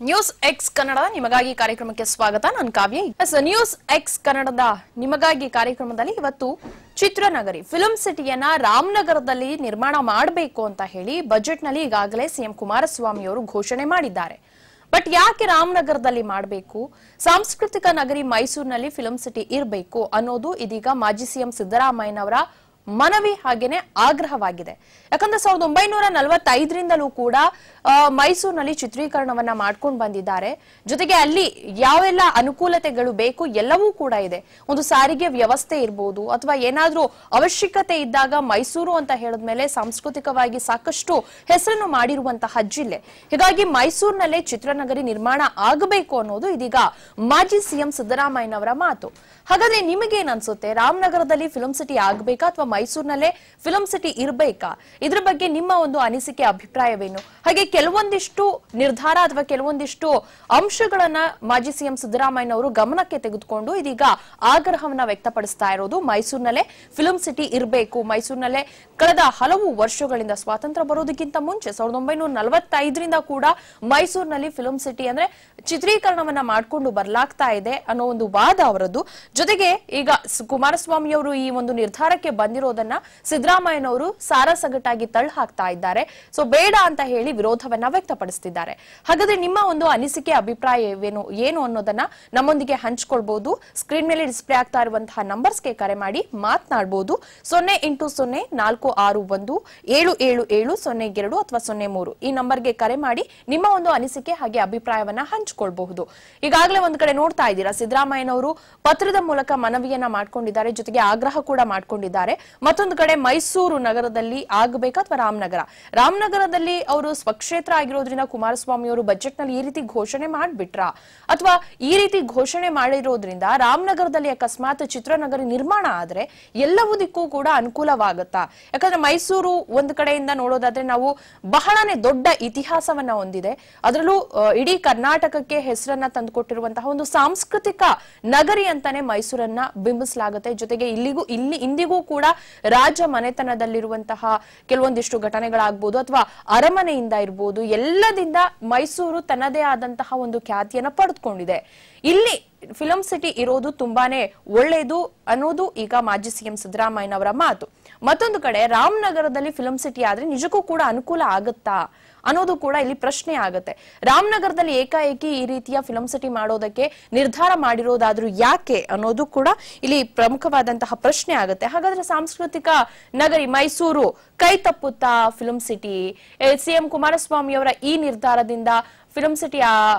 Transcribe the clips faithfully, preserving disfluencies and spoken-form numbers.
News X Kannada ನಿಮಗಾಗಿ ಕಾರ್ಯಕ್ರಮಕ್ಕೆ ಸ್ವಾಗತ. ನಾನು ಕಾವ್ಯ. ಎಸ್ ನ್ಯೂಸ್ ಎಕ್ಸ್ ಕನ್ನಡದ ನಿಮಗಾಗಿ ಕಾರ್ಯಕ್ರಮದಲ್ಲಿ ಇವತ್ತು ಚಿತ್ರನಗರಿ ಫಿಲ್ಮ್ ಸಿಟಿಯನ್ನ ರಾಮನಗರದಲ್ಲಿ ನಿರ್ಮಾಣ ಮಾಡಬೇಕು ಅಂತ ಹೇಳಿ ಬಜೆಟ್ ನಲ್ಲಿ ಈಗಾಗಲೇ ಸಿಎಂ ಕುಮಾರಸ್ವಾಮಿ ಅವರು ಘೋಷಣೆ ಮಾಡಿದ್ದಾರೆ. ಬಟ್ ಯಾಕೆ ರಾಮನಗರದಲ್ಲಿ ಮಾಡಬೇಕು, ಸಾಂಸ್ಕೃತಿಕ ನಗರಿ ಮೈಸೂರಿನಲ್ಲಿ ಫಿಲ್ಮ್ ಸಿಟಿ ಇರಬೇಕು ಅನ್ನೋದು ಇದೀಗ ಮಾಜಿ ಸಿಎಂ ಸಿದ್ದರಾಮಯ್ಯನವರ ಮನವಿ ಹಾಗೇನೆ ಆಗ್ರಹವಾಗಿದೆ. ಯಾಕಂದ್ರೆ ಸಾವಿರದ ಒಂಬೈನೂರ ನಲವತ್ತೈದರಿಂದಲೂ ಕೂಡ ಮೈಸೂರಿನಲ್ಲಿ ಚಿತ್ರೀಕರಣವನ್ನ ಮಾಡ್ಕೊಂಡು ಬಂದಿದ್ದಾರೆ. ಜೊತೆಗೆ ಅಲ್ಲಿ ಯಾವೆಲ್ಲ ಅನುಕೂಲತೆಗಳು ಬೇಕು ಎಲ್ಲವೂ ಕೂಡ ಇದೆ. ಒಂದು ಸಾರಿಗೆ ವ್ಯವಸ್ಥೆ ಇರಬಹುದು ಅಥವಾ ಏನಾದ್ರೂ ಅವಶ್ಯಕತೆ ಇದ್ದಾಗ ಮೈಸೂರು ಅಂತ ಹೇಳಿದ್ಮೇಲೆ ಸಾಂಸ್ಕೃತಿಕವಾಗಿ ಸಾಕಷ್ಟು ಹೆಸರನ್ನು ಮಾಡಿರುವಂತಹ ಜಿಲ್ಲೆ. ಹೀಗಾಗಿ ಮೈಸೂರಿನಲ್ಲೇ ಚಿತ್ರನಗರಿ ನಿರ್ಮಾಣ ಆಗಬೇಕು ಅನ್ನೋದು ಇದೀಗ ಮಾಜಿ ಸಿಎಂ ಸಿದ್ದರಾಮಯ್ಯನವರ ಮಾತು. ಹಾಗಾದ್ರೆ ನಿಮಗೇನ್ ಅನ್ಸುತ್ತೆ, ರಾಮನಗರದಲ್ಲಿ ಫಿಲ್ಮ್ ಸಿಟಿ ಆಗ್ಬೇಕಾ ಅಥವಾ ಮೈಸೂರಿನಲ್ಲೇ ಫಿಲ್ಮ್ ಸಿಟಿ ಇರಬೇಕಾ? ಇದ್ರ ಬಗ್ಗೆ ನಿಮ್ಮ ಒಂದು ಅನಿಸಿಕೆ ಅಭಿಪ್ರಾಯವೇನು? ಹಾಗೆ ಕೆಲವೊಂದಿಷ್ಟು ನಿರ್ಧಾರ ಅಥವಾ ಕೆಲವೊಂದಿಷ್ಟು ಅಂಶಗಳನ್ನ ಮಾಜಿ ಸಿಎಂ ಸಿದ್ದರಾಮಯ್ಯನವರು ಗಮನಕ್ಕೆ ತೆಗೆದುಕೊಂಡು ಇದೀಗ ಆಗ್ರಹವನ್ನ ವ್ಯಕ್ತಪಡಿಸ್ತಾ ಇರೋದು ಮೈಸೂರಿನಲ್ಲೇ ಫಿಲ್ಮ್ ಸಿಟಿ ಇರಬೇಕು. ಮೈಸೂರಿನಲ್ಲೇ ಕಳೆದ ಹಲವು ವರ್ಷಗಳಿಂದ ಸ್ವಾತಂತ್ರ್ಯ ಬರೋದಕ್ಕಿಂತ ಮುಂಚೆ ಸಾವಿರದ ಒಂಬೈನೂರ ನಲವತ್ತೈದರಿಂದ ಕೂಡ ಮೈಸೂರಿನಲ್ಲಿ ಫಿಲ್ಮ್ ಸಿಟಿ ಅಂದ್ರೆ ಚಿತ್ರೀಕರಣವನ್ನ ಮಾಡ್ಕೊಂಡು ಬರ್ಲಾಗ್ತಾ ಇದೆ ಅನ್ನೋ ಒಂದು ವಾದ ಅವರದ್ದು. ಜೊತೆಗೆ ಈಗ ಕುಮಾರಸ್ವಾಮಿ ಅವರು ಈ ಒಂದು ನಿರ್ಧಾರಕ್ಕೆ ಬಂದಿರೋದನ್ನ ಸಿದ್ದರಾಮಯ್ಯನವರು ಸಾರಾಸಗಟಾಗಿ ತಳ್ಳಿ ಹಾಕ್ತಾ ಇದ್ದಾರೆ. ಸೊ ಬೇಡ ಅಂತ ಹೇಳಿ ವಿರೋಧವನ್ನ ವ್ಯಕ್ತಪಡಿಸುತ್ತಿದ್ದಾರೆ. ಹಾಗಾದ್ರೆ ನಿಮ್ಮ ಒಂದು ಅನಿಸಿಕೆ ಅಭಿಪ್ರಾಯವೇನು ಏನು ಅನ್ನೋದನ್ನ ನಮ್ಮೊಂದಿಗೆ ಹಂಚಿಕೊಳ್ಬಹುದು. ಸ್ಕ್ರೀನ್ ಮೇಲೆ ಡಿಸ್ಪ್ಲೇ ಆಗ್ತಾ ಇರುವಂತಹ ನಂಬರ್ಸ್ಗೆ ಕರೆ ಮಾಡಿ ಮಾತನಾಡಬಹುದು. ಸೊನ್ನೆ ಎಂಟು ಸೊನ್ನೆ ನಾಲ್ಕು ಆರು ಒಂದು ಏಳು ಏಳು ಏಳು ಸೊನ್ನೆ ಎರಡು ಅಥವಾ ಸೊನ್ನೆ ಮೂರು ಈ ನಂಬರ್ಗೆ ಕರೆ ಮಾಡಿ ನಿಮ್ಮ ಒಂದು ಅನಿಸಿಕೆ ಹಾಗೆ ಅಭಿಪ್ರಾಯವನ್ನ ಹಂಚಿಕೊಳ್ಬಹುದು. ಈಗಾಗಲೇ ಒಂದ್ ಕಡೆ ನೋಡ್ತಾ ಇದ್ದೀರಾ, ಸಿದ್ದರಾಮಯ್ಯನವರು ಪತ್ರದ ಮೂಲಕ ಮನವಿಯನ್ನ ಮಾಡ್ಕೊಂಡಿದ್ದಾರೆ, ಜೊತೆಗೆ ಆಗ್ರಹ ಕೂಡ ಮಾಡ್ಕೊಂಡಿದ್ದಾರೆ. ಮತ್ತೊಂದು ಕಡೆ ಮೈಸೂರು ನಗರದಲ್ಲಿ ಆಗಬೇಕಾ ಅಥವಾ ರಾಮನಗರ ರಾಮನಗರದಲ್ಲಿ ಅವರು ಸ್ವಕ್ಷೇತ್ರ ಆಗಿರೋದ್ರಿಂದ ಕುಮಾರಸ್ವಾಮಿ ಅವರು ಬಜೆಟ್ ನಲ್ಲಿ ಈ ರೀತಿ ಘೋಷಣೆ ಮಾಡ್ಬಿಟ್ರಾ ಅಥವಾ ಈ ರೀತಿ ಘೋಷಣೆ ಮಾಡಿರೋದ್ರಿಂದ ರಾಮನಗರದಲ್ಲಿ ಅಕಸ್ಮಾತ್ ಚಿತ್ರನಗರಿ ನಿರ್ಮಾಣ ಆದ್ರೆ ಎಲ್ಲವುದಕ್ಕೂ ಕೂಡ ಅನುಕೂಲವಾಗುತ್ತಾ? ಯಾಕಂದ್ರೆ ಮೈಸೂರು ಒಂದು ಕಡೆಯಿಂದ ನೋಡೋದಾದ್ರೆ ನಾವು ಬಹಳನೇ ದೊಡ್ಡ ಇತಿಹಾಸವನ್ನ ಹೊಂದಿದೆ. ಅದರಲ್ಲೂ ಇಡೀ ಕರ್ನಾಟಕಕ್ಕೆ ಹೆಸರನ್ನ ತಂದುಕೊಟ್ಟಿರುವಂತಹ ಒಂದು ಸಾಂಸ್ಕೃತಿಕ ನಗರಿ ಅಂತಾನೆ ಮೈಸೂರನ್ನ ಬಿಂಬಿಸಲಾಗುತ್ತೆ. ಜೊತೆಗೆ ಇಲ್ಲಿಗೂ ಇಲ್ಲಿ ಇಂದಿಗೂ ಕೂಡ ರಾಜ ಮನೆತನದಲ್ಲಿರುವಂತಹ ಕೆಲವೊಂದಿಷ್ಟು ಘಟನೆಗಳಾಗಬಹುದು ಅಥವಾ ಅರಮನೆಯಿಂದ ಇರಬಹುದು, ಎಲ್ಲದಿಂದ ಮೈಸೂರು ತನ್ನದೇ ಆದಂತಹ ಒಂದು ಖ್ಯಾತಿಯನ್ನ ಪಡೆದುಕೊಂಡಿದೆ. ಇಲ್ಲಿ ಫಿಲ್ಮ್ ಸಿಟಿ ಇರೋದು ತುಂಬಾನೇ ಒಳ್ಳೆಯದು ಅನ್ನೋದು ಈಗ ಮಾಜಿ ಸಿಎಂ ಸಿದ್ದರಾಮಯ್ಯನವರ ಮಾತು. ಮತ್ತೊಂದು ಕಡೆ ರಾಮನಗರದಲ್ಲಿ ಫಿಲ್ಮ್ ಸಿಟಿ ಆದ್ರೆ ನಿಜಕ್ಕೂ ಕೂಡ ಅನುಕೂಲ ಆಗುತ್ತಾ ಅನ್ನೋದು ಕೂಡ ಇಲ್ಲಿ ಪ್ರಶ್ನೆ ಆಗುತ್ತೆ. ರಾಮನಗರದಲ್ಲಿ ಏಕಾಏಕಿ ಈ ರೀತಿಯ ಫಿಲ್ಮ್ ಸಿಟಿ ಮಾಡೋದಕ್ಕೆ ನಿರ್ಧಾರ ಮಾಡಿರೋದಾದ್ರೂ ಯಾಕೆ ಅನ್ನೋದು ಕೂಡ ಇಲ್ಲಿ ಪ್ರಮುಖವಾದಂತಹ ಪ್ರಶ್ನೆ ಆಗುತ್ತೆ. ಹಾಗಾದ್ರೆ ಸಾಂಸ್ಕೃತಿಕ ನಗರಿ ಮೈಸೂರು ಕೈ ತಪ್ಪುತ್ತಾ ಫಿಲ್ಮ್ ಸಿಟಿ? ಸಿಎಂ ಕುಮಾರಸ್ವಾಮಿ ಅವರ ಈ ನಿರ್ಧಾರದಿಂದ ಫಿಲ್ಮ್ ಸಿಟಿ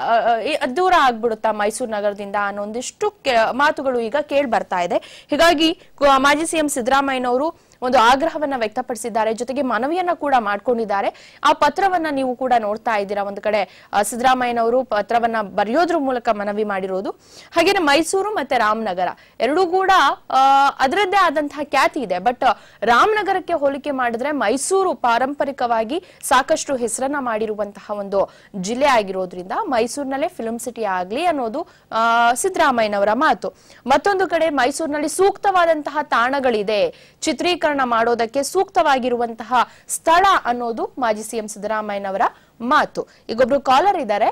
ದೂರ ಆಗ್ಬಿಡುತ್ತಾ ಮೈಸೂರು ನಗರದಿಂದ ಅನ್ನೋ ಒಂದಿಷ್ಟು ಮಾತುಗಳು ಈಗ ಕೇಳಿ ಬರ್ತಾ ಇದೆ. ಹೀಗಾಗಿ ಮಾಜಿ ಸಿಎಂ ಸಿದ್ದರಾಮಯ್ಯನವರು ಒಂದು ಆಗ್ರಹವನ್ನ ವ್ಯಕ್ತಪಡಿಸಿದ್ದಾರೆ, ಜೊತೆಗೆ ಮನವಿಯನ್ನ ಕೂಡ ಮಾಡ್ಕೊಂಡಿದ್ದಾರೆ. ಆ ಪತ್ರವನ್ನ ನೀವು ಕೂಡ ನೋಡ್ತಾ ಇದ್ದೀರಾ. ಒಂದು ಕಡೆ ಸಿದ್ದರಾಮಯ್ಯನವರು ಪತ್ರವನ್ನ ಬರೆಯೋದ್ರ ಮೂಲಕ ಮನವಿ ಮಾಡಿರೋದು. ಹಾಗೇನೆ ಮೈಸೂರು ಮತ್ತೆ ರಾಮನಗರ ಎರಡೂ ಕೂಡ ಅದರದ್ದೇ ಆದಂತಹ ಖ್ಯಾತಿ ಇದೆ. ಬಟ್ ರಾಮನಗರಕ್ಕೆ ಹೋಲಿಕೆ ಮಾಡಿದ್ರೆ ಮೈಸೂರು ಪಾರಂಪರಿಕವಾಗಿ ಸಾಕಷ್ಟು ಹೆಸರನ್ನ ಮಾಡಿರುವಂತಹ ಒಂದು ಜಿಲ್ಲೆ ಆಗಿರೋದ್ರಿಂದ ಮೈಸೂರಿನಲ್ಲೇ ಫಿಲ್ಮ್ ಸಿಟಿ ಆಗ್ಲಿ ಅನ್ನೋದು ಸಿದ್ದರಾಮಯ್ಯನವರ ಮಾತು. ಮತ್ತೊಂದು ಕಡೆ ಮೈಸೂರಿನಲ್ಲಿ ಸೂಕ್ತವಾದಂತಹ ತಾಣಗಳಿದೆ, ಚಿತ್ರೀಕರಣ ಮಾಡೋದಕ್ಕೆ ಸೂಕ್ತವಾಗಿರುವಂತಹ ಸ್ಥಳ ಅನ್ನೋದು ಮಾಜಿ ಸಿಎಂ ಸಿದ್ದರಾಮಯ್ಯನವರ ಮಾತು. ಈಗೊಬ್ರು ಕಾಲರ್ ಇದ್ದಾರೆ,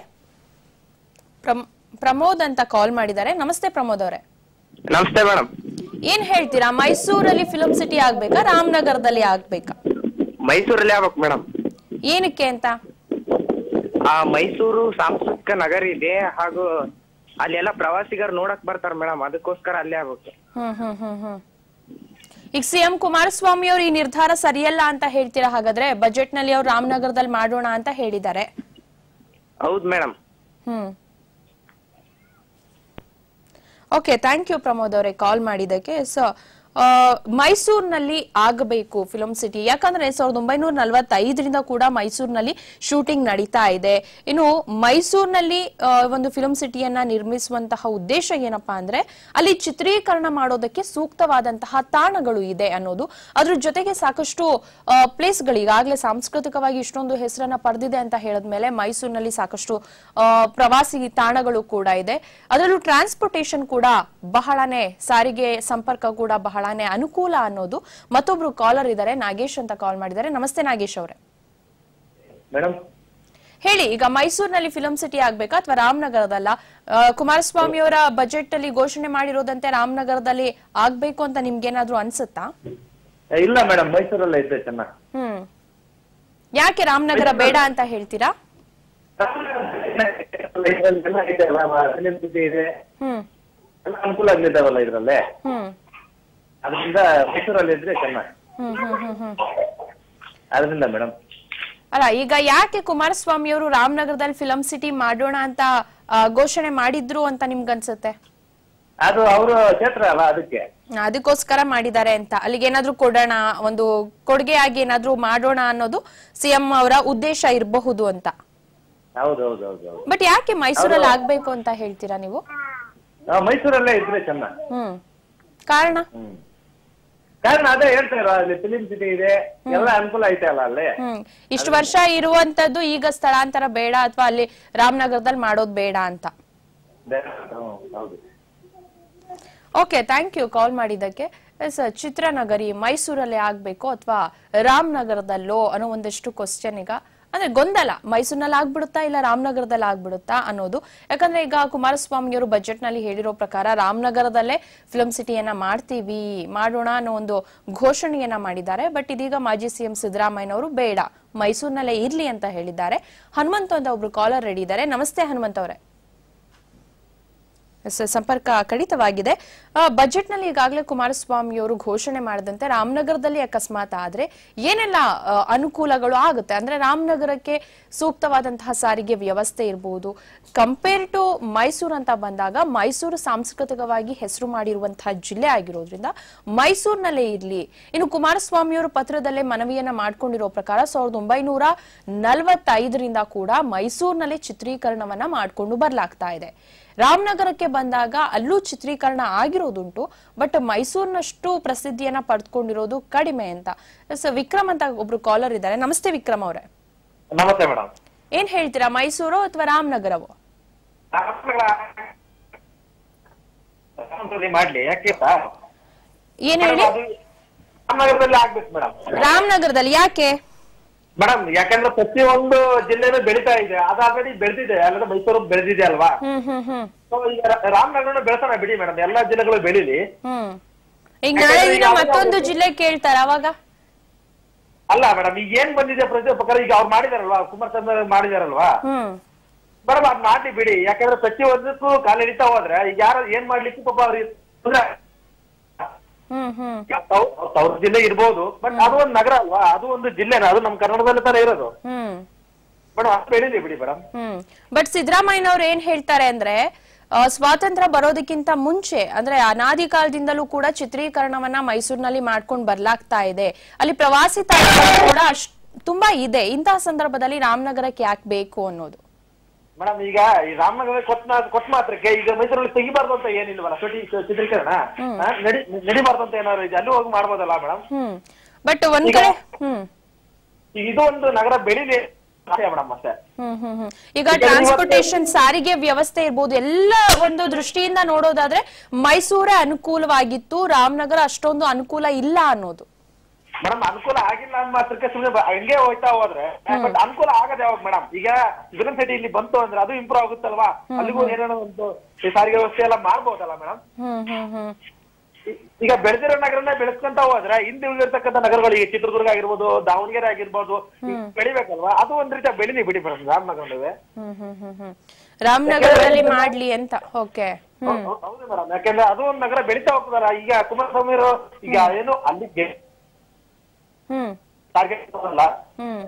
ಪ್ರಮೋದ್ ಅಂತ ಕಾಲ್ ಮಾಡಿದ್ದಾರೆ. ನಮಸ್ತೆ ಪ್ರಮೋದ್ ಅವರೇ. ನಮಸ್ತೆ ಮೇಡಮ್. ಏನ್ ಹೇಳ್ತೀರಾ, ಮೈಸೂರಲ್ಲಿ ಫಿಲ್ಮ್ ಸಿಟಿ ಆಗ್ಬೇಕಾ ರಾಮನಗರದಲ್ಲಿ ಆಗ್ಬೇಕಾ? ಮೈಸೂರಲ್ಲಿ ಆಗ್ಬೇಕು ಮೇಡಮ್. ಏನಕ್ಕೆ ಅಂತ? ಆ ಮೈಸೂರು ಸಾಂಸ್ಕೃತಿಕ ನಗರ ಇದೆ, ಹಾಗೂ ಅಲ್ಲೆಲ್ಲ ಪ್ರವಾಸಿಗರು ನೋಡಕ್ ಬರ್ತಾರ ಮೇಡಮ್, ಅದಕ್ಕೋಸ್ಕರ ಅಲ್ಲೇ ಆಗ್ಬೇಕು. ಹ್ಮ್ ಹ್ಮ್ ಹ್ಮ್ ಹ್ಮ್ ಈಗ ಸಿಎಂ ಕುಮಾರಸ್ವಾಮಿ ಅವರು ಈ ನಿರ್ಧಾರ ಸರಿಯಲ್ಲ ಅಂತ ಹೇಳ್ತೀರಾ? ಹಾಗಾದ್ರೆ ಬಜೆಟ್ ನಲ್ಲಿ ಅವ್ರು ರಾಮನಗರದಲ್ಲಿ ಮಾಡೋಣ ಅಂತ ಹೇಳಿದ್ದಾರೆ. ಹೌದು madam. Hmm okay, thank you Pramod ಅವರೇ ಕಾಲ್ ಮಾಡಿದ್ದಕ್ಕೆ. ಸೊ ಮೈಸೂರಿನಲ್ಲಿ ಆಗಬೇಕು ಫಿಲ್ಮ್ ಸಿಟಿ, ಯಾಕಂದ್ರೆ ಸಾವಿರದ ಒಂಬೈನೂರ ನಲವತ್ತೈದರಿಂದ ಕೂಡ ಮೈಸೂರಿನಲ್ಲಿ ಶೂಟಿಂಗ್ ನಡೀತಾ ಇದೆ. ಇನ್ನು ಮೈಸೂರಿನಲ್ಲಿ ಒಂದು ಫಿಲ್ಮ್ ಸಿಟಿಯನ್ನ ನಿರ್ಮಿಸುವಂತಹ ಉದ್ದೇಶ ಏನಪ್ಪಾ ಅಂದ್ರೆ ಅಲ್ಲಿ ಚಿತ್ರೀಕರಣ ಮಾಡೋದಕ್ಕೆ ಸೂಕ್ತವಾದಂತಹ ತಾಣಗಳು ಇದೆ ಅನ್ನೋದು. ಅದ್ರ ಜೊತೆಗೆ ಸಾಕಷ್ಟು ಪ್ಲೇಸ್ಗಳು ಈಗಾಗಲೇ ಸಾಂಸ್ಕೃತಿಕವಾಗಿ ಇಷ್ಟೊಂದು ಹೆಸರನ್ನ ಪಡೆದಿದೆ ಅಂತ ಹೇಳಿದ್ಮೇಲೆ ಮೈಸೂರಿನಲ್ಲಿ ಸಾಕಷ್ಟು ಪ್ರವಾಸಿ ತಾಣಗಳು ಕೂಡ ಇದೆ. ಅದರಲ್ಲೂ ಟ್ರಾನ್ಸ್ಪೋರ್ಟೇಷನ್ ಕೂಡ ಬಹಳನೇ, ಸಾರಿಗೆ ಸಂಪರ್ಕ ಕೂಡ ಬಹಳ ಬಹಳನೇ ಅನುಕೂಲ ಅನ್ನೋದು. ಮತ್ತೊಬ್ರು ಕಾಲರ್ ಇದ್ದಾರೆ, ನಾಗೇಶ್ ಅಂತ ಕಾಲ್ ಮಾಡಿದ್ದಾರೆ. ನಮಸ್ತೆ ನಾಗೇಶ್ ಅವರೇ. ಮೇಡಮ್ ಹೇಳಿ, ಈಗ ಮೈಸೂರಿನಲ್ಲಿ ಫಿಲಂ ಸಿಟಿ ಆಗ್ಬೇಕಾ ಅಥವಾ ರಾಮನಗರದಲ್ಲ? ಕುಮಾರಸ್ವಾಮಿ ಅವರ ಬಜೆಟ್ ಅಲ್ಲಿ ಘೋಷಣೆ ಮಾಡಿರೋದಂತೆ ರಾಮನಗರದಲ್ಲಿ ಆಗ್ಬೇಕು ಅಂತ ನಿಮ್ಗೇನಾದ್ರೂ ಅನ್ಸುತ್ತಾ? ಇಲ್ಲ ಮೇಡಮ್, ಮೈಸೂರಲ್ಲೇ ಇದ್ದೆ ಚೆನ್ನಾಗಿ. ಹ್ಮ್ ಯಾಕೆ ರಾಮನಗರ ಬೇಡ ಅಂತ ಹೇಳ್ತೀರಾ? ಇದೆ, ಹ್ಮ್ ಎಲ್ಲ ಅನುಕೂಲ ಆಗ್ಲಿದ್ದಾವಲ್ಲ ಇದ್ರಲ್ಲೇ, ಹ್ಮ್ ಅದರಿಂದ ಮೈಸೂರಲ್ಲಿ ಇದ್ರೆ ಚೆನ್ನಾಗಿ. ಹ್ಮ್ ಹ್ಮ್ ಹ್ಮ್ ಹ್ಮ್ ಅದರಿಂದ ಮೇಡಮ್. ಅಲ್ಲ, ಈಗ ಯಾಕೆ ಕುಮಾರಸ್ವಾಮಿ ಅವರು ರಾಮನಗರದಲ್ಲಿ ಫಿಲಂ ಸಿಟಿ ಮಾಡೋಣ ಅಂತ ಆ, ಘೋಷಣೆ ಮಾಡಿದ್ರು ಅಂತ ನಿಮ್ಗನ್ಸುತ್ತೆ? ಅದು ಅವರು ಕ್ಷೇತ್ರ ಅಲ್ಲ, ಅದಕ್ಕೆ ಅದಕ್ಕೋಸ್ಕರ ಮಾಡಿದ್ದಾರೆ ಅಂತ. ಅಲ್ಲಿಗೆ ಏನಾದ್ರೂ ಕೊಡೋಣ, ಒಂದು ಕೊಡುಗೆ ಆಗಿ ಏನಾದ್ರೂ ಮಾಡೋಣ ಅನ್ನೋದು ಸಿಎಂ ಅವರ ಉದ್ದೇಶ ಇರಬಹುದು ಅಂತ. ಹೌದೌದೌದು. ಬಟ್ ಯಾಕೆ ಮೈಸೂರಲ್ಲಿ ಆಗ್ಬೇಕು ಅಂತ ಹೇಳ್ತೀರಾ ನೀವು? ಮೈಸೂರಲ್ಲೇ ಇದ್ರೆ ಚೆನ್ನಾಗಿ. ಹ್ಮ್ ಕಾರಣ? ಹ್ಮ್ ಕಾರಣ ಅದೇ ಹೇಳ್ತಾರ, ಅಲ್ಲಿ ಫಿಲಿಂ ಸಿಟಿ ಇದೆ, ಎಲ್ಲ ಅನುಕೂಲ ಐತೆ ಅಲ್ಲ ಅಲ್ಲಿ. ಹ್ಮ್ ಇಷ್ಟು ವರ್ಷ ಇರುವಂತದ್ದು ಈಗ ಸ್ಥಳಾಂತರ ಬೇಡ ಅಥವಾ ಅಲ್ಲಿ ರಾಮನಗರದಲ್ಲಿ ಮಾಡೋದು ಬೇಡ ಅಂತ. ಹೌದು. ಓಕೆ, ಥ್ಯಾಂಕ್ ಯು ಕಾಲ್ ಮಾಡಿದ್ದಕ್ಕೆ. ಎಸ್, ಚಿತ್ರನಗರಿ ಮೈಸೂರಲ್ಲಿ ಆಗ್ಬೇಕು ಅಥವಾ ರಾಮನಗರದಲ್ಲೋ ಅನ್ನೋ ಒಂದಷ್ಟು ಕ್ವಶನ್ ಈಗ ಅಂದ್ರೆ ಗೊಂದಲ. ಮೈಸೂರಿನಲ್ಲಿ ಆಗ್ಬಿಡುತ್ತಾ ಇಲ್ಲ ರಾಮನಗರದಲ್ಲಿ ಆಗ್ಬಿಡುತ್ತಾ ಅನ್ನೋದು. ಯಾಕಂದ್ರೆ ಈಗ ಕುಮಾರಸ್ವಾಮಿ ಅವರು ಬಜೆಟ್ ನಲ್ಲಿ ಹೇಳಿರೋ ಪ್ರಕಾರ ರಾಮನಗರದಲ್ಲೇ ಫಿಲಂ ಸಿಟಿಯನ್ನ ಮಾಡ್ತೀವಿ ಮಾಡೋಣ ಅನ್ನೋ ಒಂದು ಘೋಷಣೆಯನ್ನ ಮಾಡಿದ್ದಾರೆ. ಬಟ್ ಇದೀಗ ಮಾಜಿ ಸಿಎಂ ಸಿದ್ದರಾಮಯ್ಯ ಅವರು ಬೇಡ, ಮೈಸೂರಿನಲ್ಲೇ ಇರ್ಲಿ ಅಂತ ಹೇಳಿದ್ದಾರೆ. ಹನುಮಂತ ಅಂತ ಒಬ್ರು ಕಾಲರ್ ರೆಡಿ ಇದ್ದಾರೆ. ನಮಸ್ತೆ ಹನುಮಂತ ಅವರೇ. ಸಂಪರ್ಕ ಕಡಿತವಾಗಿದೆ. ಬಜೆಟ್ ನಲ್ಲಿ ಈಗಾಗಲೇ ಕುಮಾರಸ್ವಾಮಿ ಅವರು ಘೋಷಣೆ ಮಾಡಿದಂತೆ ರಾಮನಗರದಲ್ಲಿ ಅಕಸ್ಮಾತ್ ಆದ್ರೆ ಏನೆಲ್ಲ ಅನುಕೂಲಗಳು ಆಗುತ್ತೆ ಅಂದ್ರೆ ರಾಮನಗರಕ್ಕೆ ಸೂಕ್ತವಾದಂತಹ ಸಾರಿಗೆ ವ್ಯವಸ್ಥೆ ಇರಬಹುದು. ಕಂಪೇರ್ ಟು ಮೈಸೂರು ಅಂತ ಬಂದಾಗ ಮೈಸೂರು ಸಾಂಸ್ಕೃತಿಕವಾಗಿ ಹೆಸರು ಮಾಡಿರುವಂತಹ ಜಿಲ್ಲೆ ಆಗಿರೋದ್ರಿಂದ ಮೈಸೂರಿನಲ್ಲೇ ಇರ್ಲಿ. ಇನ್ನು ಕುಮಾರಸ್ವಾಮಿ ಅವರು ಪತ್ರದಲ್ಲೇ ಮನವಿಯನ್ನ ಮಾಡ್ಕೊಂಡಿರೋ ಪ್ರಕಾರ ಸಾವಿರದ ಒಂಬೈನೂರ ನಲವತ್ತೈದರಿಂದ ಕೂಡ ಮೈಸೂರಿನಲ್ಲಿ ಚಿತ್ರೀಕರಣವನ್ನ ಮಾಡ್ಕೊಂಡು ಬರ್ಲಾಗ್ತಾ ಇದೆ. ರಾಮನಗರಕ್ಕೆ ಬಂದಾಗ ಅಲ್ಲೂ ಚಿತ್ರೀಕರಣ ಆಗಿರೋದುಂಟು, ಬಟ್ ಮೈಸೂರಿನಷ್ಟು ಪ್ರಸಿದ್ಧಿಯನ್ನ ಪಡೆದುಕೊಂಡಿರೋದು ಕಡಿಮೆ ಅಂತ. ವಿಕ್ರಮ್ ಅಂತ ಒಬ್ರು ಕಾಲರ್ ಇದ್ದಾರೆ. ನಮಸ್ತೆ ವಿಕ್ರಮ್ ಅವರೇ. ನಮಸ್ತೆ ಮೇಡಮ್. ಏನ್ ಹೇಳ್ತೀರಾ, ಮೈಸೂರು ಅಥವಾ ರಾಮನಗರವೋ? ಮಾಡ್ಲಿ, ಯಾಕೆ ಏನ್ ಹೇಳಿ? ರಾಮನಗರದಲ್ಲಿ ಆಗ್ಬೇಕು ಮೇಡಮ್. ರಾಮನಗರದಲ್ಲಿ ಯಾಕೆ ಮೇಡಮ್? ಯಾಕಂದ್ರೆ ಪ್ರತಿಯೊಂದು ಜಿಲ್ಲೆನೂ ಬೆಳೀತಾ ಇದೆ, ಅದು ಆಲ್ರೆಡಿ ಬೆಳೆದಿದೆ, ಅಲ್ಲದೆ ಮೈಸೂರು ಬೆಳೆದಿದೆ ಅಲ್ವಾ. ಹ್ಮ್ ಹ್ಮ್ ಹ್ಮ್ ಈಗ ರಾಮನಗರನ ಬೆಳೆಸೋಣ ಬಿಡಿ ಮೇಡಮ್, ಎಲ್ಲಾ ಜಿಲ್ಲೆಗಳು ಬೆಳೀಲಿ. ಹ್ಮ್ ಈಗ ನಾಳೆ ದಿನ ಮತ್ತೊಂದು ಜಿಲ್ಲೆ ಕೇಳ್ತಾರ ಅವಾಗ? ಅಲ್ಲ ಮೇಡಮ್, ಈಗ ಏನ್ ಬಂದಿದೆ ಪ್ರತಿ ಪ್ರಕಾರ ಈಗ ಅವ್ರು ಮಾಡಿದಾರಲ್ವಾ, ಕುಮಾರಸ್ವಾಮಿ ಮಾಡಿದಾರಲ್ವಾ ಹ್ಮ್ ಮೇಡಮ್, ಅದ್ ಮಾಡ್ಲಿ ಬಿಡಿ. ಯಾಕಂದ್ರೆ ಪ್ರತಿಯೊಂದಕ್ಕೂ ಕಾಲ ಹಿಡಿತಾ ಹೋದ್ರೆ ಈಗ ಯಾರು ಏನ್ ಮಾಡ್ಲಿಕ್ಕೆ ಪಾಪ ಅವ್ರಿಗೆ ಹ್ಮ್ ಹ್ಮ್ ಅವ್ರ ಜಿಲ್ಲೆ ಇರ್ಬೋದು, ಬಟ್ ಅದು ಒಂದು ನಗರ ಅಲ್ವಾ, ಅದು ಒಂದು ಜಿಲ್ಲೆನ, ಅದು ನಮ್ ಕನ್ನಡದಲ್ಲಿ ತರ ಇರೋದು. ಹ್ಮ್ ಮೇಡಮ್ ಅಷ್ಟು ಬೆಳೀಲಿ ಬಿಡಿ ಮೇಡಮ್. ಹ್ಮ್ ಬಟ್ ಸಿದ್ದರಾಮಯ್ಯನವ್ರು ಏನ್ ಹೇಳ್ತಾರೆ ಅಂದ್ರೆ ಸ್ವಾತಂತ್ರ್ಯ ಬರೋದಕ್ಕಿಂತ ಮುಂಚೆ ಅಂದ್ರೆ ಅನಾದಿ ಕಾಲದಿಂದಲೂ ಕೂಡ ಚಿತ್ರೀಕರಣವನ್ನ ಮೈಸೂರಿನಲ್ಲಿ ಮಾಡ್ಕೊಂಡು ಬರ್ಲಾಗ್ತಾ ಇದೆ. ಅಲ್ಲಿ ಪ್ರವಾಸಿ ತಾಣಗಳು ಕೂಡ ಅಷ್ಟ್ ತುಂಬಾ ಇದೆ. ಇಂತಹ ಸಂದರ್ಭದಲ್ಲಿ ರಾಮನಗರಕ್ಕೆ ಯಾಕೆ ಬೇಕು ಅನ್ನೋದು. ಮೇಡಮ್ ಈಗ ಈ ರಾಮನಗರ ಕೊಟ್ಟ ಕೊಟ್ಟ ಮಾತ್ರಕ್ಕೆ ಈಗ ಮೈಸೂರಲ್ಲಿ ತೆಗಿಬಾರ್ದು ಅಂತ ಏನಿಲ್ವಲ್ಲ, ಚಿತ್ರೀಕರಣ ನಡಿ ನಡಿಬಾರ್ದು ಅಂತ ಏನಾದ್ರು ಇದೆ, ಅಲ್ಲಿ ಹೋಗಿ ಮಾಡ್ಬೋದಲ್ಲ ಮೇಡಮ್. ಹ್ಮ್ ಬಟ್ ಒಂದ್ ಕಡೆ ಹ್ಮ್ ಇದು ಒಂದು ನಗರ ಬೆಳಿಲಿ ಮೇಡಮ್ ಅಷ್ಟೇ. ಹ್ಮ್ ಹ್ಮ್ ಹ್ಮ್ ಈಗ ಟ್ರಾನ್ಸ್ಪೋರ್ಟೇಶನ್ ಸಾರಿಗೆ ವ್ಯವಸ್ಥೆ ಇರ್ಬೋದು, ಎಲ್ಲ ಒಂದು ದೃಷ್ಟಿಯಿಂದ ನೋಡೋದಾದ್ರೆ ಮೈಸೂರೇ ಅನುಕೂಲವಾಗಿತ್ತು, ರಾಮನಗರ ಅಷ್ಟೊಂದು ಅನುಕೂಲ ಇಲ್ಲ ಅನ್ನೋದು. ಮೇಡಮ್ ಅನುಕೂಲ ಆಗಿಲ್ಲ ಅಂದ್ ಮಾತ್ರಕ್ಕೆ ಸುಮ್ಮನೆ ಹಂಗೆ ಹೋಯ್ತಾ ಹೋದ್ರೆ ಬಟ್ ಅನುಕೂಲ ಆಗದೆ ಯಾವಾಗ ಮೇಡಮ್? ಈಗ ಫಿಲಂ ಸಿಟಿ ಇಲ್ಲಿ ಬಂತು ಅಂದ್ರೆ ಅದು ಇಂಪ್ರೂವ್ ಆಗುತ್ತಲ್ವಾ, ಅಲ್ಲಿಗೂ ಏನೇನೋ ಒಂದು ಸಾರಿಗೆ ವ್ಯವಸ್ಥೆ ಎಲ್ಲ ಮಾಡ್ಬೋದಲ್ಲ ಮೇಡಮ್. ಹ್ಮ್ ಹ್ಮ್ ಹ್ಮ್ ಈಗ ಬೆಳೆದಿರೋ ನಗರನ ಬೆಳೆಸ್ಕೊಂತ ಹೋದ್ರೆ ಹಿಂದೆ ಉಳಿದಿರ್ತಕ್ಕಂಥ ನಗರಗಳು ಈಗ ಚಿತ್ರದುರ್ಗ ಆಗಿರ್ಬೋದು, ದಾವಣಗೆರೆ ಆಗಿರ್ಬೋದು, ಬೆಳಿಬೇಕಲ್ವಾ, ಅದು ಒಂದ್ ರೀತಿ ಬೆಳಿಲಿ ಬಿಡಿ ಮೇಡಮ್ ರಾಮನಗರವೇ. ಹ್ಮ್ ಹ್ಮ್ ಹ್ಮ್ ಹ್ಮ್ ರಾಮನಗರದಲ್ಲಿ ಮಾಡ್ಲಿ ಅಂತ. ಓಕೆ ಹೌದು ಮೇಡಮ್, ಯಾಕೆಂದ್ರೆ ಅದು ಒಂದ್ ನಗರ ಬೆಳಿತಾ ಹೋಗ್ತದಲ್ಲ. ಈಗ ಕುಮಾರಸ್ವಾಮಿ ಅವರು ಈಗ ಏನು ಅಲ್ಲಿ ಹ್ಮ್ ಟಾರ್ಗೆಟ್ ಅಲ್ಲ ಹ್ಮ್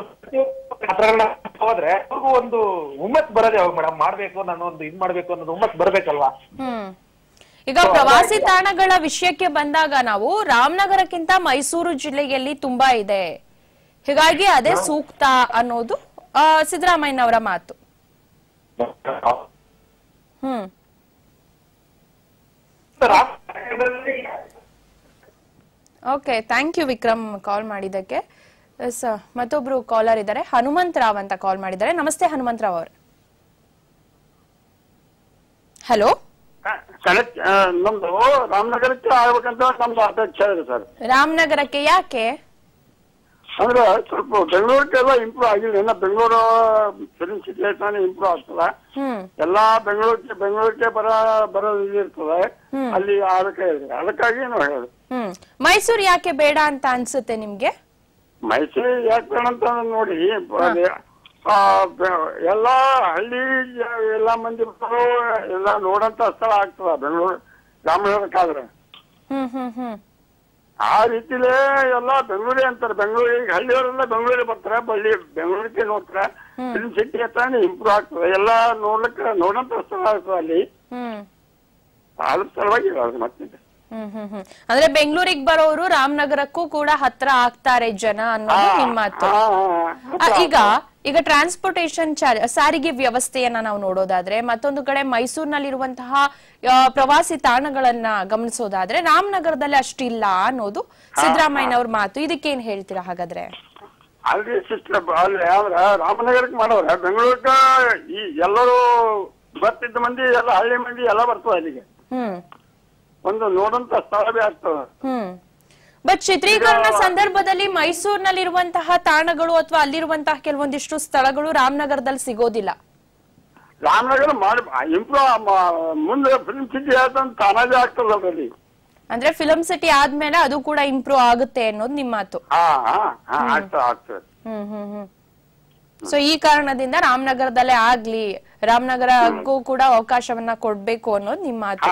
ಹೋದ್ರೆ ಅವ್ರಿಗೂ ಒಂದು ಹುಮ್ಮತ್ ಬರೋದೇ ಅವಾಗ ಮೇಡಮ್, ಮಾಡ್ಬೇಕು ನಾನು ಒಂದು ಇದ್ ಮಾಡ್ಬೇಕು ಅನ್ನೋದು ಹುಮ್ಮತ್ ಬರ್ಬೇಕಲ್ವಾ. ಹ್ಮ್ ಈಗ ಪ್ರವಾಸಿ ತಾಣಗಳ ವಿಷಯಕ್ಕೆ ಬಂದಾಗ ನಾವು ರಾಮನಗರಕ್ಕಿಂತ ಮೈಸೂರು ಜಿಲ್ಲೆಯಲ್ಲಿ ತುಂಬಾ ಇದೆ, ಹೀಗಾಗಿ ಅದೇ ಸೂಕ್ತ ಅನ್ನೋದು ಸಿದ್ದರಾಮಯ್ಯನವರ ಮಾತು. Hmm okay, thank you Vikram call ಮಾಡಿದ್ದಕ್ಕೆ. ಮತ್ತೊಬ್ರು ಕಾಲರ್ ಇದ್ದಾರೆ, ಹನುಮಂತರಾವ್ ಅಂತ ಕಾಲ್ ಮಾಡಿದ್ದಾರೆ. ನಮಸ್ತೆ ಹನುಮಂತರಾವ್ ಅವ್ರೆ. ಹಲೋ, ನಮ್ದು ರಾಮನಗರಕ್ಕೆ ಆಗ್ಬೇಕಂತ ನಮ್ದು ಅಪೇಕ್ಷೆ ಇದೆ ಸರ್. ರಾಮನಗರಕ್ಕೆ ಯಾಕೆ? ಅಂದ್ರೆ ಸ್ವಲ್ಪ ಬೆಂಗಳೂರಿಗೆಲ್ಲ ಇಂಪ್ರೂವ್ ಆಗಿಲ್ಲ. ಇನ್ನ ಬೆಂಗಳೂರು ಫಿಲ್ಮ್ ಸಿಟಿ ತಾನೇ ಇಂಪ್ರೂವ್ ಆಗ್ತದೆ. ಎಲ್ಲಾ ಬೆಂಗಳೂರಿಗೆ ಬೆಂಗಳೂರಿಗೆ ಬರ ಬರೋ ಇರ್ತದೆ, ಅಲ್ಲಿ ಅದಕ್ಕೆ ಅದಕ್ಕಾಗಿ ನಾವು ಹೇಳುದು. ಹ್ಮ್ ಮೈಸೂರು ಯಾಕೆ ಬೇಡ ಅಂತ ಅನ್ಸುತ್ತೆ ನಿಮ್ಗೆ? ಮೈಸೂರು ಯಾಕೆ ಬೇಡ ಅಂತ ನೋಡಿ, ಎಲ್ಲಾ ಹಳ್ಳಿ ಎಲ್ಲಾ ಮಂದಿ ಎಲ್ಲ ನೋಡಂತ ಸ್ಥಳ ಆಗ್ತದ ಬೆಂಗಳೂರು ರಾಮನಗರಕ್ಕಾದ್ರೆ. ಹ್ಮ್ ಹ್ಮ್ ಹ್ಮ್ ಆ ರೀತಿಲೇ ಎಲ್ಲ ಬೆಂಗಳೂರೇ ಅಂತಾರೆ. ಬೆಂಗಳೂರಿಗೆ ಹಳ್ಳಿಯವರೆಲ್ಲ ಬೆಂಗಳೂರಿಗೆ ಬರ್ತಾರೆ, ಬಳ್ಳಿ ಬೆಂಗಳೂರಿಗೆ ನೋಡ್ತಾರೆ. ಫಿಲ್ಮ್ ಸಿಟಿ ಹತ್ತಾನೆ ಇಂಪ್ರೂವ್ ಆಗ್ತದೆ, ಎಲ್ಲಾ ನೋಡ್ಲಿಕ್ಕೆ ನೋಡಂತ ಸ್ಥಳ ಆಗ್ತದೆ ಅಲ್ಲಿ. ಅದ್ರ ಸಲುವಾಗಿ ಮತ್ತೆ ಹ್ಮ್ ಹ್ಮ್ ಹ್ಮ್ ಅಂದ್ರೆ ಬೆಂಗಳೂರಿಗೆ ಬರೋರು ರಾಮನಗರಕ್ಕೂ ಕೂಡ ಹತ್ರ ಆಗ್ತಾರೆ ಜನ ಅನ್ನೋದು ನಿಮ್ಮ ಮಾತು. ಈಗ ಈಗ ಟ್ರಾನ್ಸ್ಪೋರ್ಟೇಶನ್ ಸಾರಿಗೆ ವ್ಯವಸ್ಥೆಯನ್ನ ನಾವು ನೋಡೋದಾದ್ರೆ, ಮತ್ತೊಂದು ಕಡೆ ಮೈಸೂರಿನಲ್ಲಿರುವಂತಹ ಪ್ರವಾಸಿ ತಾಣಗಳನ್ನ ಗಮನಿಸೋದಾದ್ರೆ ರಾಮನಗರದಲ್ಲಿ ಅಷ್ಟಿಲ್ಲ ಅನ್ನೋದು ಸಿದ್ದರಾಮಯ್ಯನವ್ರ ಮಾತು. ಇದಕ್ಕೇನ್ ಹೇಳ್ತೀರಾ ಹಾಗಾದ್ರೆ? ಅಲ್ಲಿ ಸಿಸ್ಟರ್ ಅಲ್ಲಿ ಆದ್ರ ರಾಮನಗರಕ್ಕೆ ಮಾಡೋರ ಬೆಂಗಳೂರ್ಗ ಈ ಎಲ್ಲರೂ ಬರ್ತಿದ್ದ ಮಂದಿ ಎಲ್ಲ ಹಳ್ಳಿ ಮಂದಿ ಎಲ್ಲ ಬರ್ತದೆ ಅಲ್ಲಿಗೆ. ಹ್ಮ್ ಒಂದು ನೋಡಂತ ಸ್ಥಳ ಬಿ ಆಗ್ತದ. ಹ್ಮ್ ಬಟ್ ಚಿತ್ರೀಕರಣ ಸಂದರ್ಭದಲ್ಲಿ ಮೈಸೂರಿನಲ್ಲಿರುವಂತಹ ತಾಣಗಳು ಅಥವಾ ಅಲ್ಲಿರುವಂತಹ ಕೆಲವೊಂದಿಷ್ಟು ಸ್ಥಳಗಳು ರಾಮನಗರದಲ್ಲಿ ಸಿಗೋದಿಲ್ಲ. ರಾಮನಗರ ಮಾಡಿ ಇಂಪ್ರೂವ್ ಮುಂದೆ ಫಿಲ್ಮ್ ಸಿಟಿ ಆದಂತ ತಾನಾಜೆ ಆಗ್ತದಲ್ಲಿ. ಅಂದ್ರೆ ಫಿಲ್ಮ್ ಸಿಟಿ ಆದ್ಮೇಲೆ ಅದು ಕೂಡ ಇಂಪ್ರೂವ್ ಆಗುತ್ತೆ ಅನ್ನೋದು ನಿಮ್ಮ ಮಾತು. ಆಗ್ತದೆ. ಹ್ಮ್ ಹ್ಮ್ ಹ್ಮ್ ಸೊ ಈ ಕಾರಣದಿಂದ ರಾಮನಗರದಲ್ಲೇ ಆಗ್ಲಿ, ರಾಮನಗರಕ್ಕೂ ಕೂಡ ಅವಕಾಶವನ್ನ ಕೊಡ್ಬೇಕು ಅನ್ನೋದು ನಿಮ್ಮ ಮಾತು.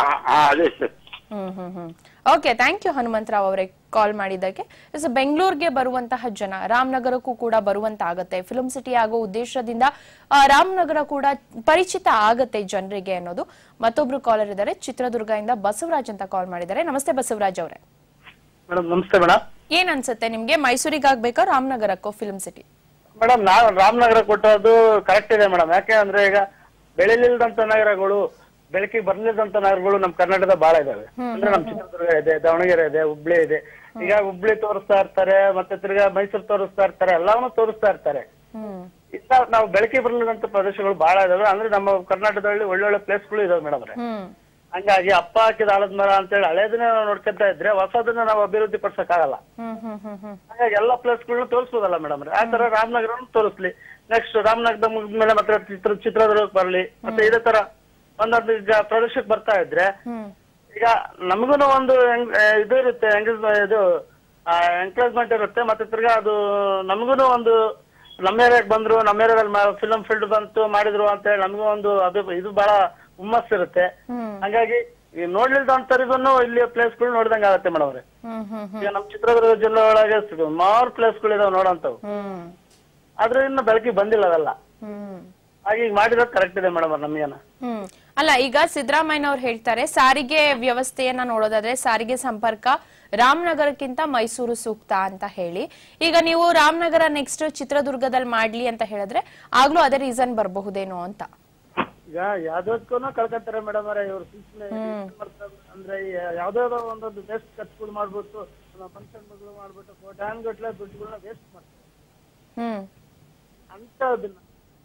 Hmm hmm hmm okay, thank you Hanumantharao ಅವರೇ ಕಾಲ್ ಮಾಡಿದ್ದಕ್ಕೆ. ಬೆಂಗಳೂರಿಗೆ ಬರುವಂತಹ ಜನ ರಾಮನಗರಕ್ಕೂ ಕೂಡ ಬರುವಂತ ಆಗತ್ತೆ, ಫಿಲ್ಮ್ ಸಿಟಿ ಆಗೋ ಉದ್ದೇಶದಿಂದ ರಾಮನಗರ ಕೂಡ ಪರಿಚಿತ ಆಗತ್ತೆ ಜನರಿಗೆ ಅನ್ನೋದು. ಮತ್ತೊಬ್ರು ಕಾಲರ್ ಇದ್ದಾರೆ, ಚಿತ್ರದುರ್ಗದಿಂದ ಬಸವರಾಜ್ ಅಂತ ಕಾಲ್ ಮಾಡಿದ್ದಾರೆ. ನಮಸ್ತೆ ಬಸವರಾಜ್ ಅವರೇ. ಮೇಡಮ್ ನಮಸ್ತೆ ಮೇಡಮ್. ಏನ್ ಅನ್ಸುತ್ತೆ ನಿಮ್ಗೆ, ಮೈಸೂರಿಗೆ ಆಗ್ಬೇಕಾ ರಾಮನಗರಕ್ಕೋ ಫಿಲ್ಮ್ ಸಿಟಿ? ಮೇಡಮ್ ನಾ ರಾಮನಗರ ಕೊಟ್ಟದ್ದು ಕರೆಕ್ಟ್ ಇದೆ ಮೇಡಮ್. ಯಾಕೆ ಅಂದ್ರೆ ಈಗ ಬೆಳೆಲಿಲ್ದಂತ ನಗರಗಳು, ಬೆಳಕಿಗೆ ಬರ್ಲಿದಂತ ನಗರಗಳು ನಮ್ ಕರ್ನಾಟಕದ ಬಹಳ ಇದಾವೆ. ಅಂದ್ರೆ ನಮ್ ಚಿತ್ರದುರ್ಗ ಇದೆ, ದಾವಣಗೆರೆ ಇದೆ, ಹುಬ್ಳಿ ಇದೆ. ಈಗ ಹುಬ್ಳಿ ತೋರಿಸ್ತಾ ಇರ್ತಾರೆ, ಮತ್ತೆ ತಿರ್ಗಾ ಮೈಸೂರು ತೋರಿಸ್ತಾ ಇರ್ತಾರೆ, ಎಲ್ಲಾನು ತೋರಿಸ್ತಾ ಇರ್ತಾರೆ. ಇಂತ ನಾವು ಬೆಳಕಿಗೆ ಬರ್ಲಿದಂತ ಪ್ರದೇಶಗಳು ಬಹಳ ಇದಾವೆ. ಅಂದ್ರೆ ನಮ್ಮ ಕರ್ನಾಟಕದಲ್ಲಿ ಒಳ್ಳೊಳ್ಳೆ ಪ್ಲೇಸ್ಗಳು ಇದಾವೆ ಮೇಡಮ್ ಅವ್ರೆ. ಹಂಗಾಗಿ ಅಪ್ಪ ಹಾಕಿದ ಆಲದ ಮರ ಅಂತ ಹೇಳಿ ಹಳೇದನ್ನ ನೋಡ್ಕೊಂತ ಇದ್ರೆ ಹೊಸದನ್ನ ನಾವು ಅಭಿವೃದ್ಧಿ ಪಡಿಸಕ್ ಆಗಲ್ಲ. ಹಾಗಾಗಿ ಎಲ್ಲಾ ಪ್ಲೇಸ್ಗಳನ್ನ ತೋರಿಸೋದಲ್ಲ ಮೇಡಮ್ ಅವ್ರೆ. ಆ ತರ ರಾಮನಗರ ತೋರಿಸ್ಲಿ, ನೆಕ್ಸ್ಟ್ ರಾಮನಗರ ಮುಗಿದ್ಮೇಲೆ ಮತ್ತೆ ಚಿತ್ರ ಚಿತ್ರದುರ್ಗಕ್ಕೆ ಬರ್ಲಿ, ಮತ್ತೆ ಇದೇ ತರ ಒಂದೊಂದು ಈಗ ಪ್ರದೇಶಕ್ಕೆ ಬರ್ತಾ ಇದ್ರೆ ಈಗ ನಮಗೂನು ಒಂದು ಇದು ಇರುತ್ತೆ, ಇದು ಎಂಕರೇಜ್ಮೆಂಟ್ ಇರುತ್ತೆ. ಮತ್ತೆ ತಿರ್ಗಾ ಅದು ನಮಗೂನು ಒಂದು ನಮ್ಮ ಏರಿಯಾಕ್ ಬಂದ್ರು, ನಮ್ಮ ಏರಿಯಾದಲ್ಲಿ ಫಿಲಂ ಫೀಲ್ಡ್ ಬಂತು ಮಾಡಿದ್ರು ಅಂತ ಹೇಳಿ ನಮಗೂ ಒಂದು ಅದು ಇದು ಬಹಳ ಹುಮ್ಮಸ್ ಇರುತ್ತೆ. ಹಂಗಾಗಿ ಈ ನೋಡ್ಲಿಲ್ದಂತರಿಗೂ ಇಲ್ಲಿ ಪ್ಲೇಸ್ಗಳು ನೋಡಿದಂಗ ಆಗತ್ತೆ ಮೇಡಮ್ ಅವ್ರೆ. ಈಗ ನಮ್ ಚಿತ್ರದುರ್ಗ ಜಿಲ್ಲೆ ಒಳಗೆ ಸುಮಾರು ಪ್ಲೇಸ್ಗಳು ಇದಾವೆ ನೋಡಂತವು, ಆದ್ರೆ ಇನ್ನು ಬೆಳಕಿಗೆ ಬಂದಿಲ್ಲ ಅವೆಲ್ಲ. ಹಾಗೆ ಈಗ ಮಾಡಿರೋದು ಕರೆಕ್ಟ್ ಇದೆ ಮೇಡಮ್ ನಮ್ಗೇನ. ಹ್ಮ್ ಅಲ್ಲ, ಈಗ ಸಿದ್ದರಾಮಯ್ಯನವ್ರು ಹೇಳ್ತಾರೆ ಸಾರಿಗೆ ವ್ಯವಸ್ಥೆಯನ್ನ ನೋಡೋದಾದ್ರೆ ಸಾರಿಗೆ ಸಂಪರ್ಕ ರಾಮನಗರಕ್ಕಿಂತ ಮೈಸೂರು ಸೂಕ್ತ ಅಂತ ಹೇಳಿ. ಈಗ ನೀವು ರಾಮನಗರ ನೆಕ್ಸ್ಟ್ ಚಿತ್ರದುರ್ಗದಲ್ಲಿ ಮಾಡ್ಲಿ ಅಂತ ಹೇಳಿದ್ರೆ ಆಗ್ಲೂ ಅದೇ ರೀಸನ್ ಬರಬಹುದೇನೋ ಅಂತ. ಈಗ ಯಾವ್ದಕ್ಕೂ ಕಳ್ಕೊಂತಾರೆ ಮೇಡಮ್ ಅವರೇ ಇವ್ರು ಸೂಚನೆ. ಅಂದ್ರೆ ಯಾವ್ದಾವ್ದೋ ಒಂದೊಂದು ವೇಸ್ಟ್ ಖರ್ಚುಗಳು ಮಾಡ್ಬಿಟ್ಟು ಫಂಕ್ಷನ್ಗಳು ಮಾಡ್ಬಿಟ್ಟು ಕೋಟ್ಯಾಂಗಟ್ಲೆ ದುಡ್ಡುಗಳನ್ನ ವೇಸ್ಟ್ ಮಾಡ್ತಾರೆ. ಹ್ಮ್ ಅಂತದನ್ನ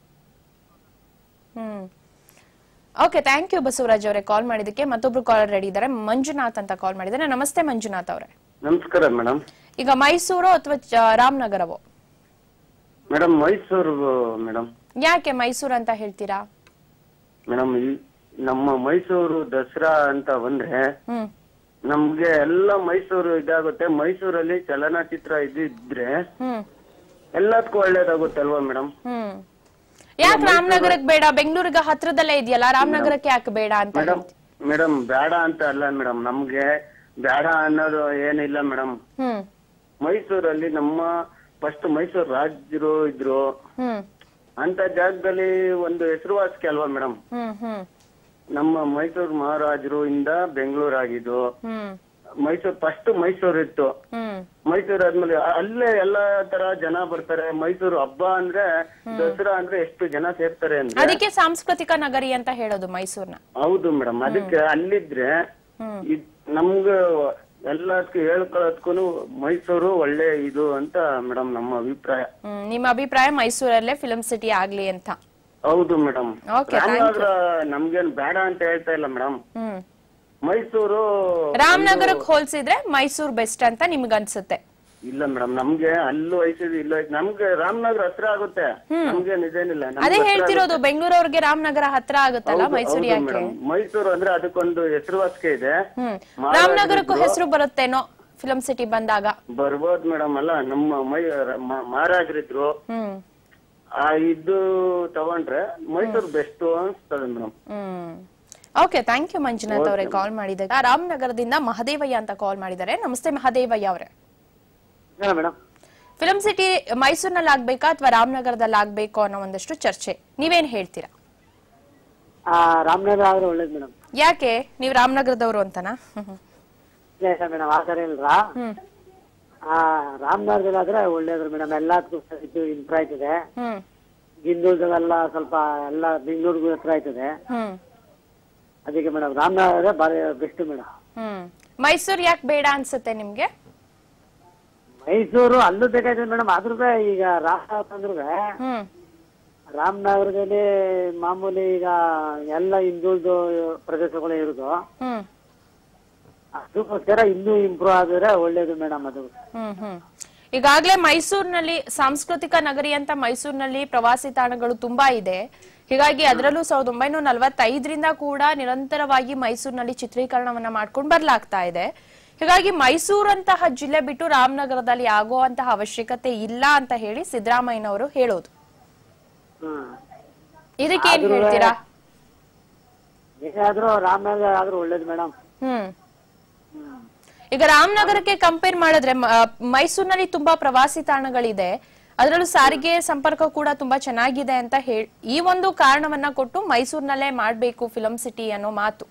hmm okay, thank you Basavaraj ಅವರೇ ಕಾಲ್ ಮಾಡಿದಕ್ಕೆ. ಮತ್ತೊಬ್ರು ಕಾಲರ್ ರೆಡಿ ಇದ್ದಾರೆ, ಮಂಜುನಾಥ್ ಅಂತ ಕಾಲ್ ಮಾಡಿದ್ದಾರೆ. ನಮಸ್ತೆ ಮಂಜುನಾಥ್ ಅವರೇ. ನಮಸ್ಕಾರ ಮೇಡಮ್. ಈಗ ಮೈಸೂರು ಅಥವಾ ರಾಮನಗರವೋ? Madam Mysuru madam. ಯಾಕೆ ಮೈಸೂರು ಅಂತ ಹೇಳ್ತೀರಾ? ಮೇಡಮ್ ನಮ್ಮ ಮೈಸೂರು ದಸರಾ ಅಂತ ಬಂದ್ರೆ ಹ್ಮ್ ನಮ್ಗೆ ಎಲ್ಲ ಮೈಸೂರು ಇದಾಗುತ್ತೆ. ಮೈಸೂರಲ್ಲಿ ಚಲನಚಿತ್ರ ಇದ್ರೆ ಹ್ಮ್ ಎಲ್ಲದಕ್ಕೂ ಒಳ್ಳೇದಾಗುತ್ತೆ ಅಲ್ವಾ ಮೇಡಮ್? ಹ್ಮ್ ಯಾಕೆ ರಾಮನಗರಕ್ಕೆ ಬೇಡ? ಬೆಂಗಳೂರಿಗೆ ಹತ್ರದಲ್ಲೇ ಇದೆಯಲ್ಲ, ರಾಮನಗರಕ್ಕೆ ಯಾಕೆ ಬೇಡ ಅಂತ? ಮೇಡಮ್ ಮೇಡಮ್ ಬೇಡ ಅಂತ ಅಲ್ಲ ಮೇಡಮ್, ನಮ್ಗೆ ಬೇಡ ಅನ್ನೋದು ಏನಿಲ್ಲ ಮೇಡಮ್. ಹ್ಮ್ ಮೈಸೂರಲ್ಲಿ ನಮ್ಮ ಫಸ್ಟ್ ಮೈಸೂರು ರಾಜರು ಇದ್ರು, ಹ್ಮ್ ಅಂತ ಜಾಗದಲ್ಲಿ ಒಂದು ಹೆಸರುವಾಸಿಕೆ ಅಲ್ವಾ ಮೇಡಮ್? ಹ್ಮ್ ಹ್ಮ್ ನಮ್ಮ ಮೈಸೂರು ಮಹಾರಾಜರು ಇಂದ ಬೆಂಗಳೂರು ಆಗಿದ್ದು. ಹ್ಮ್ ಮೈಸೂರು ಫಸ್ಟ್ ಮೈಸೂರು ಇತ್ತು. ಹ್ಮ್ ಮೈಸೂರು ಆದ್ಮೇಲೆ ಅಲ್ಲೇ ಎಲ್ಲಾ ತರ ಜನ ಬರ್ತಾರೆ. ಮೈಸೂರು ಹಬ್ಬ ಅಂದ್ರೆ ದಸರಾ ಅಂದ್ರೆ ಎಷ್ಟು ಜನ ಸೇರ್ತಾರೆ ಅಂದ್ರೆ ಅದಕ್ಕೆ ಸಾಂಸ್ಕೃತಿಕ ನಗರಿ ಅಂತ ಹೇಳೋದು ಮೈಸೂರ್ನ. ಹೌದು ಮೇಡಮ್. ಅದಕ್ಕೆ ಅಲ್ಲಿದ್ರೆ ನಮ್ಗ ಎಲ್ಲದಕ್ಕೂ ಹೇಳ್ಕೊಳ್ಳೋದಕ್ಕೂ ಮೈಸೂರು ಒಳ್ಳೆ ಇದು ಅಂತ ಮೇಡಮ್ ನಮ್ಮ ಅಭಿಪ್ರಾಯ. ನಿಮ್ಮ ಅಭಿಪ್ರಾಯ ಮೈಸೂರಲ್ಲೇ ಫಿಲ್ಮ್ ಸಿಟಿ ಆಗ್ಲಿ ಅಂತ? ಹೌದು ಮೇಡಮ್. ರಾಮನಗರ ನಮ್ಗೇನ್ ಬೇಡ ಅಂತ ಹೇಳ್ತಾ ಇಲ್ಲ ಮೇಡಮ್. ಮೈಸೂರು ರಾಮನಗರಕ್ಕೆ ಹೋಲ್ಸಿದ್ರೆ ಮೈಸೂರು ಬೆಸ್ಟ್ ಅಂತ ನಿಮ್ಗೆ ಅನ್ಸುತ್ತೆ? ಇಲ್ಲ ಮೇಡಮ್ ನಮ್ಗೆ ಅಲ್ಲೂ ಐತಿದೆ ಇಲ್ಲೂ ಐತಿ ನಮ್ಗೆ ರಾಮನಗರ ಹತ್ರ ಆಗುತ್ತೆ ನಮ್ಗೆ ಇದೇನಿಲ್ಲ ಅದೇ ಹೇಳ್ತಿರೋದು ಬೆಂಗಳೂರವ್ರಿಗೆ ರಾಮನಗರ ಹತ್ರ ಆಗುತ್ತಲ್ಲ ಮೈಸೂರು ಯಾಕೆ? ಮೈಸೂರು ಅಂದ್ರೆ ಅದಕ್ಕೊಂದು ಹೆಸರುವಾಸಿಕೆ ಇದೆ. ಹ್ಮ್ ರಾಮನಗರಕ್ಕೂ ಹೆಸರು ಬರುತ್ತೇನೋ ಫಿಲಂ ಸಿಟಿ ಬಂದಾಗ? ಬರ್ಬೋದು ಮೇಡಮ್. ಅಲ್ಲ ನಮ್ಮ ಮೈ ಮಹಾರಾಜರಿದ್ರು ಹ್ಮ್ ಆ ಇದು ತಗೊಂಡ್ರೆ ಮೈಸೂರು ಬೆಸ್ಟ್ ಅನ್ಸ್ತದೆ madam. Hmm okay, thank you Manjunath ಅವರೇ ಕಾಲ್ ಮಾಡಿದಾಗ. ರಾಮನಗರದಿಂದ ಮಹದೇವಯ್ಯ ಅಂತ ಕಾಲ್ ಮಾಡಿದ್ದಾರೆ. ನಮಸ್ತೆ ಮಹದೇವಯ್ಯ ಅವರೇ. ಮೇಡಮ್ ಫಿಲಂ ಸಿಟಿ ಮೈಸೂರಿನಲ್ಲಿ ಆಗ್ಬೇಕಾ ಅಥವಾ ರಾಮನಗರದಲ್ಲಿ ಆಗ್ಬೇಕು ಅನ್ನೋ ಒಂದಷ್ಟು ಚರ್ಚೆ, ನೀವೇನ್ ಹೇಳ್ತೀರಾ? ರಾಮನಗರ ಆದ್ರೆ ಒಳ್ಳೇದು ಮೇಡಮ್. ಯಾಕೆ ನೀವು ರಾಮನಗರದವರು ಅಂತನಾ? ಮೇಡಮ್ ಆತರ ಇಲ್ರ ರಾಮನಗರದಲ್ಲಿ ಆದ್ರೆ ಒಳ್ಳೇದು ಮೇಡಮ್. ಎಲ್ಲದಕ್ಕೂ ಇಂಪ್ರೂವ್ ಆಯ್ತದೆ. ಹ್ಮ್ ಹಿಂದುಳಿದವೆಲ್ಲ ಸ್ವಲ್ಪ ಎಲ್ಲ ಬೆಂಗಳೂರಿಗೂ ಹತ್ರ ಆಯ್ತದೆ. ಹ್ಮ್ ಅದಕ್ಕೆ ಮೇಡಮ್ ರಾಮನಗರ ಬಾರಿ ಬೆಸ್ಟ್ ಮೇಡಮ್. ಹ್ಮ್ ಮೈಸೂರು ಯಾಕೆ ಬೇಡ ಅನ್ಸುತ್ತೆ ನಿಮ್ಗೆ? ಮೈಸೂರು ಅಲ್ಲೂ ಬೇಕಾಯ್ತದೆ ಮೇಡಮ್. ಆದ್ರೂ ಈಗ ರಾಮನಗರ ಅಂದ್ರೂ ಹ್ಮ್ ರಾಮನಗರದಲ್ಲಿ ಮಾಮೂಲಿ ಈಗ ಎಲ್ಲ ಹಿಂದುಳಿದ ಪ್ರದೇಶಗಳು ಇರುದು. ಹ್ಮ್ ಅದಕ್ಕೋಸ್ಕರ ಇನ್ನೂ ಇಂಪ್ರೂವ್ ಆದ್ರೆ ಒಳ್ಳೇದು ಮೇಡಮ್. ಅದು ಹ್ಮ್ ಹ್ಮ್ ಈಗಾಗ್ಲೇ ಮೈಸೂರಿನಲ್ಲಿ ಸಾಂಸ್ಕೃತಿಕ ನಗರಿ ಅಂತ ಮೈಸೂರಿನಲ್ಲಿ ಪ್ರವಾಸಿ ತಾಣಗಳು ತುಂಬಾ ಇದೆ. ಹೀಗಾಗಿ ಅದರಲ್ಲೂ ಸಾವಿರದ ಒಂಬೈನೂರ ನಲವತ್ತೈದರಿಂದ ಕೂಡ ನಿರಂತರವಾಗಿ ಮೈಸೂರಿನಲ್ಲಿ ಚಿತ್ರೀಕರಣವನ್ನ ಮಾಡ್ಕೊಂಡು ಬರ್ಲಾಗ್ತಾ ಇದೆ. ಹೀಗಾಗಿ ಮೈಸೂರಂತಹ ಜಿಲ್ಲೆ ಬಿಟ್ಟು ರಾಮನಗರದಲ್ಲಿ ಆಗುವಂತಹ ಅವಶ್ಯಕತೆ ಇಲ್ಲ ಅಂತ ಹೇಳಿ ಸಿದ್ದರಾಮಯ್ಯನವರು ಹೇಳೋದು. ಇದಕ್ಕೆ ಏನ್ ಹೇಳ್ತೀರಾ? ಹೇಗಾದ್ರೂ ರಾಮನಗರ ಆದ್ರೂ ಒಳ್ಳೇದು ಮೇಡಮ್. ಹ್ಮ್ ಈಗ ರಾಮನಗರಕ್ಕೆ ಕಂಪೇರ್ ಮಾಡಿದ್ರೆ ಮೈಸೂರಿನಲ್ಲಿ ತುಂಬಾ ಪ್ರವಾಸಿ ತಾಣಗಳಿದೆ, ಅದರಲ್ಲೂ ಸಾರಿಗೆ ಸಂಪರ್ಕ ಕೂಡ ತುಂಬಾ ಚೆನ್ನಾಗಿದೆ ಅಂತ ಹೇಳಿ ಈ ಒಂದು ಕಾರಣವನ್ನ ಕೊಟ್ಟು ಮೈಸೂರಿನಲ್ಲೇ ಮಾಡ್ಬೇಕು ಫಿಲಂ ಸಿಟಿ ಅನ್ನೋ ಮಾತು.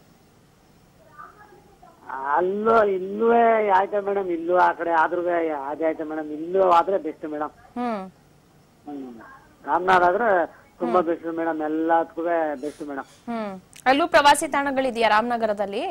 ಅಲ್ಲೂ ಇಲ್ಲೂ ಆಯ್ತಾ ಮೇಡಮ್. ಇಲ್ಲೂ ಆ ಕಡೆ ಆದ್ರೂ ಅದೇ ಆಯ್ತಾ ಮೇಡಮ್. ಇಲ್ಲೂ ಆದ್ರೆ best madam. Hmm hmm Ramanagara ಆದ್ರೆ ತುಂಬಾ ಬೆಸ್ಟ್ ಮೇಡಮ್. ಎಲ್ಲದಕ್ಕೂ ಬೆಸ್ಟ್ ಮೇಡಮ್. ಹ್ಮ್ ಅಲ್ಲೂ ಪ್ರವಾಸಿ ತಾಣಗಳಿದೆಯಾ ರಾಮನಗರದಲ್ಲಿ?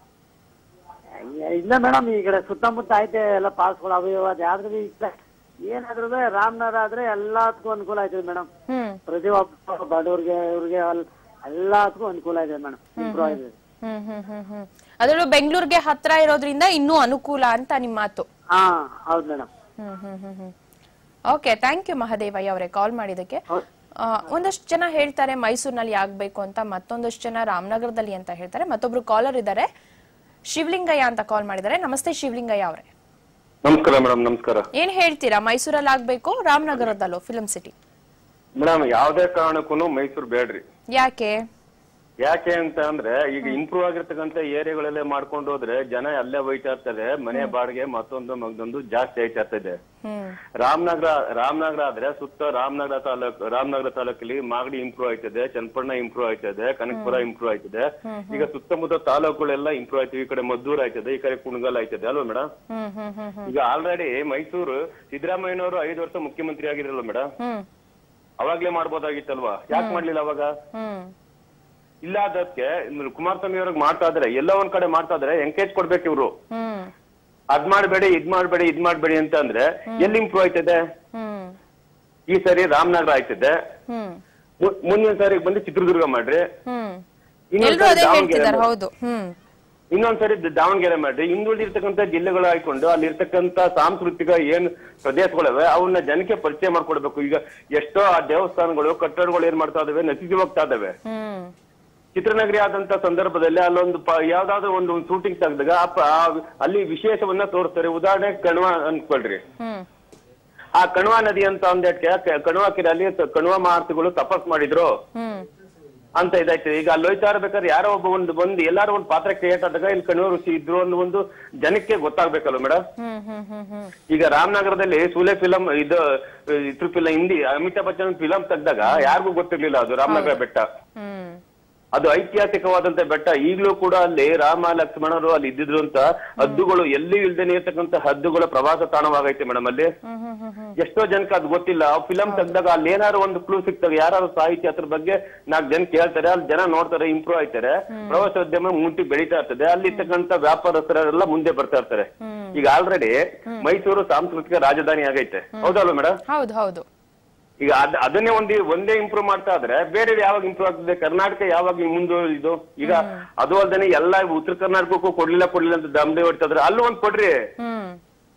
ಇಲ್ಲ ಮೇಡಮ್. ಈ ಕಡೆ ಸುತ್ತಮುತ್ತ ಐತೆ ಎಲ್ಲ ಪಾಸ್ಗಳು ಅವು ಅದಾದ್ರೂ ಏನಾದ್ರೂ ರಾಮನಗರ ಆದ್ರೆ ಎಲ್ಲದಕ್ಕೂ ಅನುಕೂಲ ಆಯ್ತದೆ ಮೇಡಮ್. ಹ್ಮ್ ಪ್ರತಿಯೊಬ್ಬ ಬಡವ್ರಿಗೆ ಇವ್ರಿಗೆ ಎಲ್ಲದಕ್ಕೂ ಅನುಕೂಲ ಇದೆ ಮೇಡಮ್. ಇಂಪ್ರೂವ್ ಆಗಿದೆ. ಹ್ಮ್ ಹ್ಮ್ ಹ್ಮ್ ಹ್ಮ್ ಅದರಲ್ಲೂ ಬೆಂಗಳೂರಿಗೆ ಹತ್ರ ಇರೋದ್ರಿಂದ ಇನ್ನೂ ಅನುಕೂಲ ಅಂತ ನಿಮ್ಮ ಮಾತು. ಹಾ ಹೌದು madam. Hmm hmm hmm hmm okay, thank you Mahadevayya ಅವರೇ ಕಾಲ್ ಮಾಡಿದಕ್ಕೆ. ಒಂದಷ್ಟು ಜನ ಹೇಳ್ತಾರೆ ಮೈಸೂರಿನಲ್ಲಿ ಆಗ್ಬೇಕು ಅಂತ, ಮತ್ತೊಂದಷ್ಟು ಜನ ರಾಮನಗರದಲ್ಲಿ ಅಂತ ಹೇಳ್ತಾರೆ. ಮತ್ತೊಬ್ರು ಕಾಲರ್ ಇದ್ದಾರೆ, ಶಿವಲಿಂಗಯ್ಯ ಅಂತ ಕಾಲ್ ಮಾಡಿದ್ದಾರೆ. ನಮಸ್ತೆ ಶಿವಲಿಂಗಯ್ಯ ಅವರೇ. ನಮಸ್ಕಾರ ಮೇಡಮ್. ನಮಸ್ಕಾರ. ಏನ್ ಹೇಳ್ತೀರಾ, ಮೈಸೂರಲ್ಲಿ ಆಗ್ಬೇಕು ರಾಮನಗರದಲ್ಲೋ ಫಿಲಂ ಸಿಟಿ? ಮೇಡಮ್ ಯಾವ್ದೇ ಕಾರಣಕ್ಕೂ ಮೈಸೂರು ಬೇಡ್ರಿ. ಯಾಕೆ ಯಾಕೆ ಅಂತ ಅಂದ್ರೆ ಈಗ ಇಂಪ್ರೂವ್ ಆಗಿರ್ತಕ್ಕಂಥ ಏರಿಯಾಗಳಲ್ಲೇ ಮಾಡ್ಕೊಂಡು ಹೋದ್ರೆ ಜನ ಅಲ್ಲೇ ಹೋಯ್ತಾ ಇರ್ತಾರೆ. ಮನೆ ಬಾಡಿಗೆ ಮತ್ತೊಂದು ಮಗದೊಂದು ಜಾಸ್ತಿ ಆಯ್ತಾ ಇರ್ತದೆ. ರಾಮನಗರ ರಾಮನಗರ ಆದ್ರೆ ಸುತ್ತ ರಾಮನಗರ ತಾಲೂಕು ರಾಮನಗರ ತಾಲೂಕಲ್ಲಿ ಮಾಗಡಿ ಇಂಪ್ರೂವ್ ಆಯ್ತದೆ, ಚನ್ನಪಟ್ಟಣ ಇಂಪ್ರೂವ್ ಆಯ್ತದೆ, ಕನಕಪುರ ಇಂಪ್ರೂವ್ ಆಯ್ತದೆ. ಈಗ ಸುತ್ತಮುತ್ತ ತಾಲೂಕುಗಳೆಲ್ಲ ಇಂಪ್ರೂವ್ ಆಯ್ತದೆ. ಈ ಕಡೆ ಮದ್ದೂರು ಆಯ್ತದೆ, ಈ ಕಡೆ ಕುಣಗಲ್ ಆಯ್ತದೆ ಅಲ್ವಾ ಮೇಡಮ್? ಈಗ ಆಲ್ರೆಡಿ ಮೈಸೂರು ಸಿದ್ದರಾಮಯ್ಯನವರು ಐದು ವರ್ಷ ಮುಖ್ಯಮಂತ್ರಿ ಆಗಿದ್ರಲ್ವ ಮೇಡಮ್? ಅವಾಗ್ಲೇ ಮಾಡ್ಬೋದಾಗಿತ್ತಲ್ವಾ? ಯಾಕೆ ಮಾಡ್ಲಿಲ್ಲ ಅವಾಗ? ಇಲ್ಲ ಅದಕ್ಕೆ ಕುಮಾರಸ್ವಾಮಿ ಅವ್ರಿಗೆ ಮಾಡ್ತಾ ಇದ್ರೆ ಎಲ್ಲ ಒಂದ್ ಕಡೆ ಮಾಡ್ತಾ ಇದ್ರೆ ಎಂಕರೇಜ್ ಕೊಡ್ಬೇಕು ಇವ್ರು. ಅದ್ ಮಾಡ್ಬೇಡಿ ಇದ್ ಮಾಡ್ಬೇಡಿ ಇದ್ ಮಾಡ್ಬೇಡಿ ಅಂತ ಅಂದ್ರೆ ಎಲ್ಲಿ ಇಂಪ್ರೂವ್ ಆಯ್ತದೆ? ಈ ಸರಿ ರಾಮನಗರ ಆಯ್ತದೆ, ಮುಂದಿನ ಸಾರಿ ಬಂದು ಚಿತ್ರದುರ್ಗ ಮಾಡ್ರಿ, ಇನ್ನೊಂದ್ಸರಿ ದಾವಣಗೆರೆ ಮಾಡ್ರಿ. ಹಿಂದುಳಿದಿರ್ತಕ್ಕಂಥ ಜಿಲ್ಲೆಗಳು ಹಾಕೊಂಡು ಅಲ್ಲಿ ಇರ್ತಕ್ಕಂಥ ಸಾಂಸ್ಕೃತಿಕ ಏನ್ ಪ್ರದೇಶಗಳಿವೆ ಅವನ್ನ ಜನಕ್ಕೆ ಪರಿಚಯ ಮಾಡ್ಕೊಡ್ಬೇಕು. ಈಗ ಎಷ್ಟೋ ಆ ದೇವಸ್ಥಾನಗಳು ಕಟ್ಟಡಗಳು ಏನ್ ಮಾಡ್ತಾ ಇದಾವೆ, ನಶಿಸಿ ಹೋಗ್ತಾ ಇದಾವೆ. ಚಿತ್ರನಗರಿ ಆದಂತ ಸಂದರ್ಭದಲ್ಲಿ ಅಲ್ಲೊಂದು ಯಾವ್ದಾದ್ರು ಒಂದು ಶೂಟಿಂಗ್ ತೆಗೆದಾಗ ಅಲ್ಲಿ ವಿಶೇಷವನ್ನ ತೋರಿಸ್ತಾರೆ. ಉದಾಹರಣೆ ಕಣ್ವ ಅನ್ಕೊಳ್ರಿ, ಆ ಕಣ್ವ ನದಿ ಅಂತ ಒಂದಕ್ಕೆ ಕಣ್ವ ಕೆರೆ ಅಲ್ಲಿ ಕಣ್ವ ಮಹರ್ಷಿಗಳು ತಪಸ್ ಮಾಡಿದ್ರು ಅಂತ ಇದಾಯ್ತದೆ. ಈಗ ಅಲ್ಲಿ ಹೋಯ್ತಾ ಇರ್ಬೇಕಾದ್ರೆ ಯಾರೋ ಒಬ್ಬ ಒಂದು ಬಂದು ಎಲ್ಲಾರು ಒಂದು ಪಾತ್ರ ಕ್ರಿಯೇಟ್ ಆದಾಗ ಇಲ್ಲಿ ಕಣ್ವ ಋಷಿ ಇದ್ರು ಅನ್ನೋ ಒಂದು ಜನಕ್ಕೆ ಗೊತ್ತಾಗ್ಬೇಕಲ್ವ ಮೇಡಮ್? ಈಗ ರಾಮನಗರದಲ್ಲಿ ಸೂಲೆ ಫಿಲಂ ಇದು ಇದ್ರ ಫಿಲಂ ಹಿಂದಿ ಅಮಿತಾಬ್ ಬಚ್ಚನ್ ಫಿಲಂ ತೆಗ್ದಾಗ ಯಾರಿಗೂ ಗೊತ್ತಿರ್ಲಿಲ್ಲ ಅದು ರಾಮನಗರ ಬೆಟ್ಟ. ಅದು ಐತಿಹಾಸಿಕವಾದಂತ ಬೆಟ್ಟ. ಈಗಲೂ ಕೂಡ ಅಲ್ಲಿ ರಾಮ ಲಕ್ಷ್ಮಣರು ಅಲ್ಲಿ ಇದ್ದಿದ್ರು ಅಂತ ಹದ್ದುಗಳು ಎಲ್ಲಿ ಇಲ್ದೇನೆ ಇರ್ತಕ್ಕಂಥ ಹದ್ದುಗಳ ಪ್ರವಾಸ ತಾಣವಾಗೈತೆ ಮೇಡಮ್. ಅಲ್ಲಿ ಎಷ್ಟೋ ಜನಕ್ಕೆ ಅದು ಗೊತ್ತಿಲ್ಲ. ಆ ಫಿಲಂ ತೆಗ್ದಾಗ ಅಲ್ಲಿ ಏನಾದ್ರು ಒಂದು ಕ್ಲೂ ಸಿಕ್ತಾಗ ಯಾರು ಸಾಹಿತ್ಯ ಅದ್ರ ಬಗ್ಗೆ ನಾಲ್ಕು ಜನ ಕೇಳ್ತಾರೆ, ಅಲ್ಲಿ ಜನ ನೋಡ್ತಾರೆ, ಇಂಪ್ರೂವ್ ಆಯ್ತಾರೆ, ಪ್ರವಾಸೋದ್ಯಮ ಮುಂಟಿ ಬೆಳೀತಾ ಇರ್ತದೆ, ಅಲ್ಲಿ ಇರ್ತಕ್ಕಂಥ ವ್ಯಾಪಾರಸ್ಥರೆಲ್ಲ ಮುಂದೆ ಬರ್ತಾ ಇರ್ತಾರೆ. ಈಗ ಆಲ್ರೆಡಿ ಮೈಸೂರು ಸಾಂಸ್ಕೃತಿಕ ರಾಜಧಾನಿ ಆಗೈತೆ, ಹೌದಲ್ವ ಮೇಡಮ್? ಹೌದು ಹೌದು. ಈಗ ಅದ್ ಅದನ್ನೇ ಒಂದೇ ಒಂದೇ ಇಂಪ್ರೂವ್ ಮಾಡ್ತಾ ಇದ್ರೆ ಬೇರೆ ಯಾವಾಗ ಇಂಪ್ರೂವ್ ಆಗ್ತದೆ? ಕರ್ನಾಟಕ ಯಾವಾಗ ಮುಂದುವರಿದು? ಈಗ ಅದು ಅಲ್ದೇನೆ ಎಲ್ಲ ಉತ್ತರ ಕರ್ನಾಟಕಕ್ಕೂ ಕೊಡ್ಲಿಲ್ಲ ಕೊಡ್ಲಿಲ್ಲ ಅಂತ ದಮ್ದೆ ಹೊಡ್ತಾ ಇದ್ರೆ ಅಲ್ಲೂ ಒಂದ್ ಕೊಡ್ರಿ.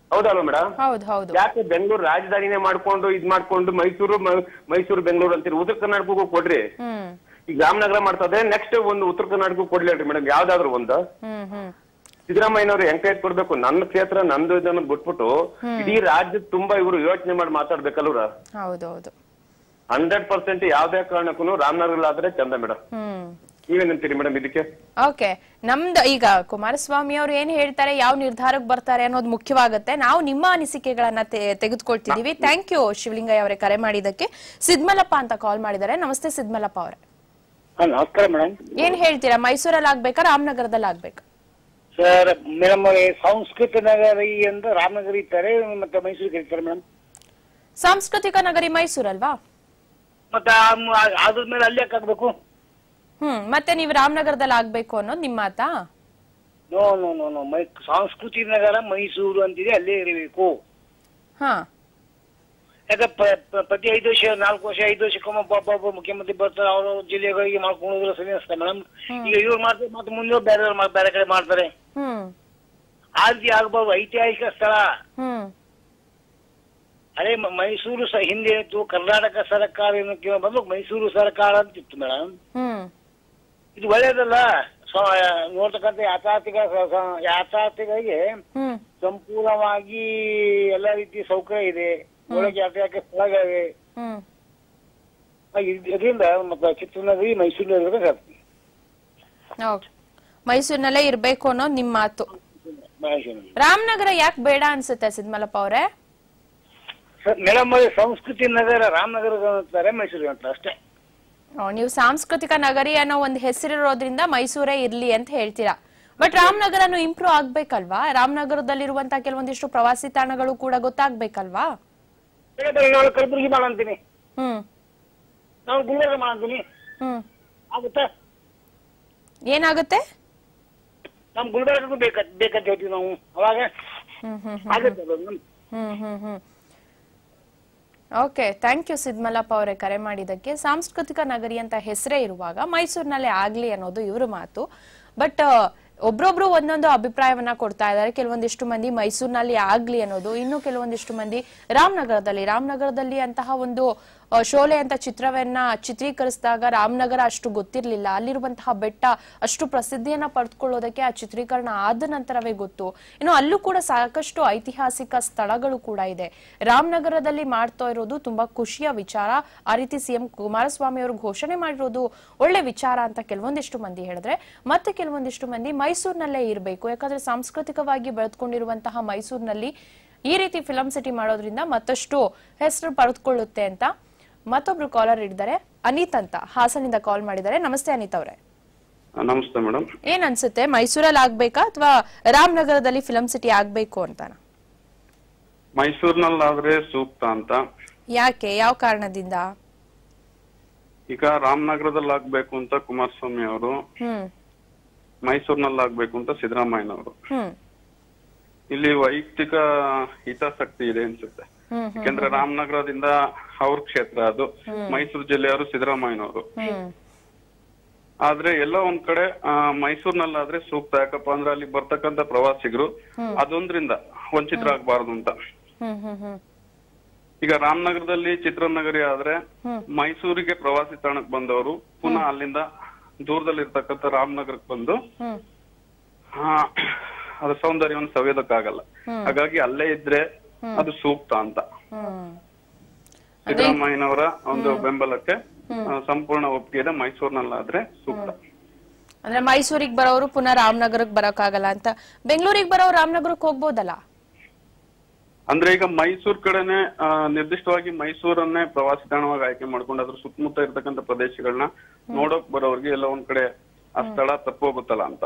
ಹೌದಲ್ವಾ ಮೇಡಮ್? ಹೌದು ಹೌದು. ಯಾಕೆ ಬೆಂಗಳೂರು ರಾಜಧಾನಿನೇ ಮಾಡ್ಕೊಂಡು ಇದ್ ಮಾಡ್ಕೊಂಡು ಮೈಸೂರು ಮೈಸೂರು ಬೆಂಗಳೂರು ಅಂತೀರಿ? ಉತ್ತರ ಕರ್ನಾಟಕಕ್ಕೂ ಕೊಡ್ರಿ. ಹ್ಮ್ ಈಗ ರಾಮನಗರ ಮಾಡ್ತದೆ, ನೆಕ್ಸ್ಟ್ ಒಂದು ಉತ್ತರ ಕರ್ನಾಟಕಕ್ಕೂ ಕೊಡ್ಲಿ ಮೇಡಮ್, ಯಾವ್ದಾದ್ರು ಒಂದು. ಹ್ಮ್ ಹ್ಮ್ ಸಿದ್ದರಾಮಯ್ಯನವರು ಎಂಕರೇಜ್ ಕೊಡ್ಬೇಕು. ನನ್ನ ಕ್ಷೇತ್ರ ನಂದು ಇದನ್ನು ಬಿಟ್ಬಿಟ್ಟು ಇಡೀ ರಾಜ್ಯದ ತುಂಬಾ ಇವರು ಯೋಚನೆ ಮಾಡಿ ಮಾತಾಡ್ಬೇಕಲ್ವ್ರ? ಹೌದೌದು. ಹಂಡ್ರೆಡ್ ಪರ್ಸೆಂಟ್ ಯಾವ್ದೇ ಕಾರಣಕ್ಕೂ ರಾಮನಗರ ಆದ್ರೆ ಚಂದ ಮೇಡಮ್. ಹ್ಮ್ ನೀವೇನಂತೀರಿ ಮೇಡಮ್ ಇದಕ್ಕೆ? ಓಕೆ, ನಮ್ದು ಈಗ ಕುಮಾರಸ್ವಾಮಿ ಅವರು ಏನ್ ಹೇಳ್ತಾರೆ, ಯಾವ ನಿರ್ಧಾರಕ್ಕೆ ಬರ್ತಾರೆ ಅನ್ನೋದು ಮುಖ್ಯವಾಗುತ್ತೆ. ನಾವು ನಿಮ್ಮ ಅನಿಸಿಕೆಗಳನ್ನ ತೆಗೆದುಕೊಳ್ತಿದೀವಿ. ಥ್ಯಾಂಕ್ ಯು ಶಿವಲಿಂಗಯ್ಯ ಅವರೇ ಕರೆ ಮಾಡಿದಕ್ಕೆ. ಸಿದ್ಮಲಪ್ಪ ಅಂತ ಕಾಲ್ ಮಾಡಿದ್ದಾರೆ. ನಮಸ್ತೆ ಸಿದ್ಮಲಪ್ಪ ಅವರೇ. ನಮಸ್ಕಾರ ಮೇಡಮ್. ಏನ್ ಹೇಳ್ತೀರಾ, ಮೈಸೂರಲ್ಲಿ ಆಗ್ಬೇಕಾ ರಾಮನಗರದಲ್ಲಿ ಆಗ್ಬೇಕಾ? ಸರ್ ಮೇಡಮ್, ಸಾಂಸ್ಕೃತಿಕ ನಗರಿ ಅಂತ ರಾಮನಗರಿ ಇರ್ತಾರೆ, ಮತ್ತೆ ಮೈಸೂರಿಗೆ ಇರ್ತಾರೆ ಮೇಡಮ್. ಸಾಂಸ್ಕೃತಿಕ ನಗರಿ ಮೈಸೂರಲ್ವಾ? ಮತ್ತೆ ಅದ್ರ ಮೇಲೆ ಅಲ್ಲಿ ಯಾಕೆ ಆಗ್ಬೇಕು? ಹ್ಮ್ ಮತ್ತೆ ನೀವು ರಾಮನಗರದಲ್ಲಿ ಆಗ್ಬೇಕು ಅನ್ನೋದು ನಿಮ್ಮ ಮಾತಾ? No no no no my ಸಾಂಸ್ಕೃತಿಕ ನಗರ ಮೈಸೂರು ಅಂತಿದೆ, ಅಲ್ಲೇ ಇರಬೇಕು. ಹಾ, ಯಾಕೆ ಪ್ರತಿ ಐದು ವರ್ಷ ನಾಲ್ಕು ವರ್ಷ ಐದು ವರ್ಷಕ್ಕೊಮ್ಮ ಪಾಪ ಒಬ್ಬ ಮುಖ್ಯಮಂತ್ರಿ ಬರ್ತಾರೆ, ಅವ್ರ ಜಿಲ್ಲೆಗಳಿಗೆ ಮಾಡ್ಕೊಂಡು ಹೋದ್ರೆ ಸರಿ ಅನಿಸ್ತಾ ಮೇಡಮ್. ಈಗ ಇವ್ರು ಮಾಡ್ತಾರೆ, ಮತ್ತೆ ಮುಂದೆ ಬೇರೆ ಬೇರೆ ಕಡೆ ಮಾಡ್ತಾರೆ. ಹ್ಮ್ ಆ ರೀತಿ ಆಗ್ಬಾರ್ದು. ಐತಿಹಾಸಿಕ ಸ್ಥಳ. ಹ್ಮ್ ಅದೇ ಮೈಸೂರು ಸ ಹಿಂದೆ ಇತ್ತು, ಕರ್ನಾಟಕ ಸರ್ಕಾರ ಏನಕ್ಕೆ ಬದಲು ಮೈಸೂರು ಸರ್ಕಾರ ಅಂತಿತ್ತು ಮೇಡಮ್. ಹ್ಮ್ ಇದು ಒಳ್ಳೇದಲ್ಲ. ನೋಡ್ತಕ್ಕಂಥ ಯಾತಾರ್ಥಿಕ ಯಾತಾರ್ಥಿಗಳಿಗೆ ಹ್ಮ್ ಸಂಪೂರ್ಣವಾಗಿ ಎಲ್ಲಾ ರೀತಿಯ ಸೌಕರ್ಯ ಇದೆ, ಒಳಗೆ ಯಾತಾರ್ಥಿಕ ಸ್ಥಳಗಳಿವೆ. ಹ್ಮ್ ಇದರಿಂದ ಮತ್ತೆ ಚಿತ್ರನಗರಿ ಮೈಸೂರಿನಲ್ಲಿ ಇರಬೇಕಾಗ್ತದೆ. ಮೈಸೂರಿನಲ್ಲೇ ಇರ್ಬೇಕು ಅನ್ನೋದು ನಿಮ್ ಮಾತು. ರಾಮನಗರ ಯಾಕೆ ಬೇಡ ಅನ್ಸುತ್ತೆ ಸಿದ್ಮಲಪ್ಪ ಅವರೇ? ಮೇಡಮ್, ಸಂಸ್ಕೃತಿ ನಗರ ರಾಮನಗರ ಅಂತಾರೆ, ಮೈಸೂರಿಗೆ ಅಂತ ಅಷ್ಟೇ. ನೀವು ಸಾಂಸ್ಕೃತಿಕ ನಗರಿ ಅನ್ನೋ ಒಂದು ಹೆಸರಿರೋದ್ರಿಂದ ಮೈಸೂರೇ ಇರ್ಲಿ ಅಂತ ಹೇಳ್ತೀರಾ. But ರಾಮನಗರನು improve ಆಗ್ಬೇಕಲ್ವಾ? ರಾಮನಗರದಲ್ಲಿರುವಂತ ಕೆಲವೊಂದಿಷ್ಟು ಪ್ರವಾಸಿ ತಾಣಗಳು ಕೂಡ ಗೊತ್ತಾಗ್ಬೇಕಲ್ವಾ? ನಾನು ಕಲಬುರಗಿ ಮಾಡಂತೀನಿ, ಹ್ಮ್ ನಾನು ಗುಲ್ಬರ್ಗ ಮಾಡಂತೀನಿ, ಹ್ಮ್ ಆಗುತ್ತಾ? ಏನಾಗುತ್ತೆ? ನಮ್ ಗುಲ್ಬರ್ಗಕ್ಕೂ ಬೇಕ ಬೇಕಂತ ಹೇಳ್ತೀವಿ ನಾವು. ಅವಾಗ ಹ್ಮ್ ಹ್ಮ್ ಆಗುತ್ತೆ. Hmm hmm hmm okay, thank you Sidmalappa ಅವರೇ ಕರೆ ಮಾಡಿದಕ್ಕೆ. ಸಾಂಸ್ಕೃತಿಕ ನಗರಿ ಅಂತ ಹೆಸರೇ ಇರುವಾಗ ಮೈಸೂರಿನಲ್ಲೇ ಆಗ್ಲಿ ಅನ್ನೋದು ಇವ್ರ ಮಾತು. ಬಟ್ ಒಬ್ರೊಬ್ರು ಒಂದೊಂದು ಅಭಿಪ್ರಾಯವನ್ನ ಕೊಡ್ತಾ ಇದ್ದಾರೆ. ಕೆಲವೊಂದಿಷ್ಟು ಮಂದಿ ಮೈಸೂರಿನಲ್ಲಿ ಆಗ್ಲಿ ಅನ್ನೋದು, ಇನ್ನು ಕೆಲವೊಂದಿಷ್ಟು ಮಂದಿ ರಾಮನಗರದಲ್ಲಿ ರಾಮನಗರದಲ್ಲಿ ಅಂತಹ ಒಂದು ಶೋಲೆ ಅಂತ ಚಿತ್ರವನ್ನ ಚಿತ್ರೀಕರಿಸಿದಾಗ ರಾಮನಗರ ಅಷ್ಟು ಗೊತ್ತಿರ್ಲಿಲ್ಲ. ಅಲ್ಲಿರುವಂತಹ ಬೆಟ್ಟ ಅಷ್ಟು ಪ್ರಸಿದ್ಧಿಯನ್ನ ಪಡೆದುಕೊಳ್ಳೋದಕ್ಕೆ ಆ ಚಿತ್ರೀಕರಣ ಆದ ನಂತರವೇ ಗೊತ್ತು. ಇನ್ನು ಅಲ್ಲೂ ಕೂಡ ಸಾಕಷ್ಟು ಐತಿಹಾಸಿಕ ಸ್ಥಳಗಳು ಕೂಡ ಇದೆ. ರಾಮನಗರದಲ್ಲಿ ಮಾಡ್ತಾ ಇರೋದು ತುಂಬಾ ಖುಷಿಯ ವಿಚಾರ. ಆ ರೀತಿ ಸಿಎಂ ಕುಮಾರಸ್ವಾಮಿ ಅವರು ಘೋಷಣೆ ಮಾಡಿರೋದು ಒಳ್ಳೆ ವಿಚಾರ ಅಂತ ಕೆಲವೊಂದಿಷ್ಟು ಮಂದಿ ಹೇಳಿದ್ರೆ, ಮತ್ತೆ ಕೆಲವೊಂದಿಷ್ಟು ಮಂದಿ ಮೈಸೂರಿನಲ್ಲೇ ಇರಬೇಕು, ಯಾಕಂದ್ರೆ ಸಾಂಸ್ಕೃತಿಕವಾಗಿ ಬೆಳೆದುಕೊಂಡಿರುವಂತಹ ಮೈಸೂರಿನಲ್ಲಿ ಈ ರೀತಿ ಫಿಲಂ ಸಿಟಿ ಮಾಡೋದ್ರಿಂದ ಮತ್ತಷ್ಟು ಹೆಸರು ಪಡೆದುಕೊಳ್ಳುತ್ತೆ ಅಂತ. ಮತ್ತೊಬ್ರು ಕಾಲರ್ ಇದ್ದಾರೆ, ಅನಿತ್ ಅಂತ ಹಾಸನಿಂದ ಕಾಲ್ ಮಾಡಿದ್ದಾರೆ. ನಮಸ್ತೆ ಅನಿತ್ ಅವರೇ. ನಮಸ್ತೆ ಮೇಡಮ್. ಏನ್ ಅನ್ಸುತ್ತೆ, ಮೈಸೂರಲ್ಲಿ ಆಗ್ಬೇಕಾ ಅಥವಾ ರಾಮನಗರದಲ್ಲಿ ಫಿಲಂ ಸಿಟಿ ಆಗ್ಬೇಕು ಅಂತ? ಮೈಸೂರಿನಲ್ಲಾದ್ರೆ ಸೂಕ್ತ ಅಂತ. ಯಾಕೆ, ಯಾವ ಕಾರಣದಿಂದ? ಈಗ ರಾಮನಗರದಲ್ಲಿ ಆಗ್ಬೇಕು ಅಂತ ಕುಮಾರಸ್ವಾಮಿ ಅವರು, ಹ್ಮ್ ಮೈಸೂರಿನಲ್ಲಿ ಆಗ್ಬೇಕು ಅಂತ ಸಿದ್ದರಾಮಯ್ಯನವರು. ಹ್ಮ್ ಇಲ್ಲಿ ವೈಯಕ್ತಿಕ ಹಿತಾಸಕ್ತಿ ಇದೆ ಅನ್ಸುತ್ತೆ. ಯಾಕಂದ್ರೆ ರಾಮನಗರದಿಂದ ಅವ್ರ ಕ್ಷೇತ್ರ ಅದು, ಮೈಸೂರು ಜಿಲ್ಲೆಯವರು ಸಿದ್ದರಾಮಯ್ಯನವರು. ಆದ್ರೆ ಎಲ್ಲ ಒಂದ್ ಕಡೆ ಮೈಸೂರಿನಲ್ಲಾದ್ರೆ ಸೂಕ್ತ. ಯಾಕಪ್ಪ ಅಂದ್ರೆ ಅಲ್ಲಿ ಬರ್ತಕ್ಕಂತ ಪ್ರವಾಸಿಗರು ಅದೊಂದ್ರಿಂದ ವಂಚಿತರಾಗಬಾರದು ಅಂತ. ಈಗ ರಾಮನಗರದಲ್ಲಿ ಚಿತ್ರನಗರಿ ಆದ್ರೆ ಮೈಸೂರಿಗೆ ಪ್ರವಾಸಿ ತಾಣಕ್ಕೆ ಬಂದವರು ಪುನಃ ಅಲ್ಲಿಂದ ದೂರದಲ್ಲಿ ಇರ್ತಕ್ಕಂಥ ರಾಮನಗರಕ್ಕೆ ಬಂದು ಅದ್ರ ಸೌಂದರ್ಯವನ್ನು ಸವಿಯೋದಕ್ಕಾಗಲ್ಲ. ಹಾಗಾಗಿ ಅಲ್ಲೇ ಇದ್ರೆ ಅದು ಸೂಕ್ತ ಅಂತ. ಸಿದ್ದರಾಮಯ್ಯನವರ ಒಂದು ಬೆಂಬಲಕ್ಕೆ ಸಂಪೂರ್ಣ ಒಪ್ಪಿಗೆ ಇದೆ. ಮೈಸೂರಿನಲ್ಲಾದ್ರೆ ಸೂಕ್ತ. ಅಂದ್ರೆ ಮೈಸೂರಿಗೆ ಬರೋರು ಪುನಃ ರಾಮನಗರಕ್ಕೆ ಬರೋಕ್ಕಾಗಲ್ಲ ಅಂತ. ಬೆಂಗಳೂರಿಗೆ ಬರೋರು ರಾಮನಗರಕ್ಕೆ ಹೋಗ್ಬೋದಲ್ಲ? ಅಂದ್ರೆ ಈಗ ಮೈಸೂರ್ ಕಡೆನೆ ನಿರ್ದಿಷ್ಟವಾಗಿ ಮೈಸೂರನ್ನೇ ಪ್ರವಾಸಿ ತಾಣವಾಗಿ ಆಯ್ಕೆ ಮಾಡ್ಕೊಂಡು ಅದ್ರ ಸುತ್ತಮುತ್ತ ಇರ್ತಕ್ಕಂಥ ಪ್ರದೇಶಗಳನ್ನ ನೋಡೋಕ್ ಬರೋರ್ಗೆ ಎಲ್ಲ ಒಂದ್ ಕಡೆ ಆ ಸ್ಥಳ ತಪ್ಪೋಗುತ್ತಲ್ಲ ಅಂತ.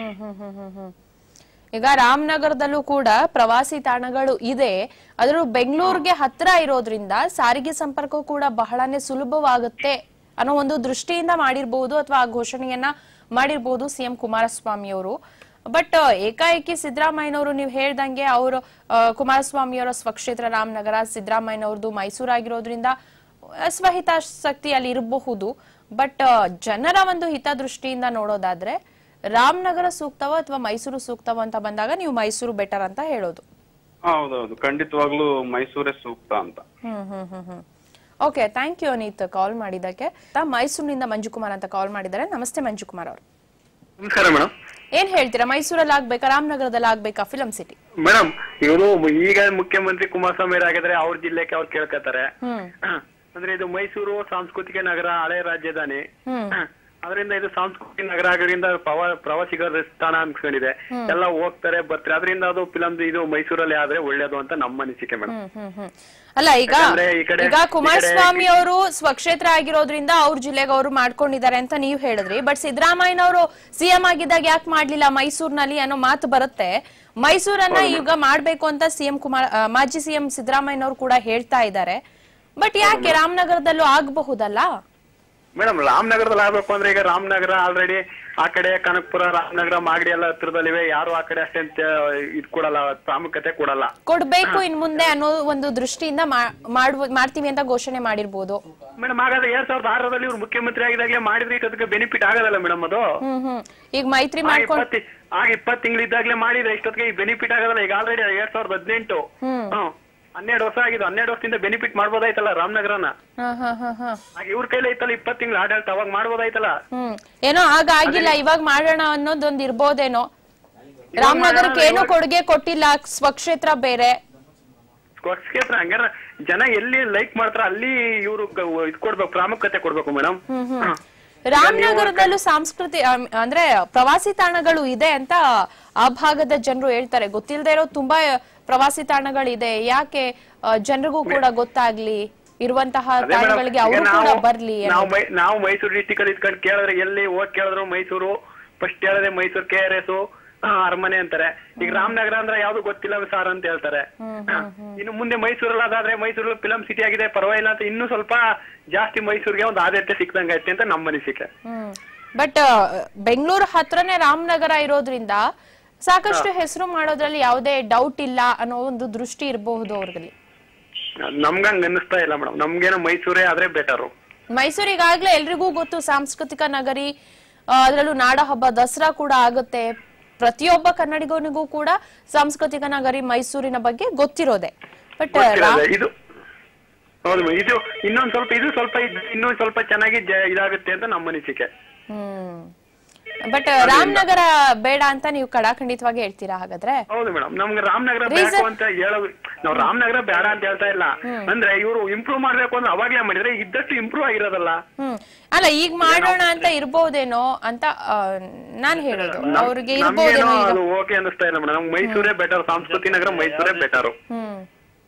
ಈಗ ರಾಮನಗರದಲ್ಲೂ ಕೂಡ ಪ್ರವಾಸಿ ತಾಣಗಳು ಇದೆ. ಅದ್ರ ಬೆಂಗಳೂರಿಗೆ ಹತ್ರ ಇರೋದ್ರಿಂದ ಸಾರಿಗೆ ಸಂಪರ್ಕ ಕೂಡ ಬಹಳನೇ ಸುಲಭವಾಗುತ್ತೆ ಅನ್ನೋ ಒಂದು ದೃಷ್ಟಿಯಿಂದ ಮಾಡಿರ್ಬಹುದು ಅಥವಾ ಆ ಘೋಷಣೆಯನ್ನ ಮಾಡಿರ್ಬಹುದು ಸಿಎಂ ಕುಮಾರಸ್ವಾಮಿ ಅವರು. ಬಟ್ ಏಕಾಏಕಿ ಸಿದ್ದರಾಮಯ್ಯನವರು ನೀವು ಹೇಳ್ದಂಗೆ ಅವರು ಕುಮಾರಸ್ವಾಮಿ ಅವರ ಸ್ವಕ್ಷೇತ್ರ ರಾಮನಗರ, ಸಿದ್ದರಾಮಯ್ಯನವ್ರದ್ದು ಮೈಸೂರಾಗಿರೋದ್ರಿಂದ ಸ್ವಹಿತಾಸಕ್ತಿ ಅಲ್ಲಿ ಇರಬಹುದು. ಬಟ್ ಜನರ ಒಂದು ಹಿತದೃಷ್ಟಿಯಿಂದ ನೋಡೋದಾದ್ರೆ ರಾಮನಗರ ಸೂಕ್ತವ ಅಥವಾ ಮೈಸೂರು ಸೂಕ್ತವ ಅಂತ ಬಂದಾಗ ನೀವು ಮೈಸೂರು ಬೆಟರ್ ಅಂತ ಹೇಳೋದು? ಹೌದೌದು, ಖಂಡಿತವಾಗ್ಲೂ ಮೈಸೂರೇ ಸೂಕ್ತ ಅಂತ. Hmm hmm hmm hmm okay, thank you Aneeth call ಮಾಡಿದ್ದಕ್ಕೆ. ಮೈಸೂರಿನಿಂದ ಮಂಜುಕುಮಾರ್ ಅಂತ ಕಾಲ್ ಮಾಡಿದ್ದಾರೆ. ನಮಸ್ತೆ ಮಂಜುಕುಮಾರ್ ಅವರು. ನಮಸ್ಕಾರ ಮೇಡಮ್. ಏನ್ ಹೇಳ್ತೀರಾ, ಮೈಸೂರಲ್ಲಿ ಆಗ್ಬೇಕಾ ರಾಮನಗರದಲ್ಲಿ ಆಗ್ಬೇಕಾ ಫಿಲಂ ಸಿಟಿ? ಮೇಡಮ್, ಇವರು ಈಗ ಮುಖ್ಯಮಂತ್ರಿ ಕುಮಾರಸ್ವಾಮಿ ಆಗಿದ್ರೆ ಅವ್ರ ಜಿಲ್ಲೆಗೆ ಅವ್ರು ಕೇಳ್ಕೊತಾರೆ. ಅಂದ್ರೆ ಇದು ಮೈಸೂರು ಸಾಂಸ್ಕೃತಿಕ ನಗರ, ಹಳೆ ರಾಜಧಾನಿ, ಅದರಿಂದ ಇದು ಸಾಂಸ್ಕೃತಿಕ ನಗರ ಆಗೋದ್ರಿಂದ ಪ್ರವಾಸಿಗರ ತಾಣ ಅನ್ಸ್ಕೊಂಡಿದೆ. ಎಲ್ಲ ಹೋಗ್ತಾರೆ ಬರ್ತಾರೆ, ಅದರಿಂದ ಅದು ಫಿಲಂ ಇದು ಮೈಸೂರಲ್ಲಿ ಆದ್ರೆ ಒಳ್ಳೇದು ಅಂತ ನಮ್ಮ ಅನಿಸಿಕೆ ಮೇಡಮ್. ಅಲ್ಲ, ಈಗ ಈಗ ಕುಮಾರಸ್ವಾಮಿ ಅವರು ಸ್ವಕ್ಷೇತ್ರ ಆಗಿರೋದ್ರಿಂದ ಅವ್ರ ಜಿಲ್ಲೆಗೆ ಅವರು ಮಾಡ್ಕೊಂಡಿದ್ದಾರೆ ಅಂತ ನೀವ್ ಹೇಳಿದ್ರಿ. ಬಟ್ ಸಿದ್ದರಾಮಯ್ಯನವರು ಸಿಎಂ ಆಗಿದ್ದಾಗ ಯಾಕೆ ಮಾಡ್ಲಿಲ್ಲ ಮೈಸೂರಿನಲ್ಲಿ ಅನ್ನೋ ಮಾತು ಬರುತ್ತೆ. ಮೈಸೂರನ್ನ ಈಗ ಮಾಡ್ಬೇಕು ಅಂತ ಸಿಎಂ ಕುಮಾರ್ ಮಾಜಿ ಸಿಎಂ ಸಿದ್ದರಾಮಯ್ಯನವರು ಕೂಡ ಹೇಳ್ತಾ ಇದ್ದಾರೆ. ಬಟ್ ಯಾಕೆ ರಾಮನಗರದಲ್ಲೂ ಆಗಬಹುದಲ್ಲ? ಮೇಡಮ್, ರಾಮನಗರದಲ್ಲಿ ಆಗ್ಬೇಕು ಅಂದ್ರೆ ಈಗ ರಾಮನಗರ ಆಲ್ರೆಡಿ ಆ ಕಡೆ ಕನಕಪುರ, ರಾಮನಗರ, ಮಾಗಡಿ ಎಲ್ಲ ಹತ್ರದಲ್ಲಿವೆ. ಯಾರು ಆ ಕಡೆ ಅಷ್ಟೇ ಇದ್ ಕೊಡಲ್ಲ, ಪ್ರಾಮುಖ್ಯತೆ ಕೊಡಲ್ಲ. ಕೊಡ್ಬೇಕು ಇನ್ ಮುಂದೆ ಅನ್ನೋ ಒಂದು ದೃಷ್ಟಿಯಿಂದ ಮಾಡುವ ಮಾಡ್ತೀವಿ ಅಂತ ಘೋಷಣೆ ಮಾಡಿರ್ಬೋದು ಮೇಡಮ್. ಹಾಗಾದ್ರೆ ಎರಡ್ ಸಾವಿರದ ಆರರಲ್ಲಿ ಇವ್ರು ಮುಖ್ಯಮಂತ್ರಿ ಆಗಿದಾಗಲೇ ಮಾಡಿದ್ರೆ ಅದಕ್ಕೆ ಬೆನಿಫಿಟ್ ಆಗೋದಲ್ಲ ಮೇಡಮ್. ಅದು ಈಗ ಮೈತ್ರಿ ಮಾಡ್ಕೊಂಡು ಆಗ ಇಪ್ಪತ್ತು ತಿಂಗಳಿದ್ದಾಗ್ಲೇ ಮಾಡಿದ್ರೆ ಇಷ್ಟೊತ್ತಿಗೆ ಈ ಬೆನಿಫಿಟ್ ಆಗೋದಲ್ಲ. ಈಗ ಆಲ್ರೆಡಿ ಎರಡ್ ಸಾವಿರದ ಹದಿನೆಂಟು ಹನ್ನೆರಡು ವರ್ಷ ಆಗಿದ್ದು, ಹನ್ನೆರಡು ವರ್ಷದಿಂದ ಬೆನಿಫಿಟ್ ಮಾಡ್ಬೋದಾಯ್ತಲ್ಲ ರಾಮನಗರನ. ಹಾಗೆ ಇವ್ರ ಕೈಲೇ ಇತ್ತಲ್ಲ ಇಪ್ಪತ್ತು ತಿಂಗಳು ಆಡಳಿತ, ಅವಾಗ ಮಾಡ್ಬೋದಾಯ್ತಲ್ಲ. ಏನೋ ಆಗ ಆಗಿಲ್ಲ, ಇವಾಗ ಮಾಡೋಣ ಅನ್ನೋದೊಂದು ಇರ್ಬೋದೇನೋ. ರಾಮನಗರಕ್ಕೆ ಏನೋ ಕೊಡುಗೆ ಕೊಟ್ಟಿಲ್ಲ, ಸ್ವಕ್ಷೇತ್ರ ಬೇರೆ. ಸ್ವಕ್ಷೇತ್ರ ಹಂಗಾರ ಜನ ಎಲ್ಲಿ ಲೈಕ್ ಮಾಡ್ತಾರ ಅಲ್ಲಿ ಇವ್ರು ಇದ್ ಕೊಡ್ಬೇಕು, ಪ್ರಾಮುಖ್ಯತೆ ಕೊಡ್ಬೇಕು ಮೇಡಮ್. ರಾಮನಗರದಲ್ಲೂ ಸಾಂಸ್ಕೃತಿ ಅಂದ್ರೆ ಪ್ರವಾಸಿ ತಾಣಗಳು ಇದೆ ಅಂತ ಆ ಭಾಗದ ಜನರು ಹೇಳ್ತಾರೆ. ಗೊತ್ತಿಲ್ಲದೆ ಇರೋ ತುಂಬಾ ಪ್ರವಾಸಿ ತಾಣಗಳಿದೆ. ಯಾಕೆ ಜನರಿಗೂ ಕೂಡ ಗೊತ್ತಾಗ್ಲಿ ಇರುವಂತಹ ತಾಣಗಳಿಗೆ ಅವರು ಕೂಡ ಬರ್ಲಿ. ನಾವು ಮೈಸೂರು ಡಿಸ್ಟಿಕ್ ಅಲ್ಲಿ ಇದ್ಕೊಂಡು ಕೇಳಿದ್ರೆ ಎಲ್ಲಿ ಹೋಗ್ ಕೇಳಿದ್ರು ಮೈಸೂರು ಫಸ್ಟ್ ಹೇಳಿದ್ರೆ ಮೈಸೂರು ಕೆ ಆರ್ ಎಸ್ ಅರಮನೆ ಅಂತಾರೆ. ಈಗ ರಾಮನಗರ ಅಂದ್ರೆ ಯಾವ್ದು ಗೊತ್ತಿಲ್ಲ ಸಾರ್ ಅಂತ ಹೇಳ್ತಾರೆ. ಇನ್ನು ಮುಂದೆ ಮೈಸೂರಲ್ಲಿ ಅದಾದ್ರೆ ಮೈಸೂರಲ್ಲಿ ಫಿಲಂ ಸಿಟಿ ಆಗಿದೆ ಪರವಾಗಿಲ್ಲ ಅಂತ ಇನ್ನೂ ಸ್ವಲ್ಪ ಜಾಸ್ತಿ ಮೈಸೂರಿಗೆ ಒಂದು ಆದ್ಯತೆ ಸಿಕ್ದಂಗೈತೆ ಅಂತ ನಮ್ಮ ಅನಿಸಿಕೆ. ಬಟ್ ಬೆಂಗಳೂರು ಹತ್ರನೇ ರಾಮನಗರ ಇರೋದ್ರಿಂದ ಸಾಕಷ್ಟು ಹೆಸರು ಮಾಡೋದ್ರಲ್ಲಿ ಯಾವುದೇ ಡೌಟ್ ಇಲ್ಲ ಅನ್ನೋ ಒಂದು ದೃಷ್ಟಿ ಇರಬಹುದು ಅವ್ರಲ್ಲಿ. ನಮ್ಗಂಗ ಅನ್ನಿಸ್ತಾ ಇಲ್ಲ ಮೇಡಮ್, ನಮ್ಗೇನೋ ಮೈಸೂರೇ ಆದ್ರೆ ಬೆಟರು. ಮೈಸೂರಿಗಾಗ್ಲೇ ಎಲ್ರಿಗೂ ಗೊತ್ತು ಸಾಂಸ್ಕೃತಿಕ ನಗರಿ, ಅದ್ರಲ್ಲೂ ನಾಡ ಹಬ್ಬ ದಸರಾ ಕೂಡ ಆಗುತ್ತೆ. ಪ್ರತಿಯೊಬ್ಬ ಕನ್ನಡಿಗನಿಗೂ ಕೂಡ ಸಾಂಸ್ಕೃತಿಕ ನಗರಿ ಮೈಸೂರಿನ ಬಗ್ಗೆ ಗೊತ್ತಿರೋದೆ. ಬಟ್ ಇದು ಹೌದು, ಇದು ಇನ್ನೊಂದ್ ಸ್ವಲ್ಪ ಇದು ಸ್ವಲ್ಪ ಇನ್ನೊಂದ್ ಸ್ವಲ್ಪ ಚೆನ್ನಾಗಿ ಇದಾಗುತ್ತೆ ಅಂತ ನಮ್ಮ ಅನಿಸಿಕೆ. ಹ್ಮ್ ಬಟ್ ರಾಮನಗರ ಬೇಡ ಅಂತ ನೀವು ಕಡಾಖಂಡಿತವಾಗಿ ಹೇಳ್ತೀರಾ ಹಾಗಾದ್ರೆ? ಹೌದು ಮೇಡಮ್, ನಮ್ಗೆ ರಾಮನಗರ ಬೇಕು ಅಂತ ಹೇಳೋದು. ನಾವು ರಾಮನಗರ ಬೇಡ ಅಂತ ಹೇಳ್ತಾ ಇಲ್ಲ, ಅಂದ್ರೆ ಇವರು ಇಂಪ್ರೂವ್ ಮಾಡ್ಬೇಕು ಅಂದ್ರೆ ಅವಾಗ್ಲೇ ಮಾಡಿದ್ರೆ ಇದ್ದಷ್ಟು ಇಂಪ್ರೂವ್ ಆಗಿರೋದಲ್ಲ. ಹ್ಮ್ ಅಲ್ಲ, ಈಗ ಮಾಡೋಣ ಅಂತ ಇರ್ಬೋದೇನೋ ಅಂತ ನಾನ್ ಹೇಳೋದು. ಅವ್ರಿಗೆ ಇರ್ಬೋದೇನೋ. ಓಕೆ ಅನ್ನಿಸ್ತಾ ಇಲ್ಲ ಮೇಡಮ್, ಮೈಸೂರೇ ಬೆಟರ್, ಸಾಂಸ್ಕೃತಿಕ ನಗರ ಮೈಸೂರೇ better. Hmm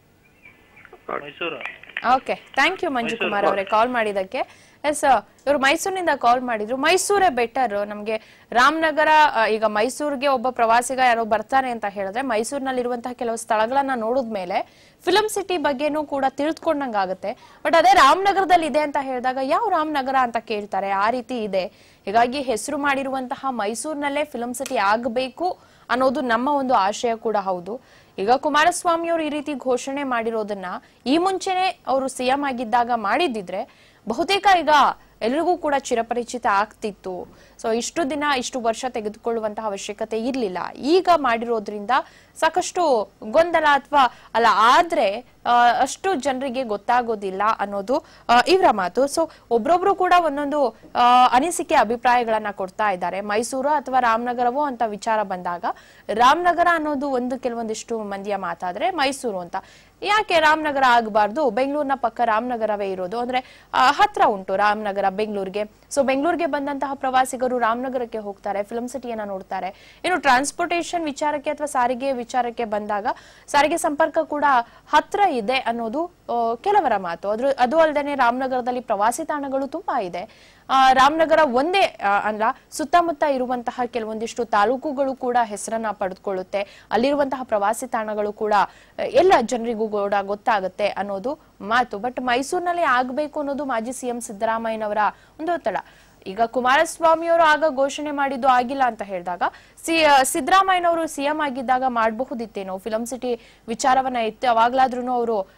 okay, thank you Manjukumar ಅವರೇ ಕಾಲ್ ಮಾಡಿದಕ್ಕೆ. ಎಸ್, ಇವರು ಮೈಸೂರಿನಿಂದ ಕಾಲ್ ಮಾಡಿದ್ರು. ಮೈಸೂರೇ ಬೆಟರ್ ನಮ್ಗೆ. ರಾಮನಗರ ಈಗ ಮೈಸೂರಿಗೆ ಒಬ್ಬ ಪ್ರವಾಸಿಗ ಯಾರೋ ಬರ್ತಾರೆ ಅಂತ ಹೇಳಿದ್ರೆ ಮೈಸೂರಿನಲ್ಲಿ ಇರುವಂತಹ ಕೆಲವು ಸ್ಥಳಗಳನ್ನ ನೋಡಿದ್ಮೇಲೆ ಫಿಲಂ ಸಿಟಿ ಬಗ್ಗೆನೂ ಕೂಡ ತಿಳಿದುಕೊಂಡಂಗಾಗುತ್ತೆ. ಬಟ್ ಅದೇ ರಾಮನಗರದಲ್ಲಿ ಇದೆ ಅಂತ ಹೇಳಿದಾಗ ಯಾವ ರಾಮನಗರ ಅಂತ ಕೇಳ್ತಾರೆ, ಆ ರೀತಿ ಇದೆ. ಹೀಗಾಗಿ ಹೆಸರು ಮಾಡಿರುವಂತಹ ಮೈಸೂರಿನಲ್ಲೇ ಫಿಲಂ ಸಿಟಿ ಆಗಬೇಕು ಅನ್ನೋದು ನಮ್ಮ ಒಂದು ಆಶಯ ಕೂಡ ಹೌದು. ಈಗ ಕುಮಾರಸ್ವಾಮಿ ಅವರು ಈ ರೀತಿ ಘೋಷಣೆ ಮಾಡಿರೋದನ್ನ ಈ ಮುಂಚೆನೆ ಅವರು ಸಿಎಂ ಆಗಿದ್ದಾಗ ಮಾಡಿದ್ದಿದ್ರೆ ಬಹುತೇಕ ಈಗ ಎಲ್ರಿಗೂ ಕೂಡ ಚಿರಪರಿಚಿತ ಆಗ್ತಿತ್ತು. ಸೊ ಇಷ್ಟು ದಿನ ಇಷ್ಟು ವರ್ಷ ತೆಗೆದುಕೊಳ್ಳುವಂತಹ ಅವಶ್ಯಕತೆ ಇರ್ಲಿಲ್ಲ. ಈಗ ಮಾಡಿರೋದ್ರಿಂದ ಸಾಕಷ್ಟು ಗೊಂದಲ ಅಥವಾ ಅಲ್ಲ ಆದ್ರೆ ಅಷ್ಟು ಜನರಿಗೆ ಗೊತ್ತಾಗೋದಿಲ್ಲ ಅನ್ನೋದು ಇವರ ಮಾತು. ಸೊ ಒಬ್ರೊಬ್ರು ಕೂಡ ಒಂದೊಂದು ಅನಿಸಿಕೆ ಅಭಿಪ್ರಾಯಗಳನ್ನ ಕೊಡ್ತಾ ಇದ್ದಾರೆ. ಮೈಸೂರು ಅಥವಾ ರಾಮನಗರವೋ ಅಂತ ವಿಚಾರ ಬಂದಾಗ ರಾಮನಗರ ಅನ್ನೋದು ಒಂದು ಕೆಲವೊಂದಿಷ್ಟು ಮಂದಿಯ ಮಾತಾದ್ರೆ ಮೈಸೂರು ಅಂತ. ಯಾಕೆ ರಾಮನಗರ ಆಗಬಾರ್ದು? ಬೆಂಗಳೂರಿನ ಪಕ್ಕ ರಾಮನಗರವೇ ಇರೋದು, ಅಂದ್ರೆ ಹತ್ರ ಉಂಟು ರಾಮನಗರ ಬೆಂಗಳೂರಿಗೆ. ಸೊ ಬೆಂಗಳೂರಿಗೆ ಬಂದಂತಹ ಪ್ರವಾಸಿಗರು ರಾಮನಗರಕ್ಕೆ ಹೋಗ್ತಾರೆ, ಫಿಲಂ ಸಿಟಿಯನ್ನ ನೋಡ್ತಾರೆ. ಇನ್ನು ಟ್ರಾನ್ಸ್ಪೋರ್ಟೇಷನ್ ವಿಚಾರಕ್ಕೆ ಅಥವಾ ಸಾರಿಗೆ ವಿಚಾರಕ್ಕೆ ಬಂದಾಗ ಸಾರಿಗೆ ಸಂಪರ್ಕ ಕೂಡ ಹತ್ರ ಇದೆ ಅನ್ನೋದು ಕೆಲವರ ಮಾತು. ಅದ್ರ ಅದು ಅಲ್ಲದೆ ರಾಮನಗರದಲ್ಲಿ ಪ್ರವಾಸಿ ತಾಣಗಳು ತುಂಬಾ ಇದೆ. ಆ ರಾಮನಗರ ಒಂದೇ ಅಲ್ಲ, ಸುತ್ತಮುತ್ತ ಇರುವಂತಹ ಕೆಲವೊಂದಿಷ್ಟು ತಾಲೂಕುಗಳು ಕೂಡ ಹೆಸರನ್ನ ಪಡೆದುಕೊಳ್ಳುತ್ತೆ. ಅಲ್ಲಿರುವಂತಹ ಪ್ರವಾಸಿ ತಾಣಗಳು ಕೂಡ ಎಲ್ಲ ಜನರಿಗೂ ಕೂಡ ಗೊತ್ತಾಗುತ್ತೆ ಅನ್ನೋದು ಮಾತು. ಬಟ್ ಮೈಸೂರಿನಲ್ಲಿ ಆಗ್ಬೇಕು ಅನ್ನೋದು ಮಾಜಿ ಸಿಎಂ ಸಿದ್ದರಾಮಯ್ಯನವರ ಒಂದು ಒತ್ತಡ. ಈಗ ಕುಮಾರಸ್ವಾಮಿ ಅವರು ಆಗ ಘೋಷಣೆ ಮಾಡಿದ್ದು ಆಗಿಲ್ಲ ಅಂತ ಹೇಳಿದಾಗ ಸಿ ಸಿದ್ದರಾಮಯ್ಯನವರು ಸಿಎಂ ಆಗಿದ್ದಾಗ ಮಾಡಬಹುದಿತ್ತೇನೋ ಫಿಲಂ ಸಿಟಿ ವಿಚಾರವನ್ನ ಎತ್ತಿ ಅವಾಗ್ಲಾದ್ರೂ ಅವರು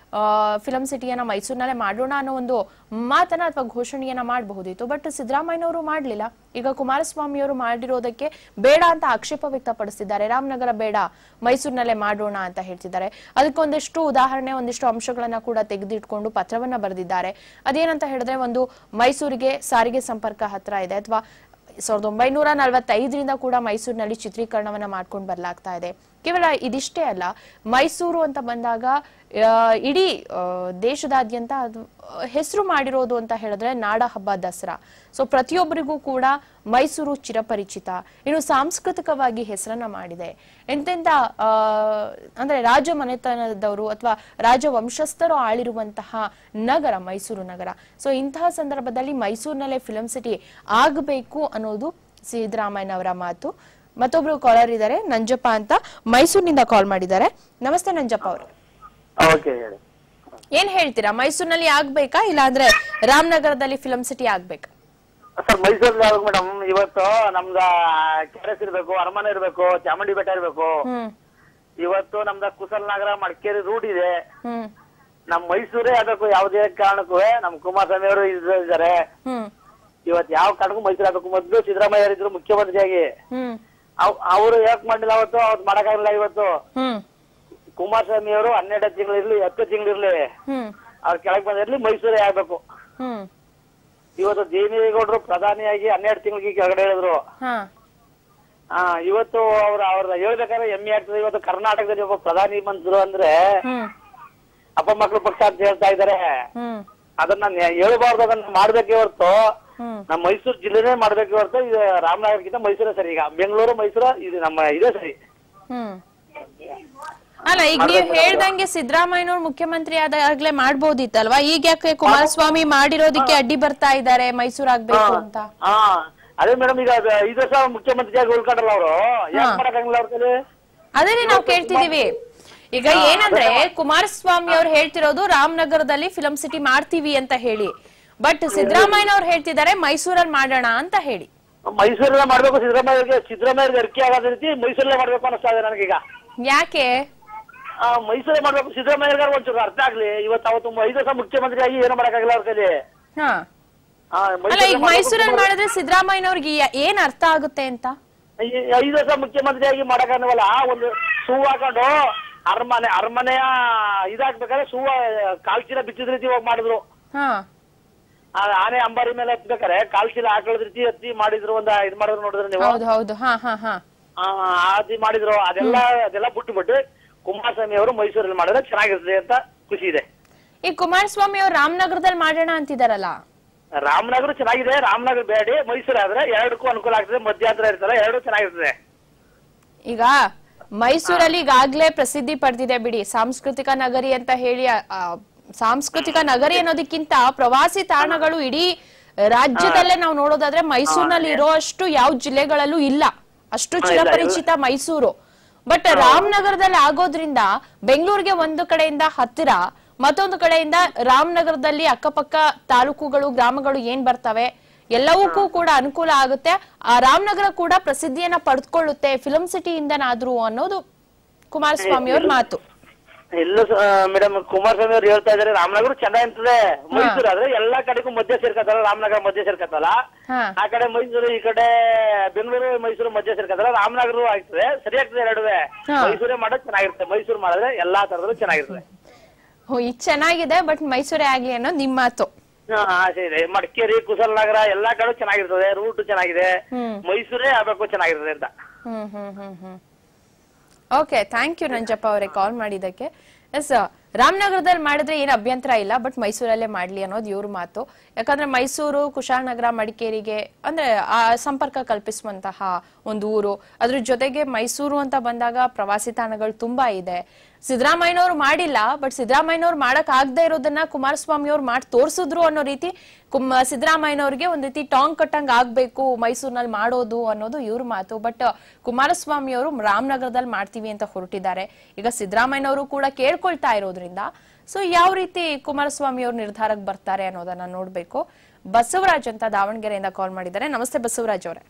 ಫಿಲಂ ಸಿಟಿಯನ್ನ ಮೈಸೂರಿನಲ್ಲೇ ಮಾಡೋಣ ಅನ್ನೋ ಒಂದು ಮಾತನ್ನ ಅಥವಾ ಘೋಷಣೆಯನ್ನ ಮಾಡಬಹುದಿತ್ತು. ಬಟ್ ಸಿದ್ದರಾಮಯ್ಯನವರು ಮಾಡ್ಲಿಲ್ಲ. ಈಗ ಕುಮಾರಸ್ವಾಮಿ ಅವರು ಮಾಡಿರೋದಕ್ಕೆ ಬೇಡ ಅಂತ ಆಕ್ಷೇಪ ವ್ಯಕ್ತಪಡಿಸಿದ್ದಾರೆ. ರಾಮನಗರ ಬೇಡ, ಮೈಸೂರಿನಲ್ಲೇ ಮಾಡೋಣ ಅಂತ ಹೇಳ್ತಿದ್ದಾರೆ. ಅದಕ್ಕೊಂದಿಷ್ಟು ಉದಾಹರಣೆ, ಒಂದಿಷ್ಟು ಅಂಶಗಳನ್ನ ಕೂಡ ತೆಗೆದಿಟ್ಕೊಂಡು ಪತ್ರವನ್ನ ಬರೆದಿದ್ದಾರೆ. ಅದೇನಂತ ಹೇಳಿದ್ರೆ, ಒಂದು ಮೈಸೂರಿಗೆ ಸಾರಿಗೆ ಸಂಪರ್ಕ ಹತ್ರ ಇದೆ, ಅಥವಾ ಸಾವಿರದ ಒಂಬೈನೂರ ನಲವತ್ತೈದರಿಂದ ಕೂಡ ಮೈಸೂರಿನಲ್ಲಿ ಚಿತ್ರೀಕರಣವನ್ನ ಮಾಡ್ಕೊಂಡು ಬರ್ಲಾಗ್ತಾ ಇದೆ. ಕೇವಲ ಇದಿಷ್ಟೇ ಅಲ್ಲ, ಮೈಸೂರು ಅಂತ ಬಂದಾಗ ಇಡೀ ದೇಶದಾದ್ಯಂತ ಅದು ಹೆಸರು ಮಾಡಿರೋದು ಅಂತ ಹೇಳಿದ್ರೆ ನಾಡ ಹಬ್ಬ ದಸರಾ. ಸೊ ಪ್ರತಿಯೊಬ್ಬರಿಗೂ ಕೂಡ ಮೈಸೂರು ಚಿರಪರಿಚಿತ. ಇನ್ನು ಸಾಂಸ್ಕೃತಿಕವಾಗಿ ಹೆಸರನ್ನ ಮಾಡಿದೆ. ಎಂತೆಂತ ಆ ಅಂದ್ರೆ ರಾಜ ಮನೆತನದವರು ಅಥವಾ ರಾಜ ವಂಶಸ್ಥರು ಆಳಿರುವಂತಹ ನಗರ ಮೈಸೂರು ನಗರ. ಸೊ ಇಂತಹ ಸಂದರ್ಭದಲ್ಲಿ ಮೈಸೂರಿನಲ್ಲೇ ಫಿಲಂ ಸಿಟಿ ಆಗಬೇಕು ಅನ್ನೋದು ಸಿದ್ದರಾಮಯ್ಯನವರ ಮಾತು. ಮತ್ತೊಬ್ರು ಕಾಲರ್ ಇದ್ದಾರೆ, ನಂಜಪ್ಪ ಅಂತ, ಮೈಸೂರಿನಿಂದ ಕಾಲ್ ಮಾಡಿದ್ದಾರೆ. ನಮಸ್ತೆ ನಂಜಪ್ಪ ಅವರು. ಏನ್ ಹೇಳ್ತೀರಾ, ಮೈಸೂರಿನಲ್ಲಿ ಆಗ್ಬೇಕಾ ಇಲ್ಲ ಅಂದ್ರೆ ರಾಮನಗರದಲ್ಲಿ ಫಿಲಂ ಸಿಟಿ ಆಗ್ಬೇಕಾ? ಸರ್, ಮೈಸೂರಲ್ಲಿ ಯಾವಾಗ ಮೇಡಮ್, ಇವತ್ತು ನಮ್ದ ಕೆರೆಸ್ ಇರ್ಬೇಕು, ಅರಮನೆ ಇರ್ಬೇಕು, ಚಾಮುಂಡಿ ಬೆಟ್ಟ ಇರ್ಬೇಕು. ಇವತ್ತು ನಮ್ದ ಕುಶಲನಗರ, ಮಡಿಕೇರಿ ರೂಟ್ ಇದೆ. ನಮ್ ಮೈಸೂರೇ ಆಗಬೇಕು. ಯಾವುದೇ ಕಾರಣಕ್ಕೂ ನಮ್ ಕುಮಾರಸ್ವಾಮಿ ಅವರು ಇದ್ದಾರೆ. ಇವತ್ ಯಾವ ಕಾರಣಕ್ಕೂ ಮೈಸೂರು ಆಗಬೇಕು. ಮೊದ್ಲು ಸಿದ್ದರಾಮಯ್ಯ ಇದ್ರು ಮುಖ್ಯಮಂತ್ರಿಯಾಗಿ, ಅವರು ಯಾಕೆ ಮಾಡಿಲ್ಲ ಅವತ್ತು, ಅವ್ರು ಮಾಡಕ್ಕಾಗಿಲ್ಲ. ಇವತ್ತು ಕುಮಾರಸ್ವಾಮಿ ಅವರು ಹನ್ನೆರಡು ತಿಂಗಳಿರ್ಲಿ, ಹತ್ತು ತಿಂಗಳಿರ್ಲಿ, ಅವ್ರ ಕೆಳಗೆ ಬಂದಿರ್ಲಿ, ಮೈಸೂರೇ ಆಗ್ಬೇಕು. ಇವತ್ತು ದೇವೇಗೌಡರು ಪ್ರಧಾನಿಯಾಗಿ ಹನ್ನೆರಡು ತಿಂಗಳಿಗೆ ಕೆಳಗಡೆ ಹೇಳಿದ್ರು. ಹಾ, ಇವತ್ತು ಅವ್ರ ಅವ್ರ ಹೇಳ್ಬೇಕಾದ್ರೆ ಹೆಮ್ಮೆ ಆಗ್ತದೆ. ಇವತ್ತು ಕರ್ನಾಟಕದಲ್ಲಿ ಒಬ್ಬ ಪ್ರಧಾನಿ ಮಂತ್ರಿ ಅಂದ್ರೆ ಅಪ್ಪ ಮಕ್ಕಳು ಪಕ್ಷ ಅಂತ ಹೇಳ್ತಾ ಇದಾರೆ. ಅದನ್ನ ಹೇಳ್ಬಾರ್ದು, ಅದನ್ನ ಮಾಡ್ಬೇಕೇ ಹೊರತು ನಮ್ಮ ಮೈಸೂರು ಜಿಲ್ಲೆನೇ ಮಾಡ್ಬೇಕೇ ಹೊರತು ಇದು ರಾಮನಗರಕ್ಕಿಂತ ಮೈಸೂರೇ ಸರಿ. ಈಗ ಬೆಂಗಳೂರು ಮೈಸೂರು ಇದು ನಮ್ಮ ಇದೇ ಸರಿ. ಅಲ್ಲ, ಈಗ ನೀವು ಹೇಳ್ದಂಗೆ ಸಿದ್ದರಾಮಯ್ಯನವ್ರು ಮುಖ್ಯಮಂತ್ರಿ ಆದಾಗ್ಲೇ ಮಾಡ್ಬೋದಿತ್ತಲ್ವಾ? ಈಗ ಯಾಕೆ ಕುಮಾರಸ್ವಾಮಿ ಮಾಡಿರೋದಕ್ಕೆ ಅಡ್ಡಿ ಬರ್ತಾ ಇದ್ದಾರೆ ಮೈಸೂರು ಆಗ್ಬೇಕು ಅಂತ? ಹಾ, ಅದೇ ಮೇಡಮ್, ಈಗ ಐದು ವರ್ಷ ಮುಖ್ಯಮಂತ್ರಿಯಾಗಿ ಉಳ್ಕೊಂಡ್ರಲ್ಲ ಅವರು, ಯಾಕೆ ಮಾಡಕ್ಕಾಗಿಲ್ಲ ಅವ್ರ ಕೈಲಿ? ಅದೇ ನಾವು ಕೇಳ್ತಿದೀವಿ. ಈಗ ಏನಂದ್ರೆ, ಕುಮಾರಸ್ವಾಮಿ ಅವ್ರು ಹೇಳ್ತಿರೋದು ರಾಮನಗರದಲ್ಲಿ ಫಿಲಂ ಸಿಟಿ ಮಾಡ್ತೀವಿ ಅಂತ ಹೇಳಿ, ಬಟ್ ಸಿದ್ದರಾಮಯ್ಯನವ್ರು ಹೇಳ್ತಿದ್ದಾರೆ ಮೈಸೂರಲ್ಲಿ ಮಾಡೋಣ ಅಂತ ಹೇಳಿ. ಮೈಸೂರಲ್ಲೇ ಮಾಡ್ಬೇಕು. ಸಿದ್ದರಾಮಯ್ಯಗೆ ಸಿದ್ದರಾಮಯ್ಯ ಅರ್ಕೆ ಆಗದ ರೀತಿ ಮೈಸೂರಲ್ಲೇ ಮಾಡ್ಬೇಕು ಅನಿಸ್ತಾ ಇದೆ ನನಗೀಗ. ಯಾಕೆ ಮೈಸೂರೇ ಮಾಡ್ಬೇಕು? ಸಿದ್ದರಾಮಯ್ಯ ಒಂಚೂರು ಅರ್ಥ ಆಗ್ಲಿ. ಇವತ್ತು ಅವತ್ತು ಐದು ವರ್ಷ ಮುಖ್ಯಮಂತ್ರಿ ಆಗಿ ಏನು ಮಾಡಕ್ಕಾಗಿಲ್ಲ ಅವ್ರ ಕೈಲಿ. ಅಲ್ಲ, ಈಗ ಮೈಸೂರಲ್ಲಿ ಮಾಡಿದ್ರೆ ಸಿದ್ದರಾಮಯ್ಯನವ್ರಿಗೆ ಏನ್ ಅರ್ಥ ಆಗುತ್ತೆ ಅಂತ? ಐದು ವರ್ಷ ಮುಖ್ಯಮಂತ್ರಿಯಾಗಿ ಮಾಡಕ್ಕಾಗವಲ್ಲ. ಒಂದು ಶೂ ಹಾಕೊಂಡು ಅರಮನೆ ಅರಮನೆಯ ಇದಾಗ್ಬೇಕಾದ್ರೆ ಶೂ ಕಾಲ್ಚೀಲ ಬಿಚ್ಚಿದ ರೀತಿ ಹೋಗಿ ಮಾಡಿದ್ರು. ಆನೆ ಅಂಬಾರಿ ಮೇಲೆ ಹತ್ಬೇಕಾರೆ ಕಾಲ್ಚೀಲ ಹಾಕೊಳ್ಳೋದ್ ರೀತಿ ಹತ್ತಿ ಮಾಡಿದ್ರು. ಒಂದ ಇದ್ ಮಾಡಿದ್ರು ನೋಡಿದ್ರೆ ನೀವು, ಅದಿ ಮಾಡಿದ್ರು. ಅದೆಲ್ಲ ಅದೆಲ್ಲ ಬಿಟ್ಟು ಬಿಟ್ಟು ಕುಮಾರಸ್ವಾಮಿ ಅವರು ಮೈಸೂರಲ್ಲಿ ಮಾಡಿದ್ರೆ ಚೆನ್ನಾಗಿರ್ತದೆ ಅಂತ ಖುಷಿ ಇದೆ. ಈ ಕುಮಾರಸ್ವಾಮಿ ಅವರು ರಾಮನಗರದಲ್ಲಿ ಮಾಡೋಣ ಅಂತಿದಾರಲ್ಲ? ರಾಮನಗರ ಚೆನ್ನಾಗಿದೆ, ರಾಮನಗರ ಬೇಡಿ, ಮೈಸೂರು ಆದ್ರೆ ಎರಡಕ್ಕೂ ಅನುಕೂಲ ಆಗ್ತದೆ. ಮಧ್ಯಂತರ ಇರ್ತಲ್ಲ, ಎರಡು ಚೆನ್ನಾಗಿರ್ತದೆ. ಈಗ ಮೈಸೂರಲ್ಲಿ ಈಗಾಗ್ಲೇ ಪ್ರಸಿದ್ಧಿ ಪಡೆದಿದೆ ಬಿಡಿ, ಸಾಂಸ್ಕೃತಿಕ ನಗರಿ ಅಂತ ಹೇಳಿ. ಸಾಂಸ್ಕೃತಿಕ ನಗರಿ ಅನ್ನೋದಕ್ಕಿಂತ ಪ್ರವಾಸಿ ತಾಣಗಳು ಇಡೀ ರಾಜ್ಯದಲ್ಲೇ ನಾವು ನೋಡೋದಾದ್ರೆ ಮೈಸೂರಿನಲ್ಲಿ ಇರೋ ಅಷ್ಟು ಯಾವ ಜಿಲ್ಲೆಗಳಲ್ಲೂ ಇಲ್ಲ. ಅಷ್ಟು ಚಿರಪರಿಚಿತ ಮೈಸೂರು. ಬಟ್ ರಾಮನಗರದಲ್ಲಿ ಆಗೋದ್ರಿಂದ ಬೆಂಗಳೂರಿಗೆ ಒಂದು ಕಡೆಯಿಂದ ಹತ್ತಿರ, ಮತ್ತೊಂದು ಕಡೆಯಿಂದ ರಾಮನಗರದಲ್ಲಿ ಅಕ್ಕಪಕ್ಕ ತಾಲೂಕುಗಳು, ಗ್ರಾಮಗಳು ಏನ್ ಬರ್ತವೆ ಎಲ್ಲವಕ್ಕೂ ಕೂಡ ಅನುಕೂಲ ಆಗುತ್ತೆ. ಆ ರಾಮನಗರ ಕೂಡ ಪ್ರಸಿದ್ಧಿಯನ್ನ ಪಡೆದುಕೊಳ್ಳುತ್ತೆ ಫಿಲಂ ಸಿಟಿಯಿಂದನಾದ್ರೂ ಅನ್ನೋದು ಕುಮಾರಸ್ವಾಮಿ ಅವ್ರ ಮಾತು. ಇಲ್ಲ ಮೇಡಮ್, ಕುಮಾರಸ್ವಾಮಿ ಅವ್ರು ಹೇಳ್ತಾ ಇದಾರೆ ರಾಮನಗರ ಚೆನ್ನಾಗಿರ್ತದೆ. ಮೈಸೂರು ಆದ್ರೆ ಎಲ್ಲಾ ಕಡೆಗೂ ಮಧ್ಯ ಸೇರ್ಕತ್ತಲ್ಲ, ರಾಮನಗರ ಮಧ್ಯ ಸೇರ್ಕತ್ತಲ್ಲ. ಆ ಕಡೆ ಮೈಸೂರು, ಈ ಕಡೆ ಬೆಂಗಳೂರು ಮೈಸೂರು ಮಧ್ಯ ಸೇರ್ಕತ್ತಲ್ಲ, ರಾಮನಗರ ಆಗ್ತದೆ. ಸರಿ ಆಗ್ತದೆ ಎರಡುವೆ. ಮೈಸೂರೇ ಮಾಡೋದು ಚೆನ್ನಾಗಿರುತ್ತೆ. ಮೈಸೂರು ಮಾಡಿದ್ರೆ ಎಲ್ಲಾ ತರದಲ್ಲೂ ಚೆನ್ನಾಗಿರ್ತದೆ. ಈಗ ಚೆನ್ನಾಗಿದೆ, ಬಟ್ ಮೈಸೂರೇ ಆಗ್ಲಿ ಅನ್ನೋದು ನಿಮ್ ಮಾತು. ಆಸೆ ಇದೆ. ಮಡಿಕೇರಿ, ಕುಶಲನಗರ ಎಲ್ಲಾ ಕಡೆ ಚೆನ್ನಾಗಿರ್ತದೆ, ರೂಟ್ ಚೆನ್ನಾಗಿದೆ. ಮೈಸೂರೇ ಆಗ್ಬೇಕು ಚೆನ್ನಾಗಿರ್ತದೆ ಅಂತ. Hmm hmm hmm hmm okay, thank you Nanjappa ಅವರೇ ಕಾಲ್ ಮಾಡಿದ್ದಕ್ಕೆ. ಎಸ್, ರಾಮನಗರದಲ್ಲಿ ಮಾಡಿದ್ರೆ ಏನು ಅಭ್ಯಂತರ ಇಲ್ಲ, ಬಟ್ ಮೈಸೂರಲ್ಲೇ ಮಾಡ್ಲಿ ಅನ್ನೋದು ಇವ್ರ ಮಾತು. ಯಾಕಂದ್ರೆ ಮೈಸೂರು, ಕುಶಾಲನಗರ, ಮಡಿಕೇರಿಗೆ ಅಂದ್ರೆ ಆ ಸಂಪರ್ಕ ಕಲ್ಪಿಸುವಂತಹ ಒಂದು ಊರು. ಅದ್ರ ಜೊತೆಗೆ ಮೈಸೂರು ಅಂತ ಬಂದಾಗ ಪ್ರವಾಸಿ ತಾಣಗಳು ತುಂಬಾ ಇದೆ. ಸಿದ್ದರಾಮಯ್ಯನವ್ರು ಮಾಡಿಲ್ಲ, ಬಟ್ ಸಿದ್ದರಾಮಯ್ಯನವ್ರು ಮಾಡಕ್ ಆಗದೆ ಇರೋದನ್ನ ಕುಮಾರಸ್ವಾಮಿ ಅವ್ರು ಮಾಡಿ ತೋರ್ಸಿದ್ರು ಅನ್ನೋ ರೀತಿ ಕುಮ್ ಸಿದ್ದರಾಮಯ್ಯನವ್ರಿಗೆ ಒಂದ್ ರೀತಿ ಟಾಂಗ್ ಕಟ್ಟಂಗ್ ಆಗ್ಬೇಕು ಮೈಸೂರಿನಲ್ಲಿ ಮಾಡೋದು ಅನ್ನೋದು ಇವ್ರ ಮಾತು. ಬಟ್ ಕುಮಾರಸ್ವಾಮಿ ಅವರು ರಾಮನಗರದಲ್ಲಿ ಮಾಡ್ತೀವಿ ಅಂತ ಹೊರಟಿದ್ದಾರೆ. ಈಗ ಸಿದ್ದರಾಮಯ್ಯನವರು ಕೂಡ ಕೇಳ್ಕೊಳ್ತಾ ಇರೋದ್ರಿಂದ ಸೊ ಯಾವ ರೀತಿ ಕುಮಾರಸ್ವಾಮಿ ಅವರು ನಿರ್ಧಾರಕ್ಕೆ ಬರ್ತಾರೆ ಅನ್ನೋದನ್ನ ನೋಡ್ಬೇಕು. ಬಸವರಾಜ್ ಅಂತ ದಾವಣಗೆರೆಯಿಂದ ಕಾಲ್ ಮಾಡಿದ್ದಾರೆ. ನಮಸ್ತೆ ಬಸವರಾಜ್ ಅವರೇ.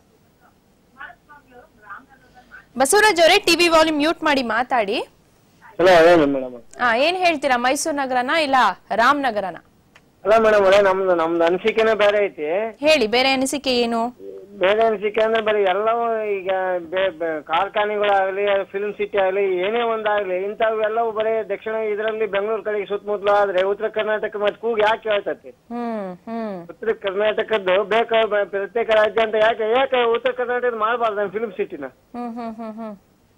ಬಸವರಾಜ್ ಅವರೇ, ಟಿವಿ ವಾಲ್ಯೂಮ್ ಮ್ಯೂಟ್ ಮಾಡಿ ಮಾತಾಡಿ. ಹಲೋ ಏನು ಮೇಡಮ್? ಹಾ ಏನ್ ಹೇಳ್ತೀರಾ, ಮೈಸೂರು ನಗರನ ಇಲ್ಲ ರಾಮನಗರನ? ಅಲ್ಲ ಮೇಡಮ್ ಅವರೇ, ನಮ್ದು ನಮ್ದು ಅನಿಸಿಕೆನೇ ಬೇರೆ ಐತಿ. ಹೇಳಿ, ಬೇರೆ ಅನಿಸಿಕೆ ಏನು? ಬೇರೆ ಅನಿಸಿಕೆ ಅಂದ್ರೆ ಬರೀ ಎಲ್ಲವೂ ಈಗ ಕಾರ್ಖಾನೆಗಳಾಗ್ಲಿ, ಫಿಲ್ಮ್ ಸಿಟಿ ಆಗ್ಲಿ, ಏನೇ ಒಂದಾಗ್ಲಿ ಇಂಥವೆಲ್ಲವೂ ಬರೀ ದಕ್ಷಿಣ ಇದರಲ್ಲಿ ಬೆಂಗಳೂರು ಕಡೆಗೆ ಸುತ್ತಮುತ್ತಲು ಆದ್ರೆ ಉತ್ತರ ಕರ್ನಾಟಕ ಮತ್ತೆ ಕೂಗಿ ಯಾಕೆ ಹೇಳ್ತತಿ? ಹ್ಮ್ ಹ್ಮ್ ಉತ್ತರ ಕರ್ನಾಟಕದ್ದು ಬೇಕ ಪ್ರತ್ಯೇಕ ರಾಜ್ಯ ಅಂತ ಯಾಕೆ ಯಾಕೆ ಉತ್ತರ ಕರ್ನಾಟಕದ ಮಾಡಬಾರ್ದು ಫಿಲ್ಮ್ ಸಿಟಿನ? ಹ್ಮ್ ಹ್ಮ್ ಹ್ಮ್ ಹ್ಮ್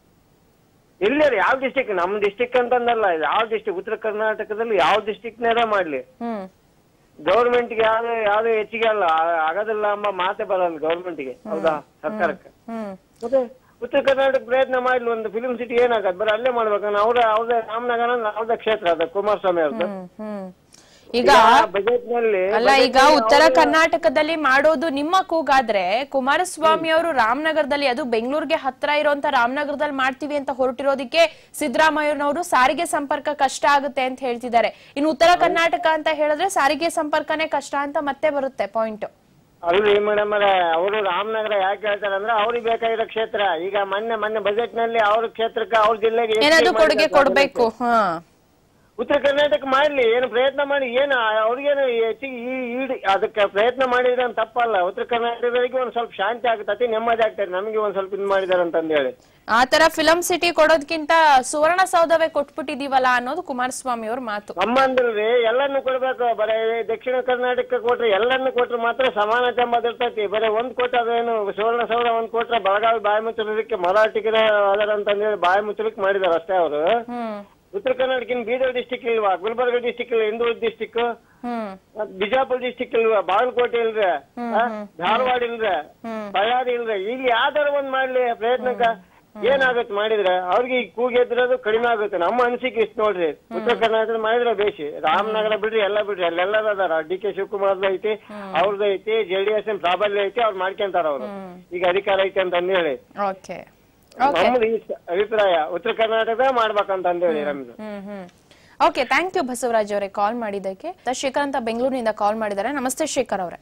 ಇಲ್ಲ ರೀ, ಯಾವ ಡಿಸ್ಟಿಕ್, ನಮ್ ಡಿಸ್ಟಿಕ್ ಅಂತಂದಲ್ಲ, ಯಾವ ಡಿಸ್ಟಿಕ್, ಉತ್ತರ ಕರ್ನಾಟಕದಲ್ಲಿ ಯಾವ ಡಿಸ್ಟಿಕ್ನಾರ ಮಾಡ್ಲಿ, ಹ್ಮ್ ಗೌರ್ಮೆಂಟ್ಗೆ ಯಾವ್ದು ಯಾವ್ದು ಹೆಚ್ಚಿಗೆ ಅಲ್ಲ ಆಗೋದಿಲ್ಲ ಎಂಬ ಮಾತೆ ಬರಲ್ಲ ಗೌರ್ಮೆಂಟ್ಗೆ, ಹೌದಾ, ಸರ್ಕಾರಕ್ಕೆ. ಹ್ಮ್ ಮತ್ತೆ ಉತ್ತರ ಕರ್ನಾಟಕ ಪ್ರಯತ್ನ ಮಾಡ್ಲಿ, ಒಂದು ಫಿಲ್ಮ್ ಸಿಟಿ ಏನಾಗತ್, ಬರೀ ಅಲ್ಲೇ ಮಾಡ್ಬೇಕನ್ನ ಅವ್ರ ಅವ್ರದೇ ರಾಮನಗರ ಅವ್ರದೇ ಕ್ಷೇತ್ರ ಅದ, ಕುಮಾರಸ್ವಾಮಿ ಅವ್ರದ್ದು. ಹ್ಮ್ ಹ್ಮ್ ಈಗ ಬಜೆಟ್ ನಲ್ಲಿ ಅಲ್ಲ, ಈಗ ಉತ್ತರ ಕರ್ನಾಟಕದಲ್ಲಿ ಮಾಡೋದು ನಿಮ್ಮ ಕೂಗಾದ್ರೆ, ಕುಮಾರಸ್ವಾಮಿ ಅವರು ರಾಮನಗರದಲ್ಲಿ, ಅದು ಬೆಂಗಳೂರಿಗೆ ಹತ್ರ ಇರುವಂತ ರಾಮನಗರದಲ್ಲಿ ಮಾಡ್ತೀವಿ ಅಂತ ಹೊರಟಿರೋದಕ್ಕೆ ಸಿದ್ದರಾಮಯ್ಯನವರು ಸಾರಿಗೆ ಸಂಪರ್ಕ ಕಷ್ಟ ಆಗುತ್ತೆ ಅಂತ ಹೇಳ್ತಿದ್ದಾರೆ. ಇನ್ನು ಉತ್ತರ ಕರ್ನಾಟಕ ಅಂತ ಹೇಳಿದ್ರೆ ಸಾರಿಗೆ ಸಂಪರ್ಕನೇ ಕಷ್ಟ ಅಂತ ಮತ್ತೆ ಬರುತ್ತೆ ಪಾಯಿಂಟ್. ಅಲ್ರಿ ಮೇಡಮ್, ಅವರು ರಾಮನಗರ ಯಾಕೆ ಹೇಳ್ತಾರೆ ಅಂದ್ರೆ ಅವ್ರಿಗೆ ಬೇಕಾಗಿರೋ ಕ್ಷೇತ್ರ. ಈಗ ಮೊನ್ನೆ ಮೊನ್ನೆ ಬಜೆಟ್ ನಲ್ಲಿ ಅವ್ರ ಕ್ಷೇತ್ರಕ್ಕೆ ಅವ್ರ ಜಿಲ್ಲೆಗೆ ಏನಾದ್ರು ಕೊಡುಗೆ ಕೊಡ್ಬೇಕು. ಹಾ, ಉತ್ತರ ಕರ್ನಾಟಕ ಮಾಡ್ಲಿ, ಏನು ಪ್ರಯತ್ನ ಮಾಡಿ, ಏನು ಅವ್ರಿಗೇನು ಹೆಚ್ಚಿಗೆ ಅದಕ್ಕೆ ಪ್ರಯತ್ನ ಮಾಡಿದ್ರೆ ಅಂತ ತಪ್ಪಲ್ಲ. ಉತ್ತರ ಕರ್ನಾಟಕದವರಿಗೆ ಒಂದ್ ಸ್ವಲ್ಪ ಶಾಂತಿ ಆಗ್ತತಿ, ನೆಮ್ಮದಿ ಆಗ್ತದೆ, ನಮಗೆ ಒಂದ್ ಸ್ವಲ್ಪ ಇದು ಮಾಡಿದಾರೆ ಅಂತಂದ ಹೇಳಿ. ಆ ತರ ಫಿಲಂ ಸಿಟಿ ಕೊಡೋದಕ್ಕಿಂತ ಸುವರ್ಣ ಸೌಧವೇ ಕೊಟ್ಬಿಟ್ಟಿದೀವಲ್ಲ ಅನ್ನೋದು ಕುಮಾರಸ್ವಾಮಿ ಅವ್ರ ಮಾತು. ನಮ್ಮಂದ್ರಿ ಎಲ್ಲಾನು ಕೊಡ್ಬೇಕು, ಬರೀ ದಕ್ಷಿಣ ಕರ್ನಾಟಕ ಕೊಟ್ರೆ ಎಲ್ಲಾನು ಕೊಟ್ರೆ ಮಾತ್ರ ಸಮಾನತೆ ಎಂಬುದು ಇರ್ತೈತಿ. ಬರೀ ಒಂದ್ ಕೊಟ್ರೆ ಅದೇನು ಸುವರ್ಣ ಸೌಧ ಒಂದ್ ಕೊಟ್ರೆ ಬೆಳಗಾವಿ ಬಾಯಿ ಮುಚ್ಚಲಿಕ್ಕೆ ಮರಾಠಿಗರ ಅದರ ಅಂತಂದೇಳಿ ಬಾಯಿ ಮುಚ್ಚಲಿಕ್ಕೆ ಮಾಡಿದಾರೆ ಅಷ್ಟೇ ಅವರು. ಉತ್ತರ ಕರ್ನಾಟಕ ಬೀದರ್ ಡಿಸ್ಟಿಕ್ ಇಲ್ವಾ, ಗುಲ್ಬರ್ಗ ಡಿಸ್ಟಿಕ್ ಇಲ್ಲ, ಹಿಂದೂರು ಡಿಸ್ಟಿಕ್, ಬಿಜಾಪುರ ಡಿಸ್ಟಿಕ್ ಇಲ್ವಾ, ಬಾಗಲಕೋಟೆ ಇಲ್ರ, ಧಾರವಾಡ ಇಲ್ರ, ಬಳ್ಳಾರಿ ಇಲ್ರ, ಇಲ್ಲಿ ಯಾವ್ದಾರ ಒಂದ್ ಮಾಡ್ಲಿ ಪ್ರಯತ್ನಕ್ಕ ಏನಾಗುತ್ತೆ ಮಾಡಿದ್ರೆ ಅವ್ರಿಗೆ ಕೂಗೆದ್ರದು ಕಡಿಮೆ ಆಗುತ್ತೆ. ನಮ್ಮ ಅನಿಸಿಕೆ ಇಷ್ಟು ನೋಡ್ರಿ, ಉತ್ತರ ಕರ್ನಾಟಕ ಮಾಡಿದ್ರೆ ಬೇಸಿ, ರಾಮನಗರ ಬಿಡ್ರಿ ಎಲ್ಲ ಬಿಡ್ರಿ, ಅಲ್ಲೆಲ್ಲರ ಅದಾರ. ಡಿ ಕೆ ಶಿವಕುಮಾರ್ದು ಐತಿ, ಅವ್ರದ್ದು ಐತಿ, ಜೆ ಡಿ ಎಸ್ ಪ್ರಾಬಲ್ಯ ಐತಿ, ಅವ್ರು ಮಾಡ್ಕೊಂತಾರ ಅವ್ರು, ಈಗ ಅಧಿಕಾರ ಐತಿ ಅಂತ ಹೇಳಿ. ನಮ್ದು ಈ ಅಭಿಪ್ರಾಯ ಉತ್ತರ ಕರ್ನಾಟಕ ಮಾಡ್ಬೇಕಂತ ಹೇಳಿ ನಮ್ದು. ಓಕೆ, ಥ್ಯಾಂಕ್ ಯು ಬಸವರಾಜ್ ಅವರೇ ಕಾಲ್ ಮಾಡಿದ್ದಕ್ಕೆ. ಶೇಖರ್ ಅಂತ ಬೆಂಗಳೂರಿನಿಂದ ಕಾಲ್ ಮಾಡಿದ್ದಾರೆ. ನಮಸ್ತೆ ಶೇಖರ್ ಅವರೇ,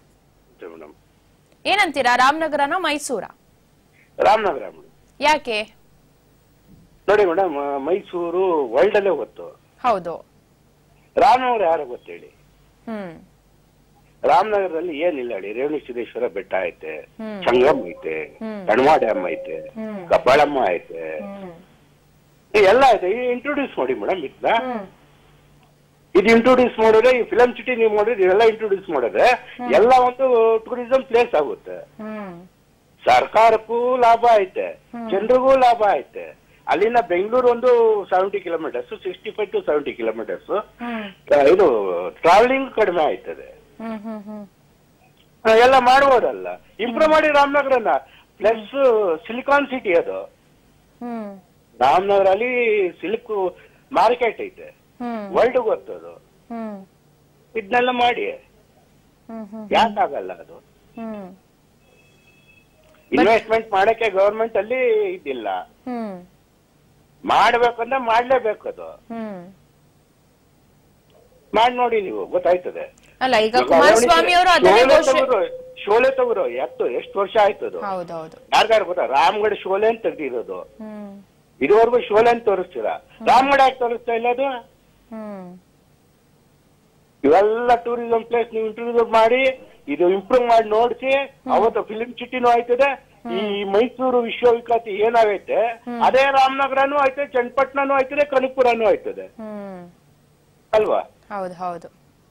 ಏನಂತೀರಾ, ರಾಮನಗರನ ಮೈಸೂರ? ರಾಮನಗರ. ಯಾಕೆ ನೋಡಿ ಮೇಡಮ್, ಮೈಸೂರು ವರ್ಲ್ಡ್ ಅಲ್ಲೇ ಗೊತ್ತು, ಹೌದು. ರಾಮನಗರ ಯಾರು ಗೊತ್ತೇಳಿ? ಹ್ಮ್ ರಾಮನಗರದಲ್ಲಿ ಏನಿಲ್ಲ ಹೇಳಿ, ರೇವಣ ಸಿದ್ದೇಶ್ವರ ಬೆಟ್ಟ ಐತೆ, ಸಂಗಮ್ ಐತೆ, ಕಣ್ವಾ ಡ್ಯಾಮ್ ಐತೆ, ಕಬ್ಬಾಳಮ್ಮ ಐತೆ, ಎಲ್ಲ ಐತೆ. ಇಂಟ್ರೊಡ್ಯೂಸ್ ಮಾಡಿ ಮೇಡಮ್, ಇದನ್ನ ಇದು ಇಂಟ್ರೊಡ್ಯೂಸ್ ಮಾಡಿದ್ರೆ ಈ ಫಿಲಂ ಸಿಟಿ ನೀವು ಮಾಡಿದ್ರೆ ಇವೆಲ್ಲ ಇಂಟ್ರೊಡ್ಯೂಸ್ ಮಾಡಿದ್ರೆ ಎಲ್ಲ ಒಂದು ಟೂರಿಸಂ ಪ್ಲೇಸ್ ಆಗುತ್ತೆ. ಸರ್ಕಾರಕ್ಕೂ ಲಾಭ ಐತೆ, ಜನರಿಗೂ ಲಾಭ ಐತೆ. ಅಲ್ಲಿಂದ ಬೆಂಗಳೂರು ಒಂದು seventy kilometres, sixty five to seventy kilometres, ಇದು ಟ್ರಾವೆಲಿಂಗ್ ಕಡಿಮೆ ಆಯ್ತದೆ. ಎಲ್ಲ ಮಾಡ್ಬೋದಲ್ಲ, ಇಂಪ್ರೂವ್ ಮಾಡಿ ರಾಮನಗರನ. ಪ್ಲಸ್ ಸಿಲಿಕಾನ್ ಸಿಟಿ ಅದು, ರಾಮನಗರ ಅಲ್ಲಿ ಸಿಲ್ಕ್ ಮಾರ್ಕೆಟ್ ಐತೆ, ವರ್ಲ್ಡ್ ಗೊತ್ತದು. ಇದನ್ನೆಲ್ಲ ಮಾಡಿ ಯಾಕಾಗಲ್ಲ ಅದು? ಇನ್ವೆಸ್ಟ್ಮೆಂಟ್ ಮಾಡಕ್ಕೆ ಗವರ್ಮೆಂಟ್ ಅಲ್ಲಿ ಇದಿಲ್ಲ, ಮಾಡ್ಬೇಕಂದ್ರೆ ಮಾಡ್ಲೇಬೇಕು. ಅದು ಮಾಡಿ ನೋಡಿ, ನೀವು ಗೊತ್ತಾಯ್ತದೆ. ಅಲ್ಲ, ಈಗ ಕುಮಾರಸ್ವಾಮಿ ಅವರು ಶೋಲೆ ತಗೋರು ಎತ್ತು ಎಷ್ಟು ವರ್ಷ ಆಯ್ತದು, ಯಾರ್ಗಾರು ಗೊತ್ತಾ? ರಾಮಗಢ ಶೋಲೆ ಅಂತ ತೆಗ್ದಿರೋದು, ಇದುವರೆಗೂ ಶೋಲೆ ಅಂತ ತೋರಿಸ್ತೀರಾ, ರಾಮಗಢ ಯಾಕೆ ತೋರಿಸ್ತಾ ಇಲ್ಲ ಅದು? ಇವೆಲ್ಲ ಟೂರಿಸಂ ಪ್ಲೇಸ್ ನೀವು ಇಂಟ್ರೊಡ್ಯೂಸ್ ಮಾಡಿ, ಇದು ಇಂಪ್ರೂವ್ ಮಾಡಿ ನೋಡಿಸಿ, ಅವತ್ತು ಫಿಲಿಂ ಸಿಟಿನೂ ಆಯ್ತದೆ. ಈ ಮೈಸೂರು ವಿಶ್ವವಿಖ್ಯಾತಿ ಏನಾಗೈತೆ ಅದೇ ರಾಮನಗರನೂ ಐತೆ, ಚನ್ನಪಟ್ಟಣನೂ ಆಯ್ತದೆ, ಕನಕಪುರನೂ ಆಯ್ತದೆ ಅಲ್ವಾ? ಹೌದು ಹೌದು.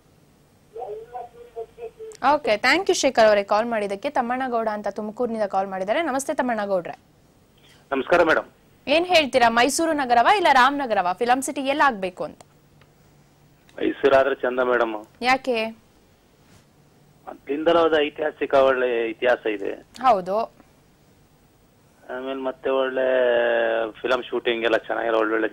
ಓಕೆ, ಥ್ಯಾಂಕ್ ಯು ಶೇಖರ್ ಅವರೇ ಕಾಲ್ ಮಾಡಿದಕ್ಕೆ. ತಮ್ಮಣ್ಣಗೌಡ ಅಂತ ತುಮಕೂರಿನಿಂದ ಕಾಲ್ ಮಾಡಿದ್ದಾರೆ. ನಮಸ್ತೆ ತಮ್ಮಣ್ಣಗೌಡ್ರೆ. ನಮಸ್ಕಾರ ಮೇಡಮ್. ಏನ್ ಹೇಳ್ತೀರಾ, ಮೈಸೂರು ನಗರವಾ ಇಲ್ಲ ರಾಮನಗರವಾ ಫಿಲಂ ಸಿಟಿ ಎಲ್ಲ ಆಗ್ಬೇಕು ಅಂತ? ಮೈಸೂರು ಆದ್ರೆ ಚಂದ ಮೇಡಮ್. ಯಾಕೆ? ಅದ್ರಿಂದಲೂ ಅದು ಐತಿಹಾಸಿಕ ಒಳ್ಳೆ ಇತಿಹಾಸ ಇದೆ. ಹೌದು. ಆಮೇಲೆ ಮತ್ತೆ ಒಳ್ಳೆ ಫಿಲಂ ಶೂಟಿಂಗ್ ಎಲ್ಲ ಚೆನ್ನಾಗಿರೋ ಒಳ್ಳೊಳ್ಳೆ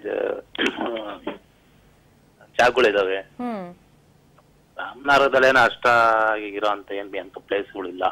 ಜಾಗಗಳಿದಾವೆ. ರಾಮನಗರದಲ್ಲೇನ ಅಷ್ಟಾಗಿರೋ ಅಂತ ಏನ್ ಅಂತ ಪ್ಲೇಸ್ಗಳಿಲ್ಲ.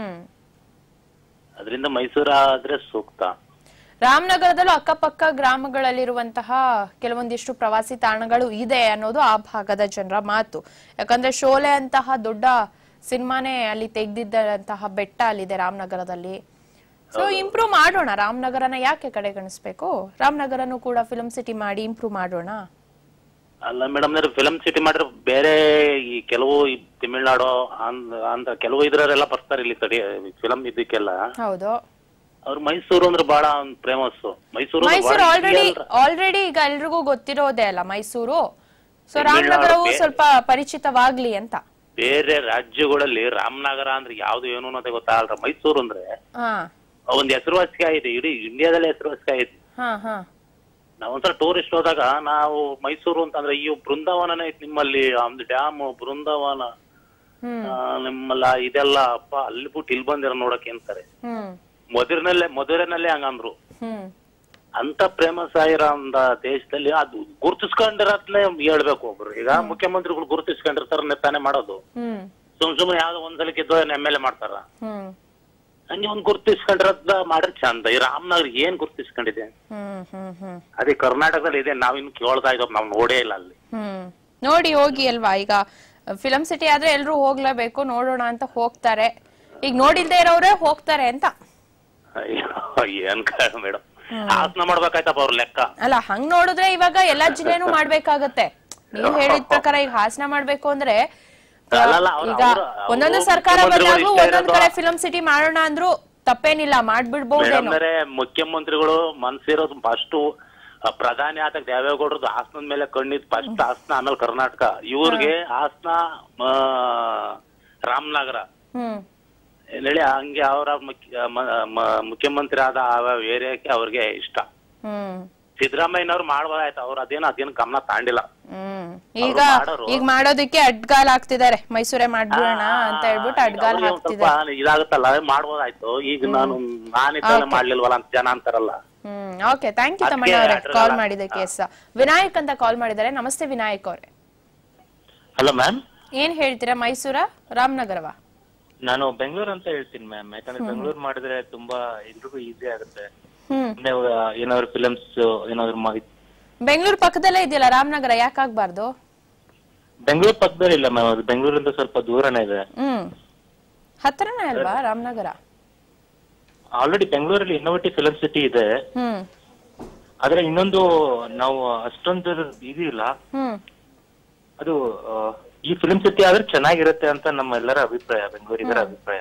ಅದರಿಂದ ಮೈಸೂರು ಆದ್ರೆ ಸೂಕ್ತ. ರಾಮನಗರದಲ್ಲೂ ಅಕ್ಕಪಕ್ಕ ಗ್ರಾಮಗಳಲ್ಲಿರುವಂತಹ ಕೆಲವೊಂದಿಷ್ಟು ಪ್ರವಾಸಿ ತಾಣಗಳು ಇದೆ ಅನ್ನೋದು ಆ ಭಾಗದ ಜನರ ಮಾತು. ಯಾಕಂದ್ರೆ ಶೋಲೆ ಅಂತಹ ದೊಡ್ಡ ಸಿನಿಮಾನೇ ಅಲ್ಲಿ ತೆಗೆದಿದ್ದಂತಹ ಬೆಟ್ಟ ಅಲ್ಲಿದೆ ರಾಮನಗರದಲ್ಲಿ. ಸೊ ಇಂಪ್ರೂವ್ ಮಾಡೋಣ, ರಾಮನಗರನ ಯಾಕೆ ಕಡೆಗಣಿಸ್ಬೇಕು? ರಾಮನಗರನು ಕೂಡ ಫಿಲ್ಮ್ ಸಿಟಿ ಮಾಡಿ ಇಂಪ್ರೂವ್ ಮಾಡೋಣ. ಅಲ್ಲ ಮೇಡಮ್, ಫಿಲಂ ಸಿಟಿ ಮಾಡಿದ್ರೆ ಬೇರೆ ಈ ಕೆಲವು ಈ ತಮಿಳ್ನಾಡು ಅಂತ ಕೆಲವು ಇದ್ರೆಲ್ಲ ಬರ್ತಾರೆ ಇಲ್ಲಿ ಕಡೆ ಫಿಲಂ ಇದಕ್ಕೆಲ್ಲ. ಹೌದು, ಅವ್ರು ಮೈಸೂರು ಅಂದ್ರೆ ಬಹಳ famous. Mysuru Mysuru already already ಈಗ ಎಲ್ರಿಗೂ ಗೊತ್ತಿರೋದೇ ಅಲ್ಲ ಮೈಸೂರು. ಸೊ ರಾಮನಗರವು ಸ್ವಲ್ಪ ಪರಿಚಿತವಾಗ್ಲಿ ಅಂತ. ಬೇರೆ ರಾಜ್ಯಗಳಲ್ಲಿ ರಾಮನಗರ ಅಂದ್ರೆ ಯಾವ್ದು ಏನು ಅನ್ನೋದೇ ಗೊತ್ತಾಗಲ್ಲ. ಮೈಸೂರು ಅಂದ್ರೆ ಒಂದ್ ಹೆಸರುವಾಸಿ ಆಗಿದೆ, ಇಡೀ ಇಂಡಿಯಾದಲ್ಲೇ ಹೆಸರುವಾಸಿ ಆಗಿದೆ. ನಾವೊಂದ್ಸಲ ಟೂರಿಸ್ಟ್ ಹೋದಾಗ ನಾವು ಮೈಸೂರು ಅಂತಂದ್ರೆ ಈ ಬೃಂದಾವನನೇ ಐತಿ ನಿಮ್ಮಲ್ಲಿ, ಒಂದು ಡ್ಯಾಮ್ ಬೃಂದಾವನ ನಿಮ್ಮಲ್ಲ ಇದೆಲ್ಲ ಅಪ್ಪ ಅಲ್ಲಿ ಬಿಟ್ಟು ಇಲ್ಲಿ ಬಂದಿರ ನೋಡಕ್ಕೆ ಅಂತಾರೆ. ಮಧುರನಲ್ಲೇ ಮಧುರನಲ್ಲೇ ಹಂಗಂದ್ರು. ಅಂತ ಫೇಮಸ್ ಆಗಿರೋ ಒಂದ ದೇಶದಲ್ಲಿ ಅದು ಗುರುತಿಸ್ಕೊಂಡಿರತ್ಲೆ ಹೇಳ್ಬೇಕು. ಒಬ್ರು ಈಗ ಮುಖ್ಯಮಂತ್ರಿಗಳು ಗುರುತಿಸ್ಕೊಂಡಿರ್ತಾರ ತಾನೇ ಮಾಡೋದು. ಸುಮ್ ಸುಮ್ಮನೆ ಯಾವ್ದೋ ಒಂದ್ಸಲಕ್ಕೆ ಇದ್ದೋ ಎಮ್ ಎಲ್ ಎ ಮಾಡ್ತಾರ. ಹಂಗೆ ಒಂದ್ ಗುರುತಿಸ್ಕೊಂಡಿರೋದ ಮಾಡ್ರಿ ಚಂದ. ಈ ರಾಮನಗರ ಏನ್ ಗುರುತಿಸ್ಕೊಂಡಿದೆ? ಅದೇ ಕರ್ನಾಟಕದಲ್ಲಿ ಇದೆ, ನಾವಿನ್ನು ಕೇಳ್ತಾ ಇದ್ದೋ, ನಾವ್ ನೋಡೇ ಇಲ್ಲ ಅಲ್ಲಿ. ನೋಡಿ ಹೋಗಿ ಅಲ್ವಾ. ಈಗ ಫಿಲಂ ಸಿಟಿ ಆದ್ರೆ ಎಲ್ರು ಹೋಗ್ಲೇಬೇಕು, ನೋಡೋಣ ಅಂತ ಹೋಗ್ತಾರೆ. ಈಗ ನೋಡಿಲ್ದೇ ಇರೋರೇ ಹೋಗ್ತಾರೆ ಅಂತ. ಏನ್ ಮೇಡಮ್, ಹಾಸನ ಮಾಡ್ಬೇಕಾಯ್ತಪ್ಪ ಅವ್ರ ಲೆಕ್ಕ. ಅಲ್ಲ ಹಂಗ್ ನೋಡಿದ್ರೆ ಇವಾಗ ಎಲ್ಲಾ ಜಿಲ್ಲೆನೂ ಮಾಡ್ಬೇಕಾಗತ್ತೆ. ನೀವ್ ಹೇಳಿದ ಪ್ರಕಾರ ಈಗ ಹಾಸನ ಮಾಡ್ಬೇಕು ಅಂದ್ರೆ ಈಗ ಒಂದೊಂದು ಸರ್ಕಾರ ಬಂದಾಗ್ಲೂ ಒಂದೊಂದ್ ಕಡೆ ಫಿಲಂ ಸಿಟಿ ಮಾಡೋಣ ಅಂದ್ರು ತಪ್ಪೇನಿಲ್ಲ, ಮಾಡ್ಬಿಡ್ಬಹುದೇನೋ. ಮುಖ್ಯಮಂತ್ರಿಗಳು ಮನ್ಸಿರೋದು ಫಸ್ಟ್ ಪ್ರಧಾನಿ ಆದಾಗ ದೇವೇಗೌಡರದು ಹಾಸನದ ಮೇಲೆ ಕಣ್ಣಿದ್ ಫಸ್ಟ್ ಹಾಸನ, ಆಮೇಲೆ ಕರ್ನಾಟಕ. ಇವ್ರಿಗೆ ಹಾಸನ ರಾಮನಗರ ಹೇಳಿ ಹಂಗೆ ಅವರ ಮುಖ್ಯಮಂತ್ರಿ ಆದ ಏರಿಯಾಕ್ಕೆ ಅವ್ರಿಗೆ ಇಷ್ಟ. ಸಿದ್ದರಾಮಯ್ಯನವ್ರು ಮಾಡ್ಬೋದಾಯ್ತು, ಅವ್ರು ಅದೇನು ಅದೇನು ಗಮನ ತಾಂಡಿಲ್ಲ. ಈಗ ಈಗ ಮಾಡೋದಕ್ಕೆ ಅಡ್ಗಾಲ್ ಹಾಕ್ತಿದ್ದಾರೆ, ಮೈಸೂರೇ ಮಾಡ್ಬಿಡೋಣ ಅಂತ ಹೇಳ್ಬಿಟ್ಟು ಅಡ್ಗಾಲ್ ಹಾಕ್ತಿದ್ದಾರೆ. ಇದಾಗುತ್ತಲ್ಲ, ಮಾಡ್ಬೋದಾಯ್ತು. ಈಗ ನಾನು ನಾನೇ ಮಾಡ್ಲಿಲ್ವಲ್ಲ ಅಂತ ಜನ ಅಂತಾರಲ್ಲ. Hmm okay, thank you Thammanna ಅವರೇ ಕಾಲ್ ಮಾಡಿದಕ್ಕೆ. ಎಸ್ ವಿನಾಯಕ್ ಅಂತ ಕಾಲ್ ಮಾಡಿದ್ದಾರೆ. ನಮಸ್ತೆ ವಿನಾಯಕ್ ಅವರೇ. ಹಲೋ ಮ್ಯಾಮ್, ಏನ್ ಹೇಳ್ತೀರಾ, ಮೈಸೂರ ರಾಮನಗರವಾ? ನಾನು ಬೆಂಗಳೂರು ಅಂತ ಹೇಳ್ತೀನಿ ಮ್ಯಾಮ್. ಯಾಕಂದ್ರೆ ಬೆಂಗಳೂರು ಮಾಡಿದ್ರೆ ತುಂಬಾ ಎಲ್ರಿಗೂ ಈಸಿ ಆಗುತ್ತೆ. ಏನಾದ್ರು ಫಿಲಮ್ಸ್ ಏನಾದ್ರು ಬೆಂಗಳೂರು ಪಕ್ಕದಲ್ಲೇ ಇದೆಯಲ್ಲ ರಾಮನಗರ, ಯಾಕಾಗ್ಬಾರ್ದು? ಬೆಂಗಳೂರು ಪಕ್ಕದಲ್ಲಿ ಇಲ್ಲ ಮ್ಯಾಮ್, ಅದು ಬೆಂಗಳೂರಿಂದ ಸ್ವಲ್ಪ ದೂರನೇ ಇದೆ. ಹ್ಮ್ ಹತ್ರನೇ ಅಲ್ವಾ ರಾಮನಗರ? ಆಲ್ರೆಡಿ ಬೆಂಗಳೂರಲ್ಲಿ ಇನ್ನೋವೇಟಿವ್ ಫಿಲಂ ಸಿಟಿ ಇದೆ. ಆದ್ರೆ ಇನ್ನೊಂದು ನಾವು ಅಷ್ಟೊಂದು ಇದಿಲ್ಲ. ಅದು ಈ ಫಿಲ್ಮ್ ಸಿಟಿ ಆದ್ರೆ ಚೆನ್ನಾಗಿರುತ್ತೆ ಅಂತ ನಮ್ಮೆಲ್ಲರ ಅಭಿಪ್ರಾಯ, ಬೆಂಗಳೂರಿಗರ ಅಭಿಪ್ರಾಯ.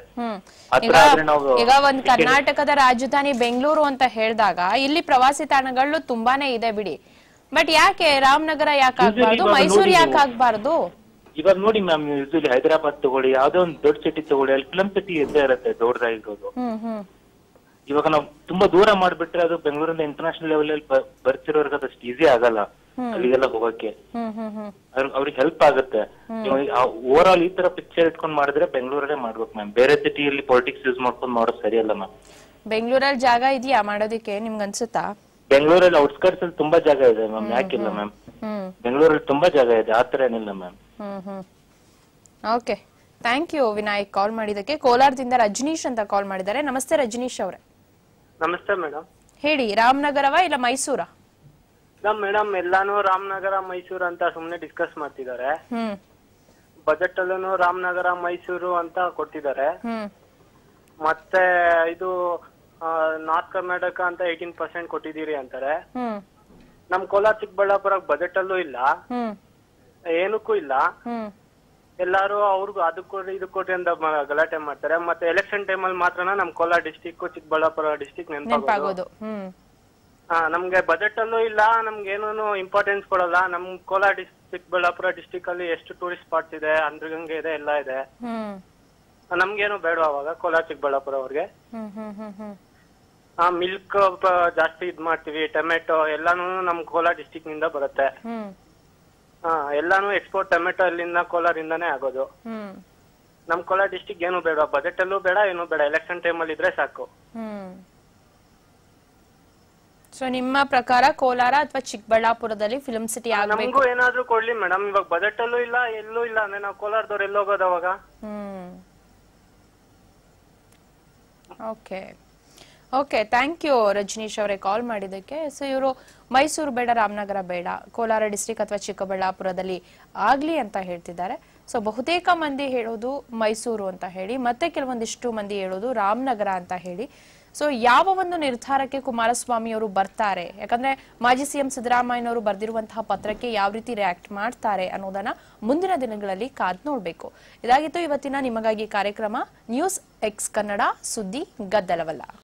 ಈಗ ಒಂದ್ ಕರ್ನಾಟಕದ ರಾಜಧಾನಿ ಬೆಂಗಳೂರು ಅಂತ ಹೇಳಿದಾಗ ಇಲ್ಲಿ ಪ್ರವಾಸಿ ತಾಣಗಳು ತುಂಬಾನೇ ಇದೆ ಬಿಡಿ. ಬಟ್ ಯಾಕೆ ರಾಮನಗರ ಯಾಕೆ ಆಗ್ಬಾರ್ದು, ಮೈಸೂರು ಯಾಕೆ ಆಗ್ಬಾರ್ದು? ಇವಾಗ ನೋಡಿ ಮ್ಯಾಮ್, ಯೂಶಲಿ ಹೈದರಾಬಾದ್ ತಗೊಳ್ಳಿ, ಯಾವ್ದೋ ಒಂದು ದೊಡ್ಡ ಸಿಟಿ ತಗೊಳ್ಳಿ, ಅಲ್ಲಿ ಫಿಲಂ ಸಿಟಿ ಇದ್ದೇ ಇರುತ್ತೆ ದೊಡ್ಡದಾಗಿರೋದು. ಇವಾಗ ನಾವು ತುಂಬಾ ದೂರ ಮಾಡ್ಬಿಟ್ರೆ ಅದು ಬೆಂಗಳೂರಿಂದ ಇಂಟರ್ನ್ಯಾಷನಲ್ ಲೆವೆಲ್ ಅಲ್ಲಿ ಬರ್ತಿರೋರ್ಗೆ ಅದಷ್ಟು ಈಸಿ ಆಗಲ್ಲ ಅಲ್ಲಿಗೆಲ್ಲ ಹೋಗಕ್ಕೆ. ಅವ್ರಿಗೆ ಹೆಲ್ಪ್ ಆಗುತ್ತೆ. ಓವರ್ ಆಲ್ ಈ ತರ ಪಿಕ್ಚರ್ ಇಟ್ಕೊಂಡ್ ಮಾಡಿದ್ರೆ ಬೆಂಗಳೂರಲ್ಲೇ ಮಾಡ್ಬೇಕು ಮ್ಯಾಮ್. ಬೇರೆ ಸಿಟಿಯಲ್ಲಿ ಪಾಲಿಟಿಕ್ಸ್ ಯೂಸ್ ಮಾಡ್ಕೊಂಡ್ ಮಾಡೋದು ಸರಿಯಲ್ಲ ಮ್ಯಾಮ್. ಬೆಂಗಳೂರಲ್ಲಿ ಜಾಗ ಇದೆಯಾ ಮಾಡೋದಕ್ಕೆ ನಿಮ್ಗೆ ಅನ್ಸುತ್ತಾ? ಬೆಂಗಳೂರಲ್ಲಿ ಔಟ್ಸ್ಕರ್ಟ್ಸ್ ಅಲ್ಲಿ ತುಂಬಾ ಜಾಗ ಇದೆ ಮ್ಯಾಮ್, ಯಾಕಿಲ್ಲ ಮ್ಯಾಮ್? ಬೆಂಗಳೂರಲ್ಲಿ ತುಂಬಾ ಜಾಗ ಇದೆ, ಆತರ ಏನಿಲ್ಲ ma'am. Okay, thank you Vinayak call ಮಾಡಿದಕ್ಕೆ. ಕೋಲಾರದಿಂದ ರಜನೀಶ್ ಅಂತ ಕಾಲ್ ಮಾಡಿದ್ದಾರೆ. ನಮಸ್ತೆ ರಜನೀಶ್ ಅವರೇ. ನಮಸ್ತೆ ಮೇಡಮ್. ಹೇಳಿ, ರಾಮನಗರವಾ ಇಲ್ಲ ಮೈಸೂರಾ? ಮೇಡಮ್ ಎಲ್ಲಾನು ರಾಮನಗರ ಮೈಸೂರು ಅಂತ ಸುಮ್ನೆ ಡಿಸ್ಕಸ್ ಮಾಡ್ತಿದ್ದಾರೆ. ಬಜೆಟ್ ಅಲ್ಲೂ ರಾಮನಗರ ಮೈಸೂರು ಅಂತ ಕೊಟ್ಟಿದ್ದಾರೆ. ಮತ್ತೆ ಇದು ನಾರ್ತ್ ಕರ್ನಾಟಕ ಅಂತ ಏಟೀನ್ ಪರ್ಸೆಂಟ್ ಕೊಟ್ಟಿದ್ದೀರಿ ಅಂತಾರೆ. ನಮ್ ಕೋಲಾರ ಚಿಕ್ಕಬಳ್ಳಾಪುರ ಬಜೆಟ್ ಅಲ್ಲೂ ಇಲ್ಲ, ಏನಕ್ಕೂ ಇಲ್ಲ. ಎಲ್ಲಾರು ಅವ್ರಿಗೂ ಅದಕ್ ಕೊಡ್ರಿ ಇದಕ್ ಕೊಡ್ರಿ ಅಂತ ಗಲಾಟೆ ಮಾಡ್ತಾರೆ. ಮತ್ತೆ ಎಲೆಕ್ಷನ್ ಟೈಮ್ ಅಲ್ಲಿ ಮಾತ್ರನ ನಮ್ ಕೋಲಾರ ಡಿಸ್ಟಿಕ್ ಚಿಕ್ಕಬಳ್ಳಾಪುರ ಡಿಸ್ಟಿಕ್ ನೆನಪಾಗೋದು. ಹಾ, ನಮ್ಗೆ ಬಜೆಟ್ ಅಲ್ಲೂ ಇಲ್ಲ, ನಮ್ಗೆ ಏನೂ ಇಂಪಾರ್ಟೆನ್ಸ್ ಕೊಡಲ್ಲ. ನಮ್ ಕೋಲಾರ ಡಿಸ್ಟಿಕ್ ಚಿಕ್ಕಬಳ್ಳಾಪುರ ಡಿಸ್ಟಿಕ್ ಅಲ್ಲಿ ಎಷ್ಟು ಟೂರಿಸ್ಟ್ ಸ್ಪಾಟ್ಸ್ ಇದೆ, ಅಂದ್ರಗಂಗೆ ಇದೆ, ಎಲ್ಲ ಇದೆ. ನಮ್ಗೇನು ಬೇಡ ಅವಾಗ ಕೋಲಾರ ಚಿಕ್ಕಬಳ್ಳಾಪುರ ಅವ್ರಿಗೆ. ಹಾ, ಮಿಲ್ಕ್ ಜಾಸ್ತಿ ಇದ್ ಮಾಡ್ತೀವಿ, ಟೊಮೆಟೊ ಎಲ್ಲಾನು ನಮ್ ಕೋಲಾರ ಡಿಸ್ಟಿಕ್ ನಿಂದ ಬರುತ್ತೆ. ಹಾ, ಎಲ್ಲಾನು ಎಕ್ಸ್ಪೋರ್ಟ್ ಟೊಮೆಟೊ ಅಲ್ಲಿಂದ ಕೋಲಾರಿಂದಾನೇ ಆಗೋದು. ನಮ್ ಕೋಲಾರ ಡಿಸ್ಟಿಕ್ ಏನು ಬೇಡ, ಬಜೆಟ್ ಅಲ್ಲೂ ಬೇಡ, ಏನು ಬೇಡ, ಎಲೆಕ್ಷನ್ ಟೈಮ್ ಅಲ್ಲಿ ಇದ್ರೆ ಸಾಕು. ಸೊ ನಿಮ್ಮ ಪ್ರಕಾರ ಕೋಲಾರ ಅಥವಾ ಚಿಕ್ಕಬಳ್ಳಾಪುರದಲ್ಲಿ ಫಿಲ್ಮ್ ಸಿಟಿ ಆಗಬೇಕು? ನಮಗೂ ಏನಾದ್ರೂ ಕೊಡ್ಲಿ ಮೇಡಮ್. ಇವಾಗ ಬಜೆಟ್ ಅಲ್ಲೂ ಇಲ್ಲ, ಎಲ್ಲೂ ಇಲ್ಲ ಅಂದ್ರೆ ನಾವು ಕೋಲಾರದವ್ರು ಎಲ್ಲಿ ಹೋಗೋದು ಅವಾಗ? Okay okay, thank you Rajneesh ಅವರೇ ಕಾಲ್ ಮಾಡಿದ್ದಕ್ಕೆ. ಸೊ ಇವರು ಮೈಸೂರು ಬೇಡ, ರಾಮನಗರ ಬೇಡ, ಕೋಲಾರ ಡಿಸ್ಟ್ರಿಕ್ಟ್ ಅಥವಾ ಚಿಕ್ಕಬಳ್ಳಾಪುರದಲ್ಲಿ ಆಗ್ಲಿ ಅಂತ ಹೇಳ್ತಿದ್ದಾರೆ. ಸೊ ಬಹುತೇಕ ಮಂದಿ ಹೇಳೋದು ಮೈಸೂರು ಅಂತ ಹೇಳಿ, ಮತ್ತೆ ಕೆಲವೊಂದಿಷ್ಟು ಮಂದಿ ಹೇಳೋದು ರಾಮನಗರ ಅಂತ ಹೇಳಿ. ಸೊ ಯಾವ ಒಂದು ನಿರ್ಧಾರಕ್ಕೆ ಕುಮಾರಸ್ವಾಮಿ ಅವರು ಬರ್ತಾರೆ, ಯಾಕಂದ್ರೆ ಮಾಜಿ ಸಿಎಂ ಸಿದ್ದರಾಮಯ್ಯನವರು ಬರೆದಿರುವಂತಹ ಪತ್ರಕ್ಕೆ ಯಾವ ರೀತಿ ರಿಯಾಕ್ಟ್ ಮಾಡ್ತಾರೆ ಅನ್ನೋದನ್ನ ಮುಂದಿನ ದಿನಗಳಲ್ಲಿ ಕಾದ್ ನೋಡ್ಬೇಕು. ಇದಾಗಿತ್ತು ಇವತ್ತಿನ ನಿಮಗಾಗಿ ಕಾರ್ಯಕ್ರಮ. ನ್ಯೂಸ್ ಎಕ್ಸ್ ಕನ್ನಡ, ಸುದ್ದಿ ಗದ್ದಲವಲ್ಲ.